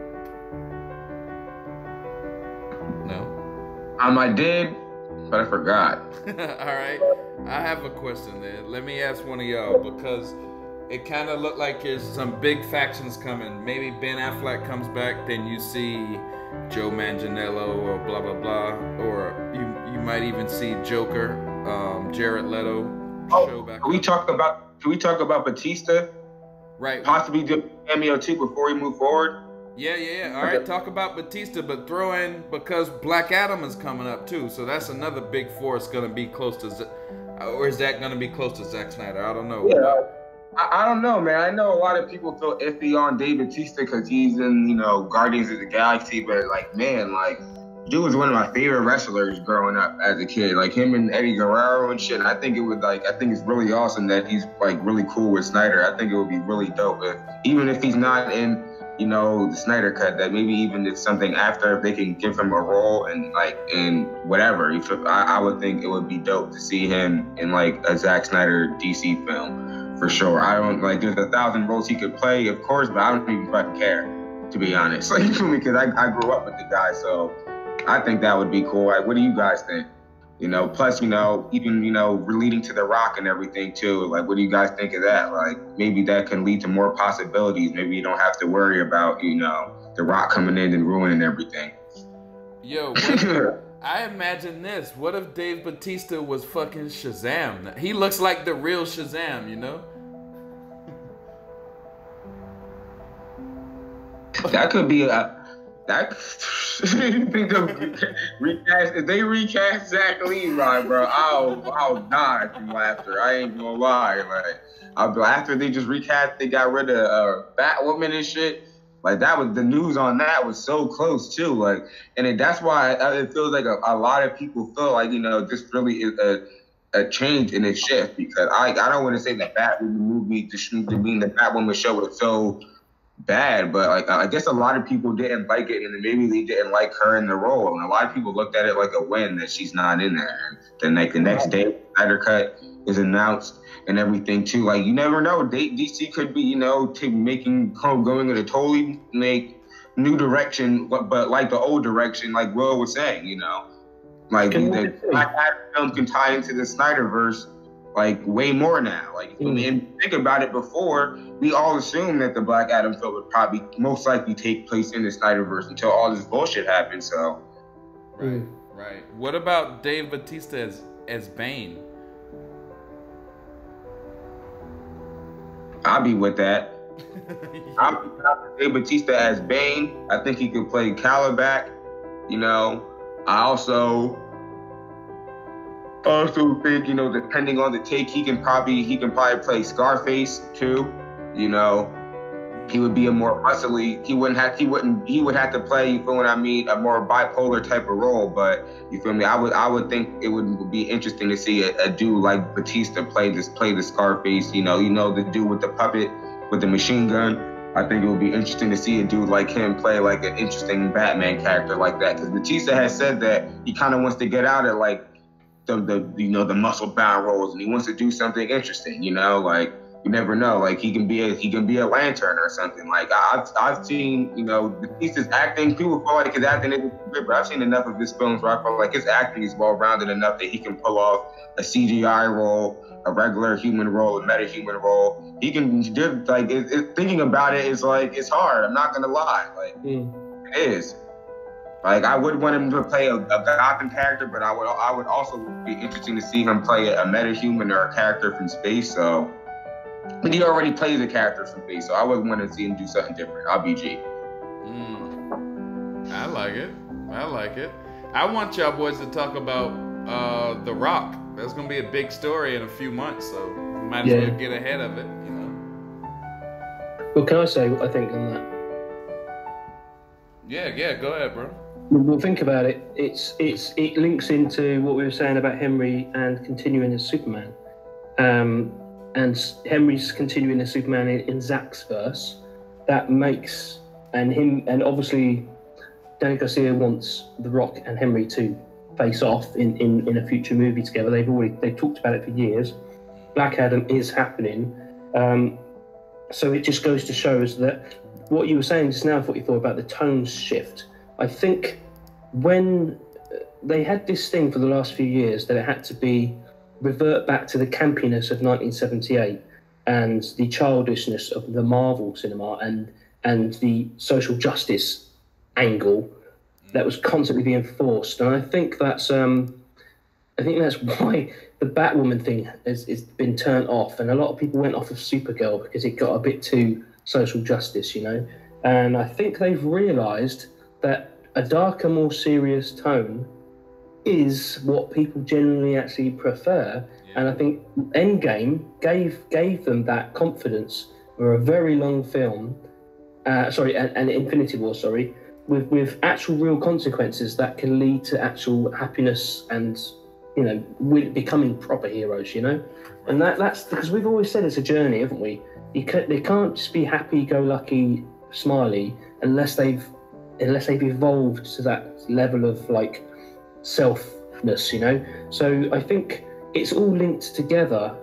Speaker 1: No.
Speaker 8: I did, but I forgot.
Speaker 1: All right. I have a question there. Let me ask one of y'all because it kind of looked like there's some big factions coming. Maybe Ben Affleck comes back, then you see Joe Manganiello or blah blah blah, or you might even see Joker, Jared Leto show back.
Speaker 8: Can we talk about Batista?
Speaker 1: Right.
Speaker 8: Possibly do a cameo too before we move forward.
Speaker 1: Yeah. All right, talk about Batista, but throw in because Black Adam is coming up too, so that's another big force going to be close to, or is that going to be close to Zack Snyder? I don't know.
Speaker 8: Yeah. I don't know, man. I know a lot of people feel iffy on Dave Bautista because he's in, Guardians of the Galaxy, but dude was one of my favorite wrestlers growing up as a kid. Like him and Eddie Guerrero and shit. I think it's really awesome that he's really cool with Snyder. I think it would be really dope even if he's not in, the Snyder cut, that maybe even it's something after if they can give him a role and in whatever. I would think it would be dope to see him in a Zack Snyder DC film. For sure. I don't there's 1,000 roles he could play, of course, but I don't even fucking care, to be honest. You feel me? Because I grew up with the guy, so I think that would be cool. What do you guys think? Plus, even, relating to The Rock and everything too. What do you guys think of that? Maybe that can lead to more possibilities. Maybe you don't have to worry about, The Rock coming in and ruining everything.
Speaker 1: Yo, I imagine this. What if Dave Bautista was fucking Shazam? He looks like the real Shazam,
Speaker 8: That could be recast. If they recast Zach Levi, bro, I'll die from laughter. I ain't gonna lie. After they just recast, they got rid of Batwoman and shit. That was the news on that was so close too. That's why it feels like a lot of people feel this really is a change in a shift, because I don't want to say the Batwoman movie to mean the Batwoman show was so bad, but I guess a lot of people didn't like it, and maybe they didn't like her in the role, and a lot of people looked at it like a win that she's not in there. And then the next day, Snyder Cut is announced and everything too. You never know. DC could be, going in a totally new direction, but the old direction, like Will was saying, the Black Adam film can tie into the Snyderverse way more now. And think about it, before we all assumed that the Black Adam film would probably most likely take place in the Snyderverse until all this bullshit happened. So,
Speaker 1: right. What about Dave Bautista as Bane?
Speaker 8: I'll be with that. I'll be with Dave Bautista as Bane. I think he could play Calabac. I also think, depending on the take, he can probably play Scarface too. He would be a more muscly. He would have to play, you feel what I mean, a more bipolar type of role. But you feel me? I would think it would be interesting to see a dude like Batista play the Scarface. The dude with the puppet with the machine gun. I think it would be interesting to see a dude like him play an interesting Batman character like that. Because Batista has said that he kind of wants to get out of the muscle bound roles, and he wants to do something interesting. You never know. He can be a Lantern or something. I've seen, Batista's acting. People feel like his acting isn't good, but I've seen enough of his films where I feel like his acting is well rounded enough that he can pull off a CGI role, a regular human role, a meta-human role. He can do thinking about it is it's hard. I'm not gonna lie. It is. I would want him to play a Gotham character, but I would also be interesting to see him play a meta-human or a character from space. So. But he already plays a character from space, so I wouldn't want to see him do something different. I'll be G.
Speaker 1: I like it. I want y'all boys to talk about The Rock. That's going to be a big story in a few months, so we might as well get ahead of it,
Speaker 7: Well, can I say what I think on that?
Speaker 1: Yeah, go ahead, bro.
Speaker 7: Well, think about it. It links into what we were saying about Henry and continuing as Superman. And Henry's continuing as Superman in Zack's verse. That makes and obviously Danny Garcia wants The Rock and Henry to face off in a future movie together. They've talked about it for years. Black Adam is happening. So it just goes to show us that what you were saying just now, what you thought about the tone shift. I think when they had this thing for the last few years that it had to revert back to the campiness of 1978 and the childishness of the Marvel cinema and the social justice angle that was constantly being forced. And I think that's why the Batwoman thing has been turned off, and a lot of people went off of Supergirl because it got a bit too social justice, you know. And I think they've realised that a darker, more serious tone is what people generally actually prefer. And I think Endgame gave them that confidence for a very long film. And Infinity War, with actual real consequences that can lead to actual happiness and, you know, becoming proper heroes, you know. And that's because we've always said it's a journey, haven't we? They can't just be happy-go-lucky, smiley unless they've evolved to that level of like selfness, you know. So I think it's all linked together.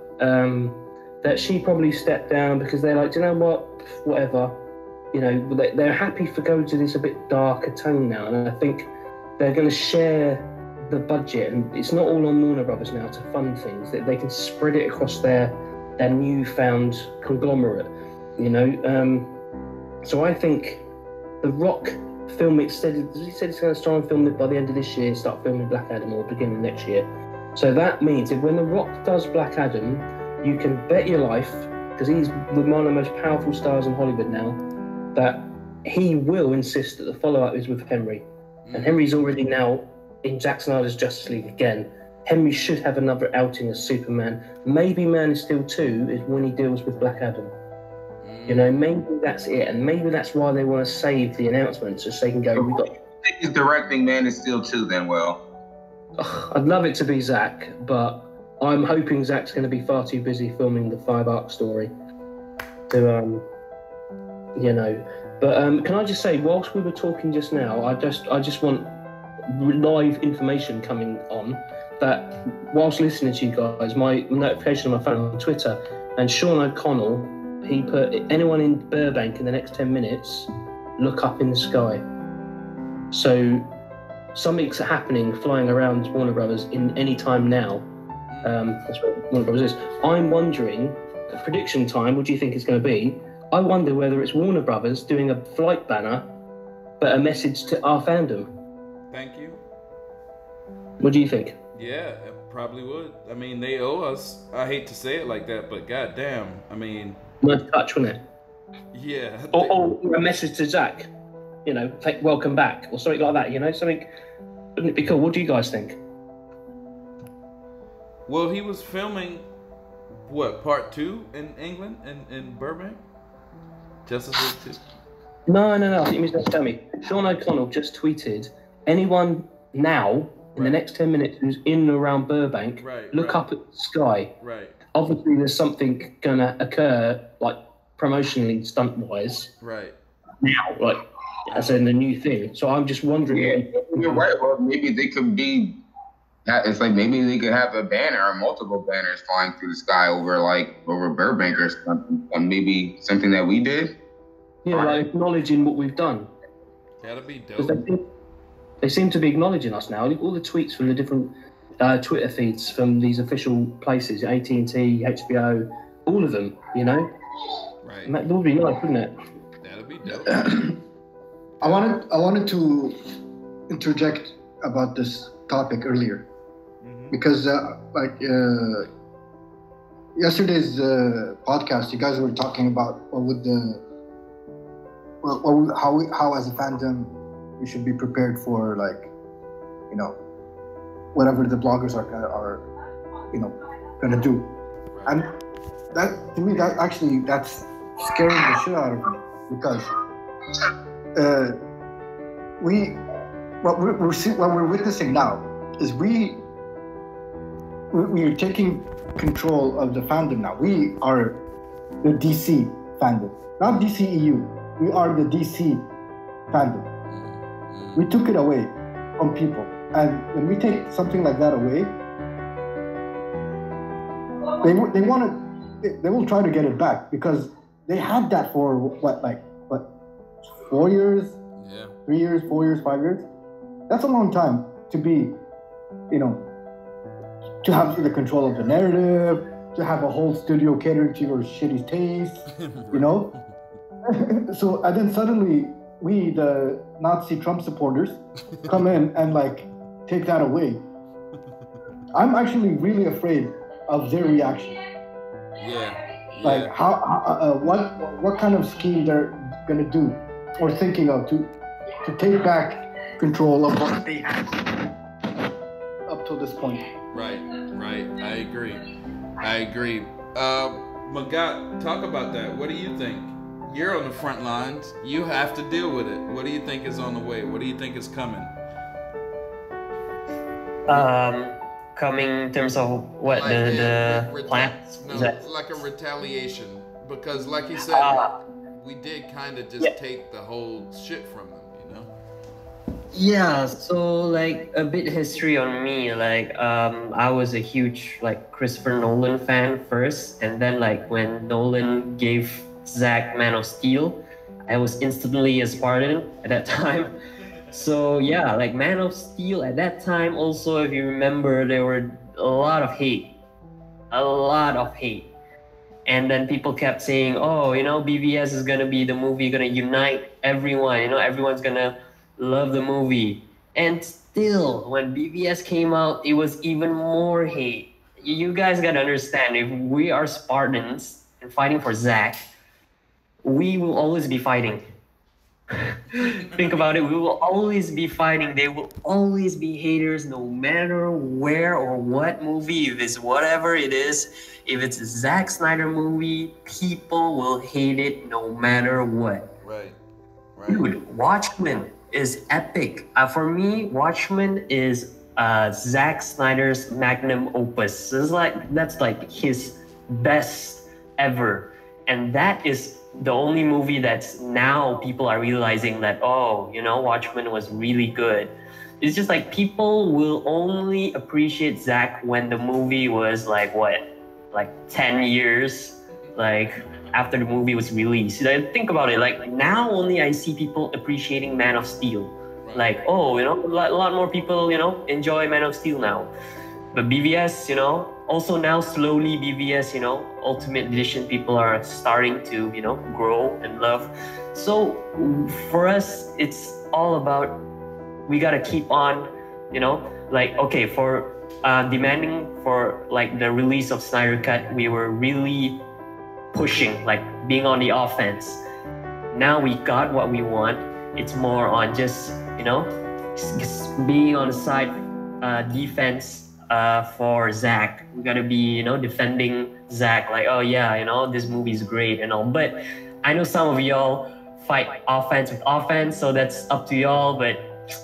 Speaker 7: That she probably stepped down because they're like, do you know what, whatever, you know. They're happy for going to this a bit darker tone now, and I think they're going to share the budget, and it's not all on Warner Brothers now to fund things. They can spread it across their newfound conglomerate, you know. So I think The Rock film he said it's going to start and film it by the end of this year, start filming Black Adam or beginning of next year. So that means that when The Rock does Black Adam, you can bet your life, because he's one of the most powerful stars in Hollywood now, that he will insist that the follow-up is with Henry. And Henry's already now in Zack Snyder's Justice League again. Henry should have another outing as Superman. Maybe Man of Steel 2 is when he deals with Black Adam. You know, maybe that's it, and maybe that's why they want to save the announcement, so they can go, we got...
Speaker 8: I think he's directing Man of Steel 2 then, Will.
Speaker 7: I'd love it to be Zack, but I'm hoping Zack's going to be far too busy filming the 5-arc story to, you know. But can I just say, whilst we were talking just now, I just want live information coming on that whilst listening to you guys, my notification on my phone on Twitter, and Sean O'Connell, he put, anyone in Burbank in the next 10 minutes, look up in the sky. So something's happening, flying around Warner Brothers in any time now. That's what Warner Brothers is. I'm wondering, prediction time, what do you think it's going to be? I wonder whether it's Warner Brothers doing a flight banner, but a message to our fandom.
Speaker 1: Thank you.
Speaker 7: What do you think?
Speaker 1: Yeah, it probably would. I mean, they owe us. I hate to say it like that, but goddamn, I mean...
Speaker 7: Nice touch, wasn't it?
Speaker 1: Yeah.
Speaker 7: Or a message to Zack, you know, welcome back, or something like that, you know, something. Wouldn't it be cool? What do you guys think?
Speaker 1: Well, he was filming, what, part 2 in England, in Burbank? Justice League 2?
Speaker 7: No, I think you missed that. Tell me. Sean O'Connell just tweeted, anyone now, in the next 10 minutes, who's in and around Burbank, look up at the sky.
Speaker 1: Right.
Speaker 7: Obviously, there's something going to occur, like, promotionally, stunt-wise.
Speaker 1: Right.
Speaker 7: Now, like, as in the new thing. So I'm just wondering...
Speaker 8: Yeah, you're right. Well, maybe they could be... It's like maybe they could have a banner or multiple banners flying through the sky over Burbank or something. Or maybe something that we did.
Speaker 7: Yeah, like acknowledging what we've done.
Speaker 1: That'd be dope.
Speaker 7: They seem to be acknowledging us now. All the tweets from the different Twitter feeds from these official places, AT&T, HBO, all of them, you know?
Speaker 1: Right.
Speaker 7: That would be nice, wouldn't it?
Speaker 1: That'd be dope.
Speaker 6: I wanted to interject about this topic earlier. Because yesterday's podcast, you guys were talking about how as a fandom we should be prepared for, like, you know, whatever the bloggers are you know, gonna do. And that, to me, that's scaring the shit out of me, because what we're witnessing now is we are taking control of the fandom now. We are the DC fandom, not DCEU. We are the DC fandom. We took it away from people. And when we take something like that away, they will try to get it back because they had that for what 4 years, 3 years, 4 years, 5 years. That's a long time to be, to have the control of the narrative, to have a whole studio catering to your shitty taste, So, and then suddenly we, the Nazi Trump supporters, come in and take that away. I'm actually really afraid of their reaction. What kind of scheme they're gonna do or thinking of to take back control of what they had up to this point.
Speaker 1: Right. I agree. Magat, talk about that. What do you think? You're on the front lines. You have to deal with it. What do you think is on the way? What do you think is coming?
Speaker 5: Coming in terms of what the plans?
Speaker 1: No, like a retaliation. Because like you said, we did kind of just take the whole shit from them,
Speaker 5: Yeah, so a bit history on me. I was a huge Christopher Nolan fan first, and then when Nolan gave Zack Man of Steel, I was instantly a Spartan at that time. So yeah, Man of Steel at that time also, if you remember, there were a lot of hate. And then people kept saying, BVS is gonna be the movie gonna unite everyone, everyone's gonna love the movie. And still, when BVS came out, it was even more hate. You guys gotta understand, if we are Spartans and fighting for Zack, we will always be fighting. Think about it, we will always be fighting. There will always be haters, no matter where or what movie, if it's whatever it is. If it's a Zack Snyder movie, people will hate it no matter what.
Speaker 1: Right.
Speaker 5: Dude, Watchmen is epic. For me, Watchmen is Zack Snyder's magnum opus. That's his best ever. And that is the only movie that's now people are realizing that, Watchmen was really good. It's just people will only appreciate Zack when the movie was 10 years after the movie was released. Think about it, now only I see people appreciating Man of Steel. A lot more people, enjoy Man of Steel now. But BVS, also now slowly BVS, Ultimate Edition, people are starting to, grow and love. So for us, it's all about, we gotta keep on, for demanding for the release of Snyder Cut, we were really pushing, being on the offense. Now we got what we want. It's more on just, being on the side defense for Zack. We gotta be, defending Zack, this movie is great and all. But I know some of y'all fight offense with offense, so that's up to y'all. But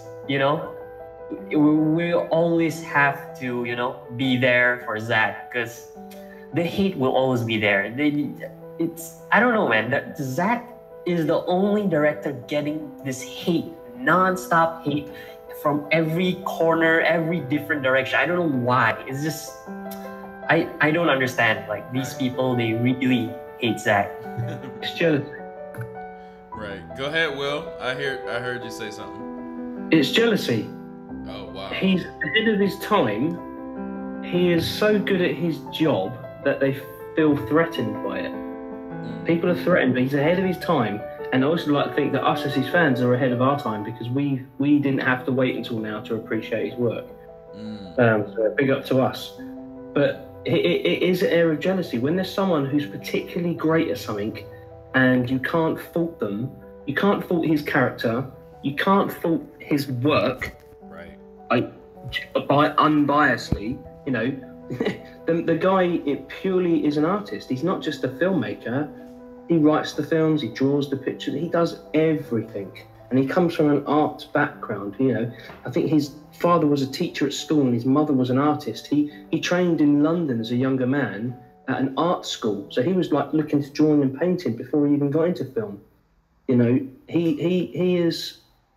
Speaker 5: we'll always have to, be there for Zack, because the hate will always be there. I don't know, man. Zack is the only director getting this hate, non-stop hate from every corner, every different direction. I don't know why. It's just, I don't understand. These people, they really hate Zack.
Speaker 7: It's jealousy.
Speaker 1: Right. Go ahead, Will. I heard you say something.
Speaker 7: It's jealousy.
Speaker 1: Oh, wow.
Speaker 7: He's ahead of his time. He is so good at his job that they feel threatened by it. People are threatened, but he's ahead of his time. And I also like to think that us as his fans are ahead of our time, because we didn't have to wait until now to appreciate his work. So big up to us. But it is an air of jealousy. When there's someone who's particularly great at something and you can't fault them, you can't fault his character, you can't fault his work,
Speaker 1: right?
Speaker 7: Unbiasedly, the guy purely is an artist. He's not just a filmmaker. He writes the films, he draws the pictures, he does everything. And he comes from an art background, I think his father was a teacher at school and his mother was an artist. He trained in London as a younger man at an art school. So he was looking to drawing and painting before he even got into film. He is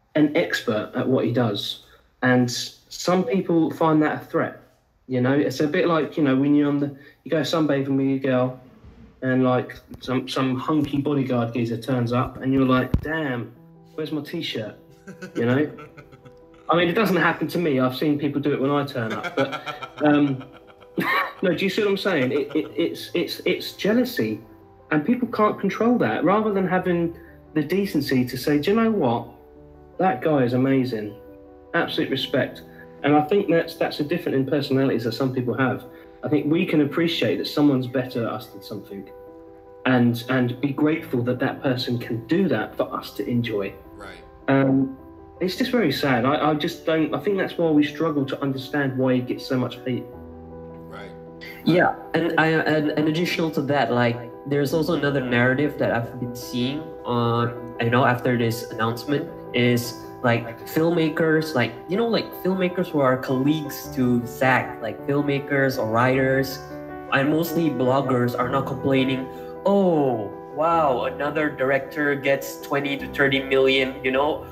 Speaker 7: an expert at what he does, and some people find that a threat. You know, it's a bit like, you know, when you go sunbathing with your girl, and like some hunky bodyguard geezer turns up, and you're like, damn, where's my t-shirt? You know. I mean, it doesn't happen to me. I've seen people do it when I turn up, but no. Do you see what I'm saying? It's jealousy, and people can't control that. Rather than having the decency to say, do you know what, that guy is amazing, absolute respect. And I think that's a different in personalities that some people have. I think we can appreciate that someone's better at us than something, and be grateful that that person can do that for us to enjoy.
Speaker 1: Right.
Speaker 7: It's just very sad. I just don't. I think that's why we struggle to understand why he gets so much hate.
Speaker 1: Right.
Speaker 5: Yeah, and additional to that, like there's also another narrative that I've been seeing on, you know, after this announcement is like filmmakers, like, you know, like filmmakers who are colleagues to Zack, like filmmakers or writers, and mostly bloggers are now complaining, oh wow, another director gets 20 to 30 million, you know,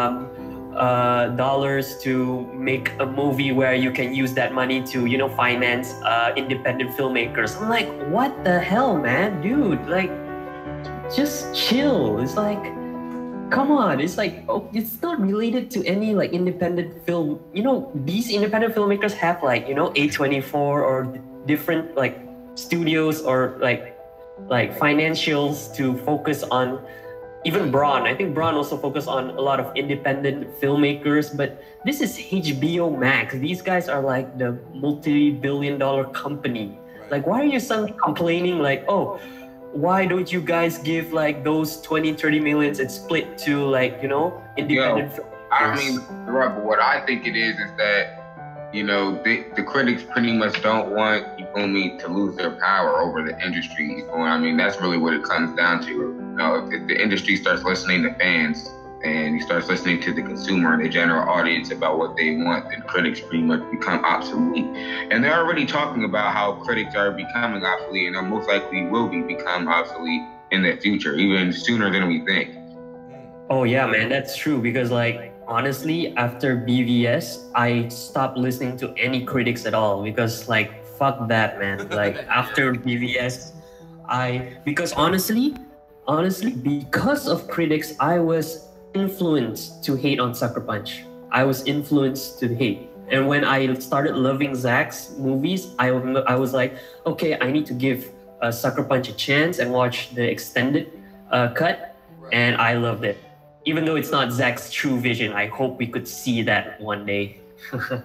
Speaker 5: dollars to make a movie where you can use that money to, you know, finance independent filmmakers. I'm like, what the hell, man, dude, like, just chill. It's like, come on, it's like, oh, it's not related to any like independent film. You know, these independent filmmakers have like, you know, A24 or different like studios or like financials to focus on. Even Braun, I think Braun also focused on a lot of independent filmmakers, but this is HBO Max. These guys are like the multi-billion-dollar company.
Speaker 1: Right.
Speaker 5: Like, why are you suddenly complaining like, oh, why don't you guys give like those 20, 30 millions and split to like, you know, independent filmmakers?
Speaker 8: I mean, right, but what I think it is that, you know, the critics pretty much don't want, you feel me, to lose their power over the industry. You feel me? I mean, that's really what it comes down to. You know, if the industry starts listening to fans and he starts listening to the consumer and the general audience about what they want, then critics pretty much become obsolete. And they're already talking about how critics are becoming obsolete, and most likely will become obsolete in the future, even sooner than we think.
Speaker 5: Oh yeah, man, that's true. Because like, honestly, after BVS, I stopped listening to any critics at all, because like, fuck that, man. Like after BVS, because honestly, because of critics, I was influenced to hate on Sucker Punch. I was influenced to hate. And when I started loving Zack's movies, I was like, okay, I need to give Sucker Punch a chance and watch the extended cut. And I loved it. Even though it's not Zack's true vision, I hope we could see that one day.
Speaker 1: Right.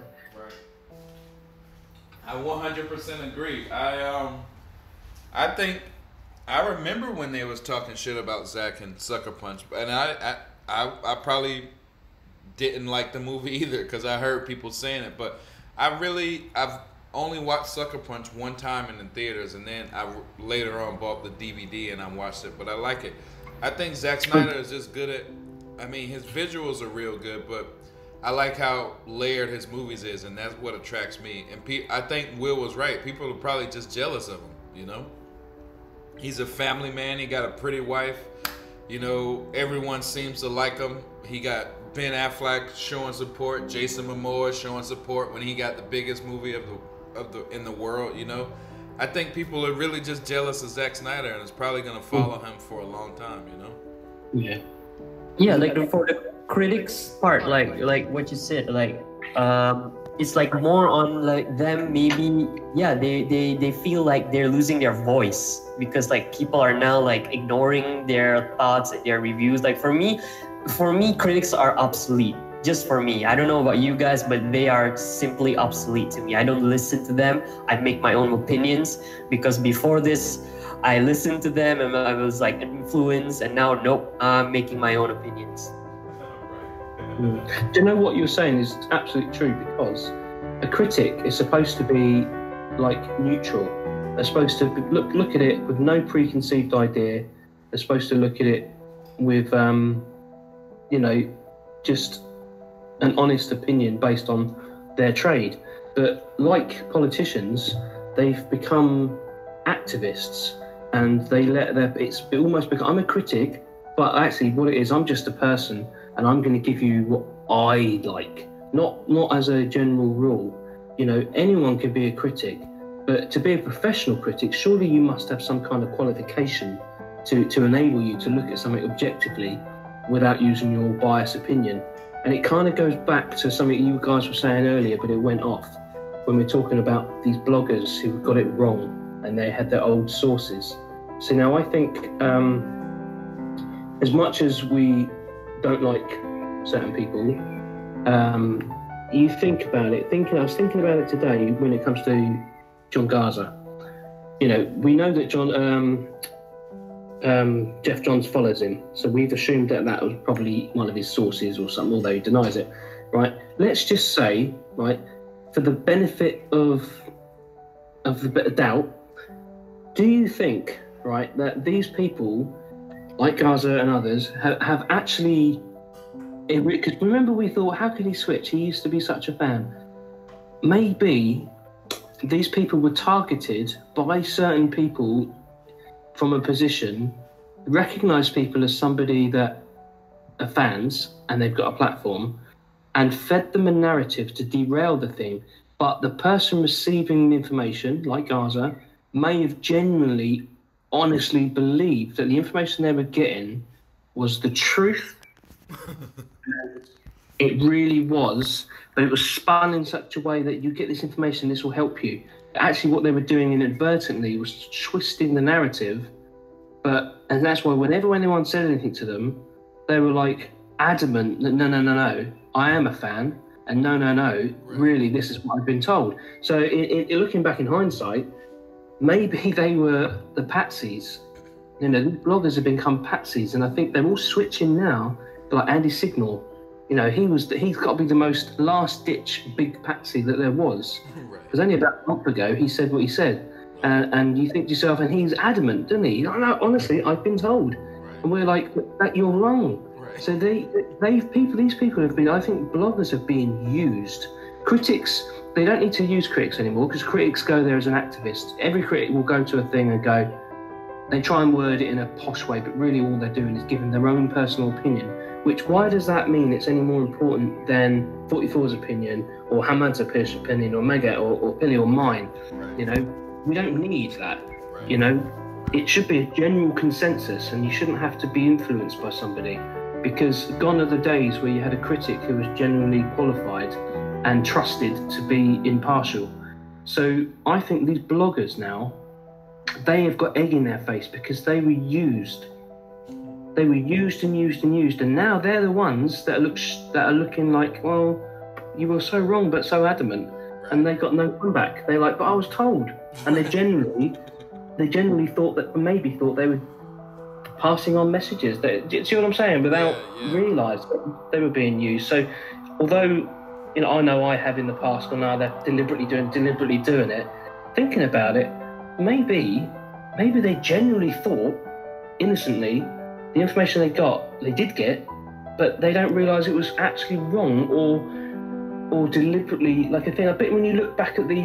Speaker 1: I 100% agree. I think I remember when they was talking shit about Zack and Sucker Punch, and I probably didn't like the movie either because I heard people saying it. But I've only watched Sucker Punch one time in the theaters, and then I later on bought the DVD and I watched it. But I like it. I think Zack Snyder is just good at. I mean, his visuals are real good, but I like how layered his movies is, and that's what attracts me. And I think Will was right. People are probably just jealous of him, you know? He's a family man. He got a pretty wife. You know, everyone seems to like him. He got Ben Affleck showing support, Jason Momoa showing support when he got the biggest movie in the world, you know? I think people are really just jealous of Zack Snyder, and it's probably going to follow him for a long time, you know?
Speaker 5: Yeah. Yeah, like for the critics part, like what you said, like it's like more on like them maybe, yeah, they feel like they're losing their voice because like people are now like ignoring their thoughts and their reviews. Like for me, critics are obsolete. Just for me, I don't know about you guys, but they are simply obsolete to me. I don't listen to them. I make my own opinions because before this, I listened to them and I was like influenced, and now nope, I'm making my own opinions.
Speaker 7: Do you know what you're saying is absolutely true? Because a critic is supposed to be like neutral. They're supposed to look at it with no preconceived idea. They're supposed to look at it with, you know, just an honest opinion based on their trade. But like politicians, they've become activists, and they let it's almost become, I'm a critic, but actually what it is, I'm just a person and I'm going to give you what I like, not as a general rule. You know, anyone can be a critic, but to be a professional critic, surely you must have some kind of qualification to enable you to look at something objectively without using your biased opinion. And it kind of goes back to something you guys were saying earlier, but it went off when we're talking about these bloggers who got it wrong and they had their old sources. So now I think as much as we don't like certain people, you think about it. I was thinking about it today when it comes to John Garza. You know, we know that Jeff Johns follows him, so we've assumed that was probably one of his sources or something, although he denies it, right? Let's just say, right, for the benefit of the bit of doubt, do you think, right, that these people, like Garza and others, have actually... Because remember we thought, how could he switch? He used to be such a fan. Maybe these people were targeted by certain people from a position, recognize people as somebody that are fans and they've got a platform, and fed them a narrative to derail the thing. But the person receiving the information, like Garza, may have genuinely, honestly believed that the information they were getting was the truth. It really was, but it was spun in such a way that you get this information, this will help you. Actually, what they were doing inadvertently was twisting the narrative, and that's why whenever anyone said anything to them, they were like adamant that no, I am a fan, and no, really, this is what I've been told. So looking back in hindsight, maybe they were the patsies. You know, the bloggers have become patsies, and I think they're all switching now, like Andy Signal. You know, he's got to be the most last-ditch big patsy that there was. Because only about a month ago, he said what he said. And you think to yourself, and he's adamant, doesn't he? No, honestly, I've been told. Right. And we're like, that you're wrong. Right. So these people have been, I think bloggers have been used. Critics, they don't need to use critics anymore, because critics go there as an activist. Every critic will go to a thing and go, they try and word it in a posh way, but really all they're doing is giving their own personal opinion. Why does that mean it's any more important than 44's opinion, or Hamad's opinion, or Mega, or Billy, or mine? Right. You know, we don't need that. Right. You know, it should be a general consensus, and you shouldn't have to be influenced by somebody, because gone are the days where you had a critic who was genuinely qualified and trusted to be impartial. So I think these bloggers now, they have got egg in their face because they were used. They were used and used and used, and now they're the ones that are looking like, well, you were so wrong but so adamant, and they got no comeback. They're like, but I was told, and they generally thought they were passing on messages. Do you see what I'm saying? Without realising they were being used. So, although I know I have in the past, or now they're deliberately doing it. Thinking about it, maybe they genuinely thought, innocently, the information they did get, but they don't realise it was actually wrong or deliberately. Like I bet when you look back at the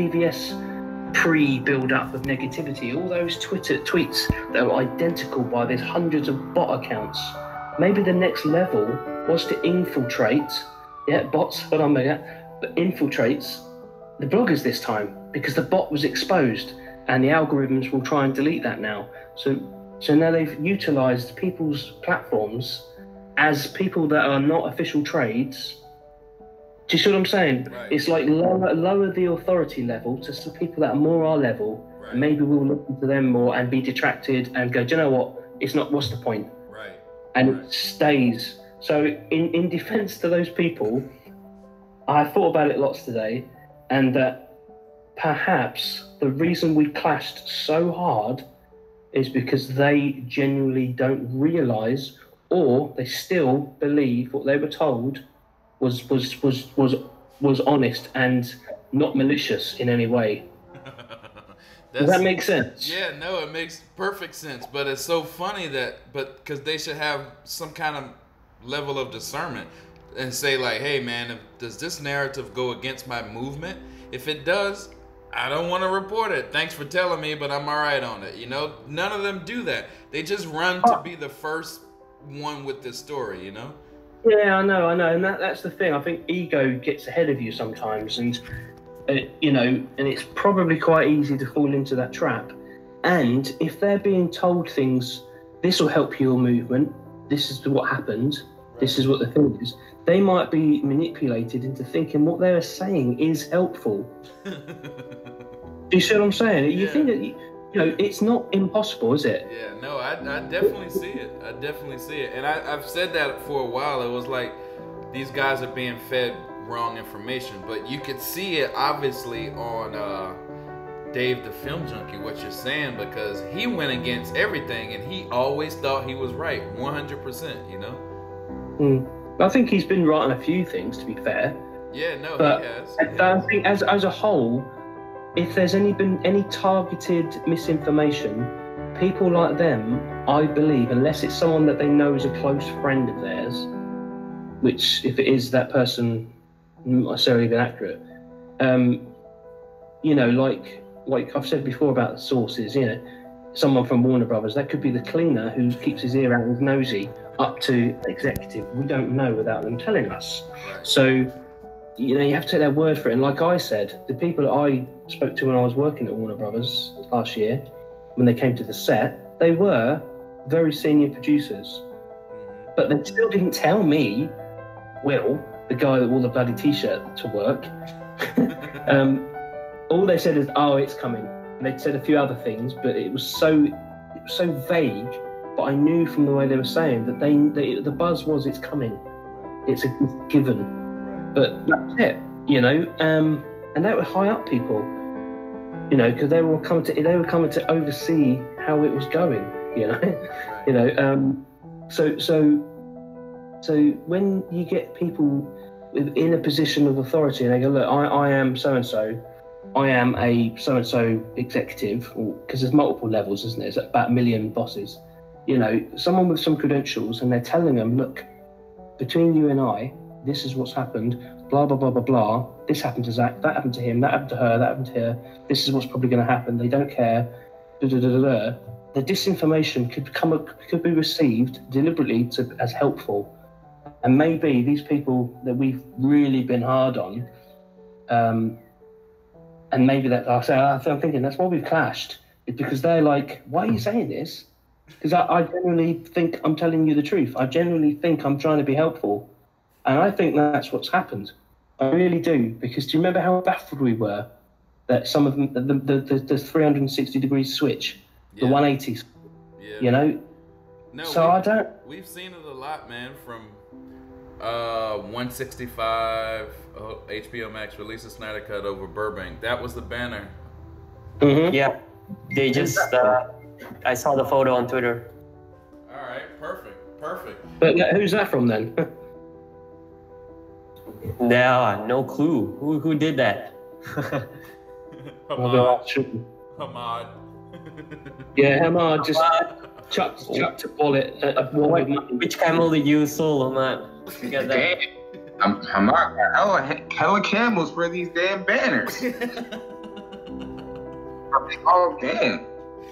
Speaker 7: BVS pre-build-up of negativity, all those Twitter tweets that were identical by there's hundreds of bot accounts, maybe the next level was to infiltrate, bots, but infiltrates the bloggers this time, because the bot was exposed, and the algorithms will try and delete that now. So now they've utilised people's platforms as people that are not official trades. Do you see what I'm saying? Right. It's like lower the authority level to some people that are more our level. Right. And maybe we'll look into them more and be detracted and go, do you know what? It's not, what's the point? Right. And it stays. So in defence to those people, I thought about it lots today, and that perhaps the reason we clashed so hard is because they genuinely don't realise, or they still believe what they were told was honest and not malicious in any way. Does that make sense?
Speaker 1: Yeah, no, it makes perfect sense. But it's so funny because they should have some kind of level of discernment and say like, hey man, does this narrative go against my movement? If it does, I don't want to report it. Thanks for telling me, but I'm all right on it. None of them do that. They just run to be the first one with this story,
Speaker 7: Yeah, I know, and that's the thing. I think ego gets ahead of you sometimes, and you know, and it's probably quite easy to fall into that trap. And if they're being told things, this will help your movement, this is what happened, this is what the thing is, they might be manipulated into thinking what they're saying is helpful. Do you see what I'm saying? You think that, you know, it's not impossible, is it?
Speaker 1: Yeah, no, I definitely see it. I definitely see it. And I've said that for a while. It was like these guys are being fed wrong information, but you could see it obviously on Dave the Film Junkie, what you're saying, because he went against everything and he always thought he was right 100%, you know?
Speaker 7: I think he's been right on a few things, to be fair.
Speaker 1: Yeah, no,
Speaker 7: but
Speaker 1: he has.
Speaker 7: I think as a whole, if there's been any targeted misinformation, people like them, I believe, unless it's someone that they know is a close friend of theirs, which if it is that person, not necessarily been accurate, you know, like I've said before about the sources, you know, someone from Warner Brothers, that could be the cleaner who keeps his ear out and is nosy, up to executive. We don't know without them telling us.
Speaker 1: Right.
Speaker 7: So, you know, you have to take their word for it. And like I said, the people that I spoke to when I was working at Warner Brothers last year, when they came to the set, they were very senior producers. But they still didn't tell me, Will, the guy that wore the bloody t-shirt to work, all they said is, oh, it's coming. And they said a few other things, but it was so vague. But I knew from the way they were saying that the buzz was, it's coming. It's a given. But that's it, you know. And they were high up people, you know, because they were coming to oversee how it was going, you know. You know, so when you get people in a position of authority and they go, look, I am so and so, I am a so and so executive, because there's multiple levels, isn't there? There's about 1 million bosses. You know, someone with some credentials, and they're telling them, look, between you and I, this is what's happened, blah, blah, blah, blah, blah. This happened to Zach, that happened to him, that happened to her, that happened to her. This is what's probably going to happen. They don't care. Da, da, da, da, da. The disinformation could be received deliberately as helpful. And maybe these people that we've really been hard on, and maybe that, I'm thinking that's why we've clashed. It's because they're like, why are you saying this? Because I genuinely think I'm telling you the truth. I genuinely think I'm trying to be helpful. And I think that's what's happened. I really do. Because do you remember how baffled we were that some of them, the 360 degrees switch, the 180, you know?
Speaker 1: No,
Speaker 7: so
Speaker 1: we've seen it a lot, man, from 165, HBO Max released a Snyder Cut over Burbank. That was the banner.
Speaker 5: Mm-hmm. Yeah. They just... I saw the photo on Twitter.
Speaker 1: All right, perfect.
Speaker 7: But who's that from then?
Speaker 5: No clue. Who did that?
Speaker 1: Hamad.
Speaker 7: Yeah, Hamad just chucked a bullet at a wall of money.
Speaker 5: Which camel did you soul, Hamad? You got that?
Speaker 8: Hamad got hella camels for these damn banners. Oh, damn.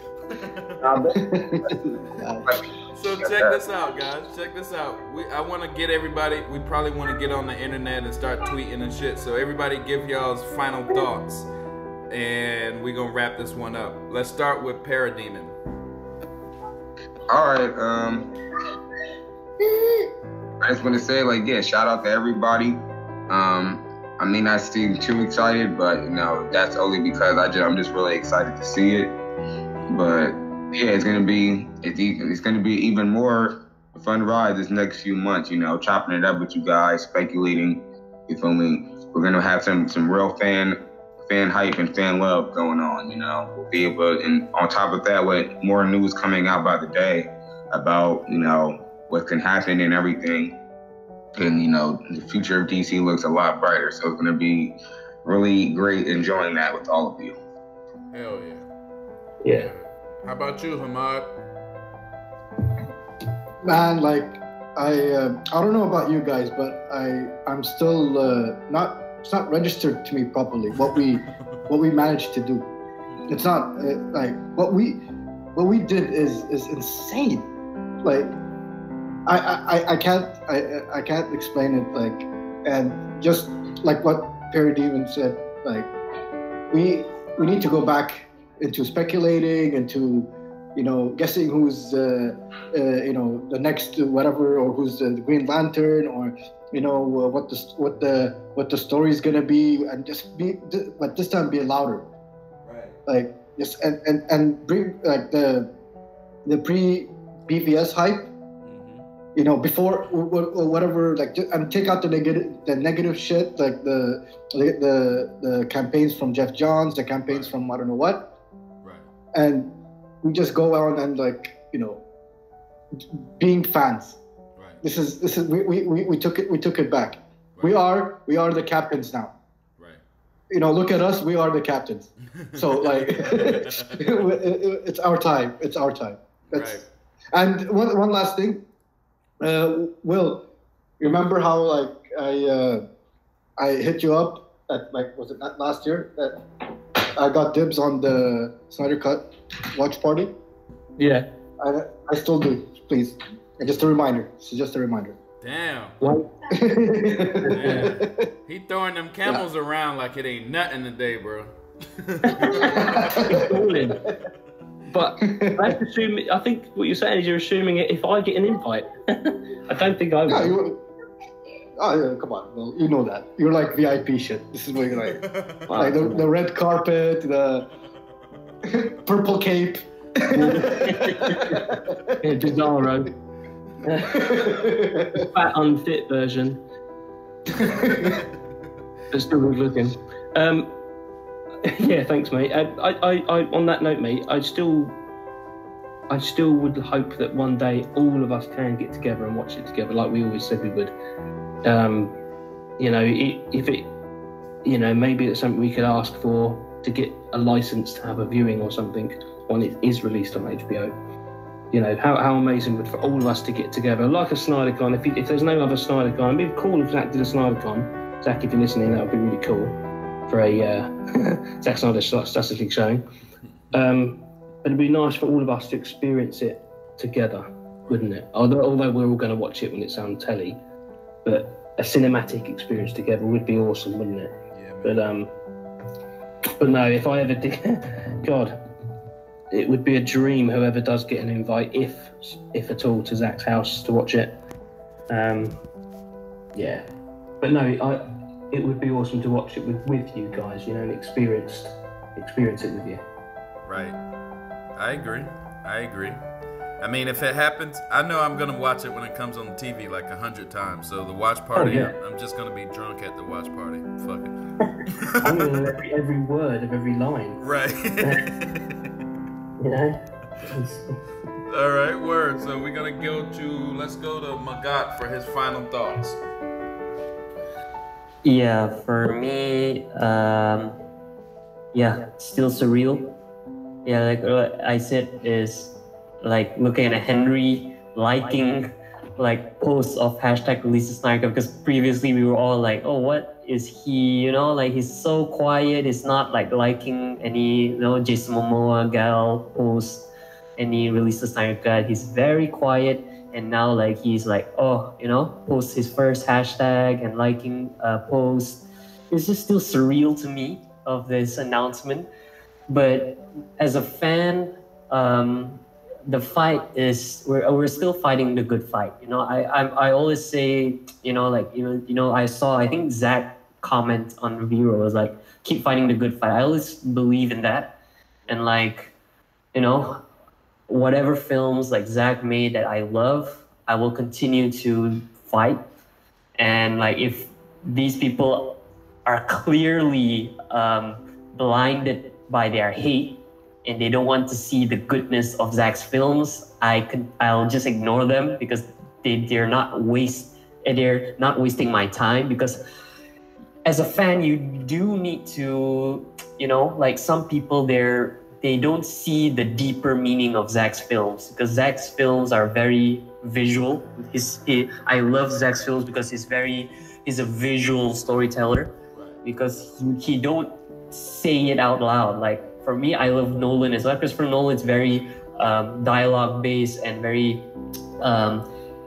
Speaker 1: So check this out, guys. Check this out. I want to get everybody. We probably want to get on the internet and start tweeting and shit. So everybody, give y'all's final thoughts, and we're gonna wrap this one up. Let's start with Parademon.
Speaker 8: All right. I just want to say, like, yeah, shout out to everybody. I may not seem too excited, but you know that's only because I'm just really excited to see it. But yeah, it's gonna be even more fun ride this next few months. You know, chopping it up with you guys, speculating. You feel me? We're gonna have some real fan hype and fan love going on. You know, we'll be able, and on top of that, with more news coming out by the day about what can happen and everything. And the future of DC looks a lot brighter. So it's gonna be really great enjoying that with all of you.
Speaker 1: Hell yeah.
Speaker 7: Yeah.
Speaker 1: How about you, Hamad?
Speaker 6: Man, like I don't know about you guys, but I'm still it's not registered to me properly what we managed to do. It's not like what we did is insane. Like I can't explain it, like, and just like what Perry Demon said, like we need to go back into speculating, into guessing who's the next whatever, or who's the Green Lantern, or what the story is gonna be, and just but this time be louder,
Speaker 1: Right.
Speaker 6: like just and bring like the pre BVS hype, before or whatever, like and take out the negative shit, like the campaigns from Jeff Johns, the campaigns from I don't know what,
Speaker 1: Right.
Speaker 6: and we just go on and being fans.
Speaker 1: Right.
Speaker 6: This is we took it back.
Speaker 1: Right.
Speaker 6: We are the captains now.
Speaker 1: Right.
Speaker 6: Look at us, we are the captains. So like it's our time. It's our time.
Speaker 1: Right.
Speaker 6: And one last thing. Will, remember how like I hit you up at, like, was it not last year that I got dibs on the Snyder Cut watch party?
Speaker 7: Yeah.
Speaker 6: I still do. Please, and just a reminder. It's just a reminder.
Speaker 1: Damn.
Speaker 7: What?
Speaker 1: Damn. He throwing them camels around like it ain't nothing today, bro.
Speaker 7: It's all in. But I think what you're saying is you're assuming it if I get an invite. I don't think I will.
Speaker 6: Yeah, come on. Well, you know that. You're like VIP shit. This is what you're like. Like the red carpet, the purple cape.
Speaker 7: Yeah, Bizarro. Fat, unfit version. But still good looking. Yeah, thanks, mate. I on that note, mate, I still would hope that one day all of us can get together and watch it together, like we always said we would. If it, maybe it's something we could ask for to get a license to have a viewing or something when it is released on HBO. How amazing would for all of us to get together, like a SnyderCon. If there's no other SnyderCon, it'd be cool if Zach did a SnyderCon. Zach, if you're listening, that would be really cool for a Zack Snyder Justice League showing. But it'd be nice for all of us to experience it together, wouldn't it? Although we're all going to watch it when it's on telly, but a cinematic experience together would be awesome, wouldn't it?
Speaker 1: Yeah, man.
Speaker 7: But no, if I ever did, God, it would be a dream. Whoever does get an invite, if at all, to Zach's house to watch it. Yeah, but no, it would be awesome to watch it with you guys, and experience it with you.
Speaker 1: Right. I agree. I mean, if it happens, I know I'm gonna watch it when it comes on the TV like 100 times. So the watch party, I'm just gonna be drunk at the watch party. Fuck it.
Speaker 7: I'm gonna know every word of every line.
Speaker 1: Right.
Speaker 7: All
Speaker 1: right, word. So we're gonna let's go to Magat for his final thoughts.
Speaker 5: Yeah, for me, still surreal. Yeah, like I said, is like looking at Henry liking like posts of #release Snyder, because previously we were all like, oh, what is he? Like he's so quiet. He's not like liking any Jason Momoa gal posts, any release Snyder Cut. He's very quiet. And now, like, he's like, posts his first hashtag and liking posts. It's just still surreal to me of this announcement. But as a fan, the fight is we're still fighting the good fight. I always say, I saw, I think Zach comment on Vero was like, keep fighting the good fight. I always believe in that, and like, whatever films like Zach made that I love, I will continue to fight. And like, if these people are clearly blinded by their hate and they don't want to see the goodness of Zach's films, I'll just ignore them, because they're not wasting my time. Because as a fan, you do need to, like some people they don't see the deeper meaning of Zach's films, because Zach's films are very visual. I love Zach's films because he's a visual storyteller, because he don't say it out loud. Like for me, I love Nolan as well. Christopher Nolan's very dialogue based and very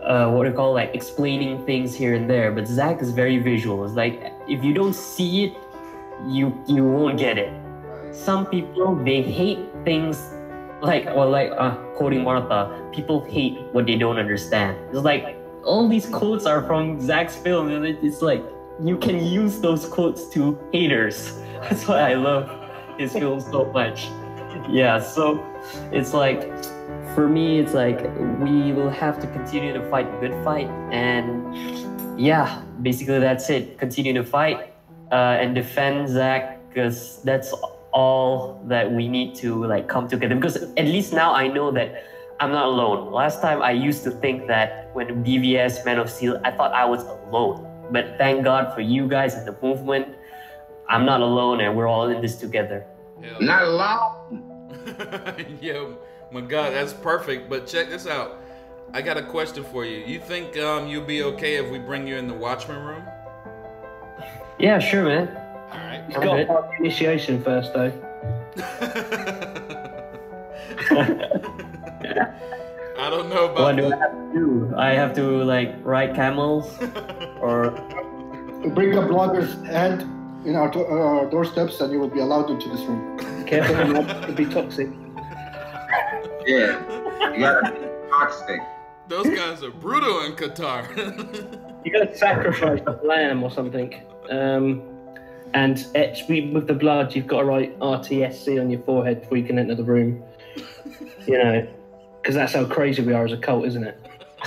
Speaker 5: what do you call, like explaining things here and there. But Zach is very visual. It's like if you don't see it, you won't get it. Some people, they hate things quoting Martha, people hate what they don't understand. It's like all these quotes are from Zach's film, and it's like you can use those quotes to haters. That's why I love his film so much. Yeah, so it's like, for me, it's like we will have to continue to fight the good fight, and yeah, basically that's it. Continue to fight and defend Zach, because that's all that we need to like come together. Because at least now I know that I'm not alone. Last time I used to think that when BVS, Man of Steel, I thought I was alone. But thank God for you guys in the movement. I'm not alone, and we're all in this together.
Speaker 8: Not alone.
Speaker 1: Yeah, my God, that's perfect. But check this out. I got a question for you. You think you'll be okay if we bring you in the Watchmen room?
Speaker 5: Yeah, sure, man.
Speaker 1: All right.
Speaker 7: He's got to pass the initiation first, though.
Speaker 1: I don't know about
Speaker 5: What do I have to do? I have to like ride camels, or
Speaker 6: Bring a blogger's hand in our doorsteps, and you will be allowed into this room.
Speaker 7: Careful, it could be toxic.
Speaker 8: Yeah, you gotta be toxic.
Speaker 1: Those guys are brutal in Qatar.
Speaker 7: You got to sacrifice a lamb or something. And etch with the blood, you've got to write RTSC on your forehead before you can enter the room. You know, because that's how crazy we are as a cult, isn't it?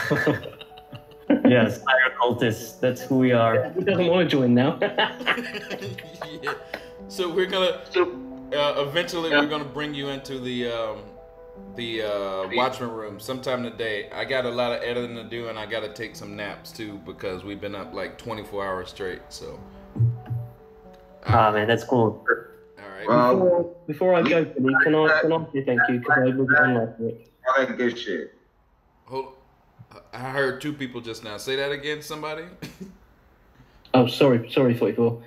Speaker 5: yes, fire cultists. That's who we are.
Speaker 7: Who doesn't want to join now?
Speaker 1: Yeah. So we're gonna eventually we're gonna bring you into the Watchmen room sometime today. I got a lot of editing to do, and I got to take some naps too, because we've been up like 24 hours straight. So.
Speaker 5: Ah, man, that's cool.
Speaker 1: All right.
Speaker 7: Before I go, Billy, can I say thank you, because I wasn't on last week.
Speaker 8: All that good shit.
Speaker 1: Hold. I heard two people just now. Say that again, somebody.
Speaker 7: Oh, sorry, 44.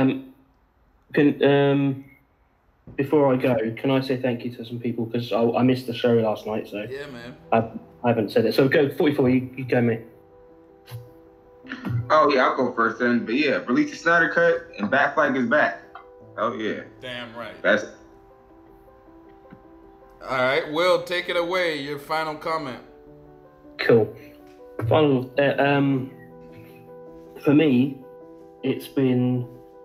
Speaker 7: Before I go, can I say thank you to some people, because I missed the show last night, so
Speaker 1: Yeah, man.
Speaker 7: I haven't said it. So go 44. You go, mate.
Speaker 8: Oh yeah, I'll go first then. But yeah, release the Snyder Cut and Batfleck is back. Oh yeah,
Speaker 1: Damn right.
Speaker 8: that's
Speaker 1: All right, Will, take it away. Your final comment.
Speaker 7: Cool. Final. For me, it's been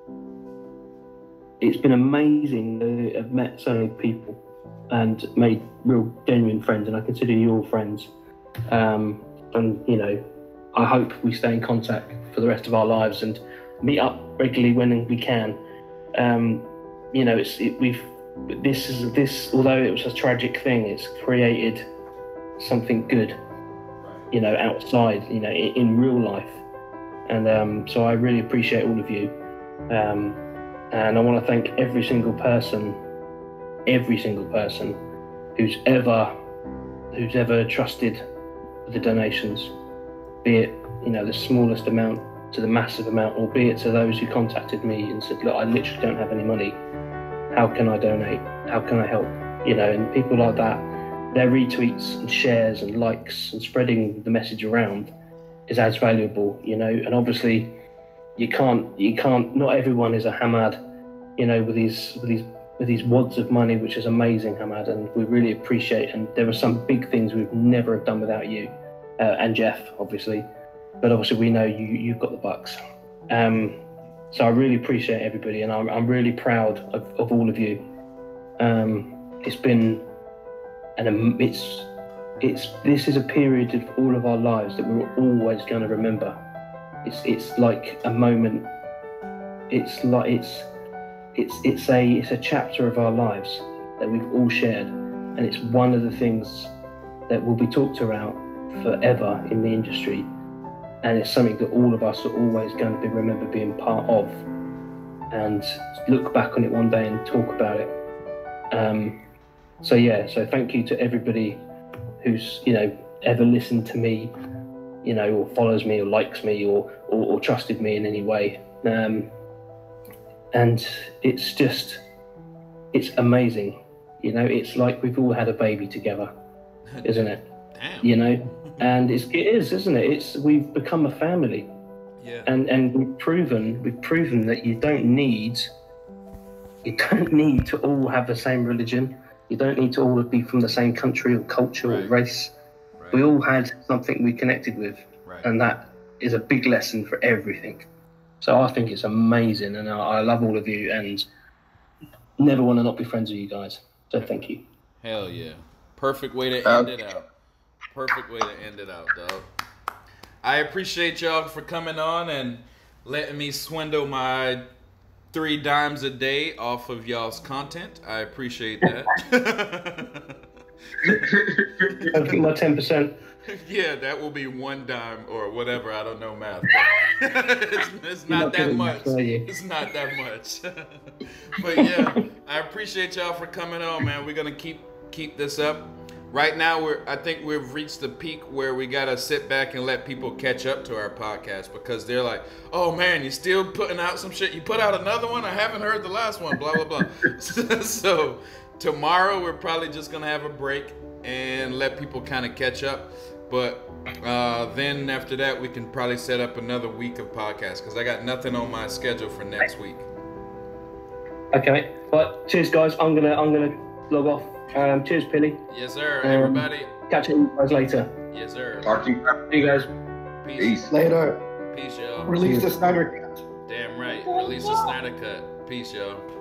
Speaker 7: amazing to have met so many people and made real genuine friends, and I consider you all friends. And you know, I hope we stay in contact for the rest of our lives and meet up regularly when we can. You know, although it was a tragic thing, it's created something good, you know, outside, you know, in real life. And so I really appreciate all of you. And I want to thank every single person who's ever trusted the donations, be it, you know, the smallest amount to the massive amount, or be it to those who contacted me and said, look, I literally don't have any money. How can I donate? How can I help? You know, and people like that, their retweets and shares and likes and spreading the message around is as valuable, you know. And obviously you can't, not everyone is a Hamad, you know, with these wads of money, which is amazing, Hamad, and we really appreciate. And there are some big things we've never have done without you, and Jeff, obviously. But obviously we know you've got the bucks. So I really appreciate everybody, and I'm really proud of all of you. It's been, this is a period of all of our lives that we're always going to remember. It's like a moment. It's a chapter of our lives that we've all shared, and it's one of the things that will be talked about forever in the industry. And it's something that all of us are always going to remember being part of, and look back on it one day and talk about it. So thank you to everybody who's, you know, ever listened to me, you know, or follows me or likes me or trusted me in any way. And it's amazing. You know, it's like we've all had a baby together, isn't it?
Speaker 1: Damn.
Speaker 7: You know? And it is, isn't it? We've become a family.
Speaker 1: Yeah.
Speaker 7: And we've proven that you don't need to all have the same religion. You don't need to all be from the same country or culture or race. Right. We all had something we connected with, and that is a big lesson for everything. So I think it's amazing, and I love all of you, and never want to not be friends with you guys. So thank you.
Speaker 1: Hell yeah. Perfect way to end it out. Perfect way to end it out, dog. I appreciate y'all for coming on and letting me swindle my 3 dimes a day off of y'all's content. I appreciate that.
Speaker 7: I'll get my 10%.
Speaker 1: Yeah, that will be 1 dime or whatever. I don't know math. It's not that much. It's not that much. But yeah, I appreciate y'all for coming on, man. We're gonna keep this up. Right now, I think we've reached the peak where we gotta sit back and let people catch up to our podcast, because they're like, "Oh man, you're still putting out some shit. You put out another one? I haven't heard the last one." Blah blah blah. So tomorrow we're probably just gonna have a break and let people kind of catch up. But then after that, we can probably set up another week of podcasts, because I got nothing on my schedule for next week.
Speaker 7: Okay, but cheers, guys. I'm gonna log off. Cheers, Pilly.
Speaker 1: Yes, sir. Everybody.
Speaker 7: Catch you guys later.
Speaker 1: Yes, sir.
Speaker 8: Talk to you.
Speaker 7: See you guys.
Speaker 1: Peace.
Speaker 6: Later.
Speaker 1: Peace, y'all.
Speaker 6: Release the Snyder Cut.
Speaker 1: Damn right. Release the Snyder Cut. Peace, y'all.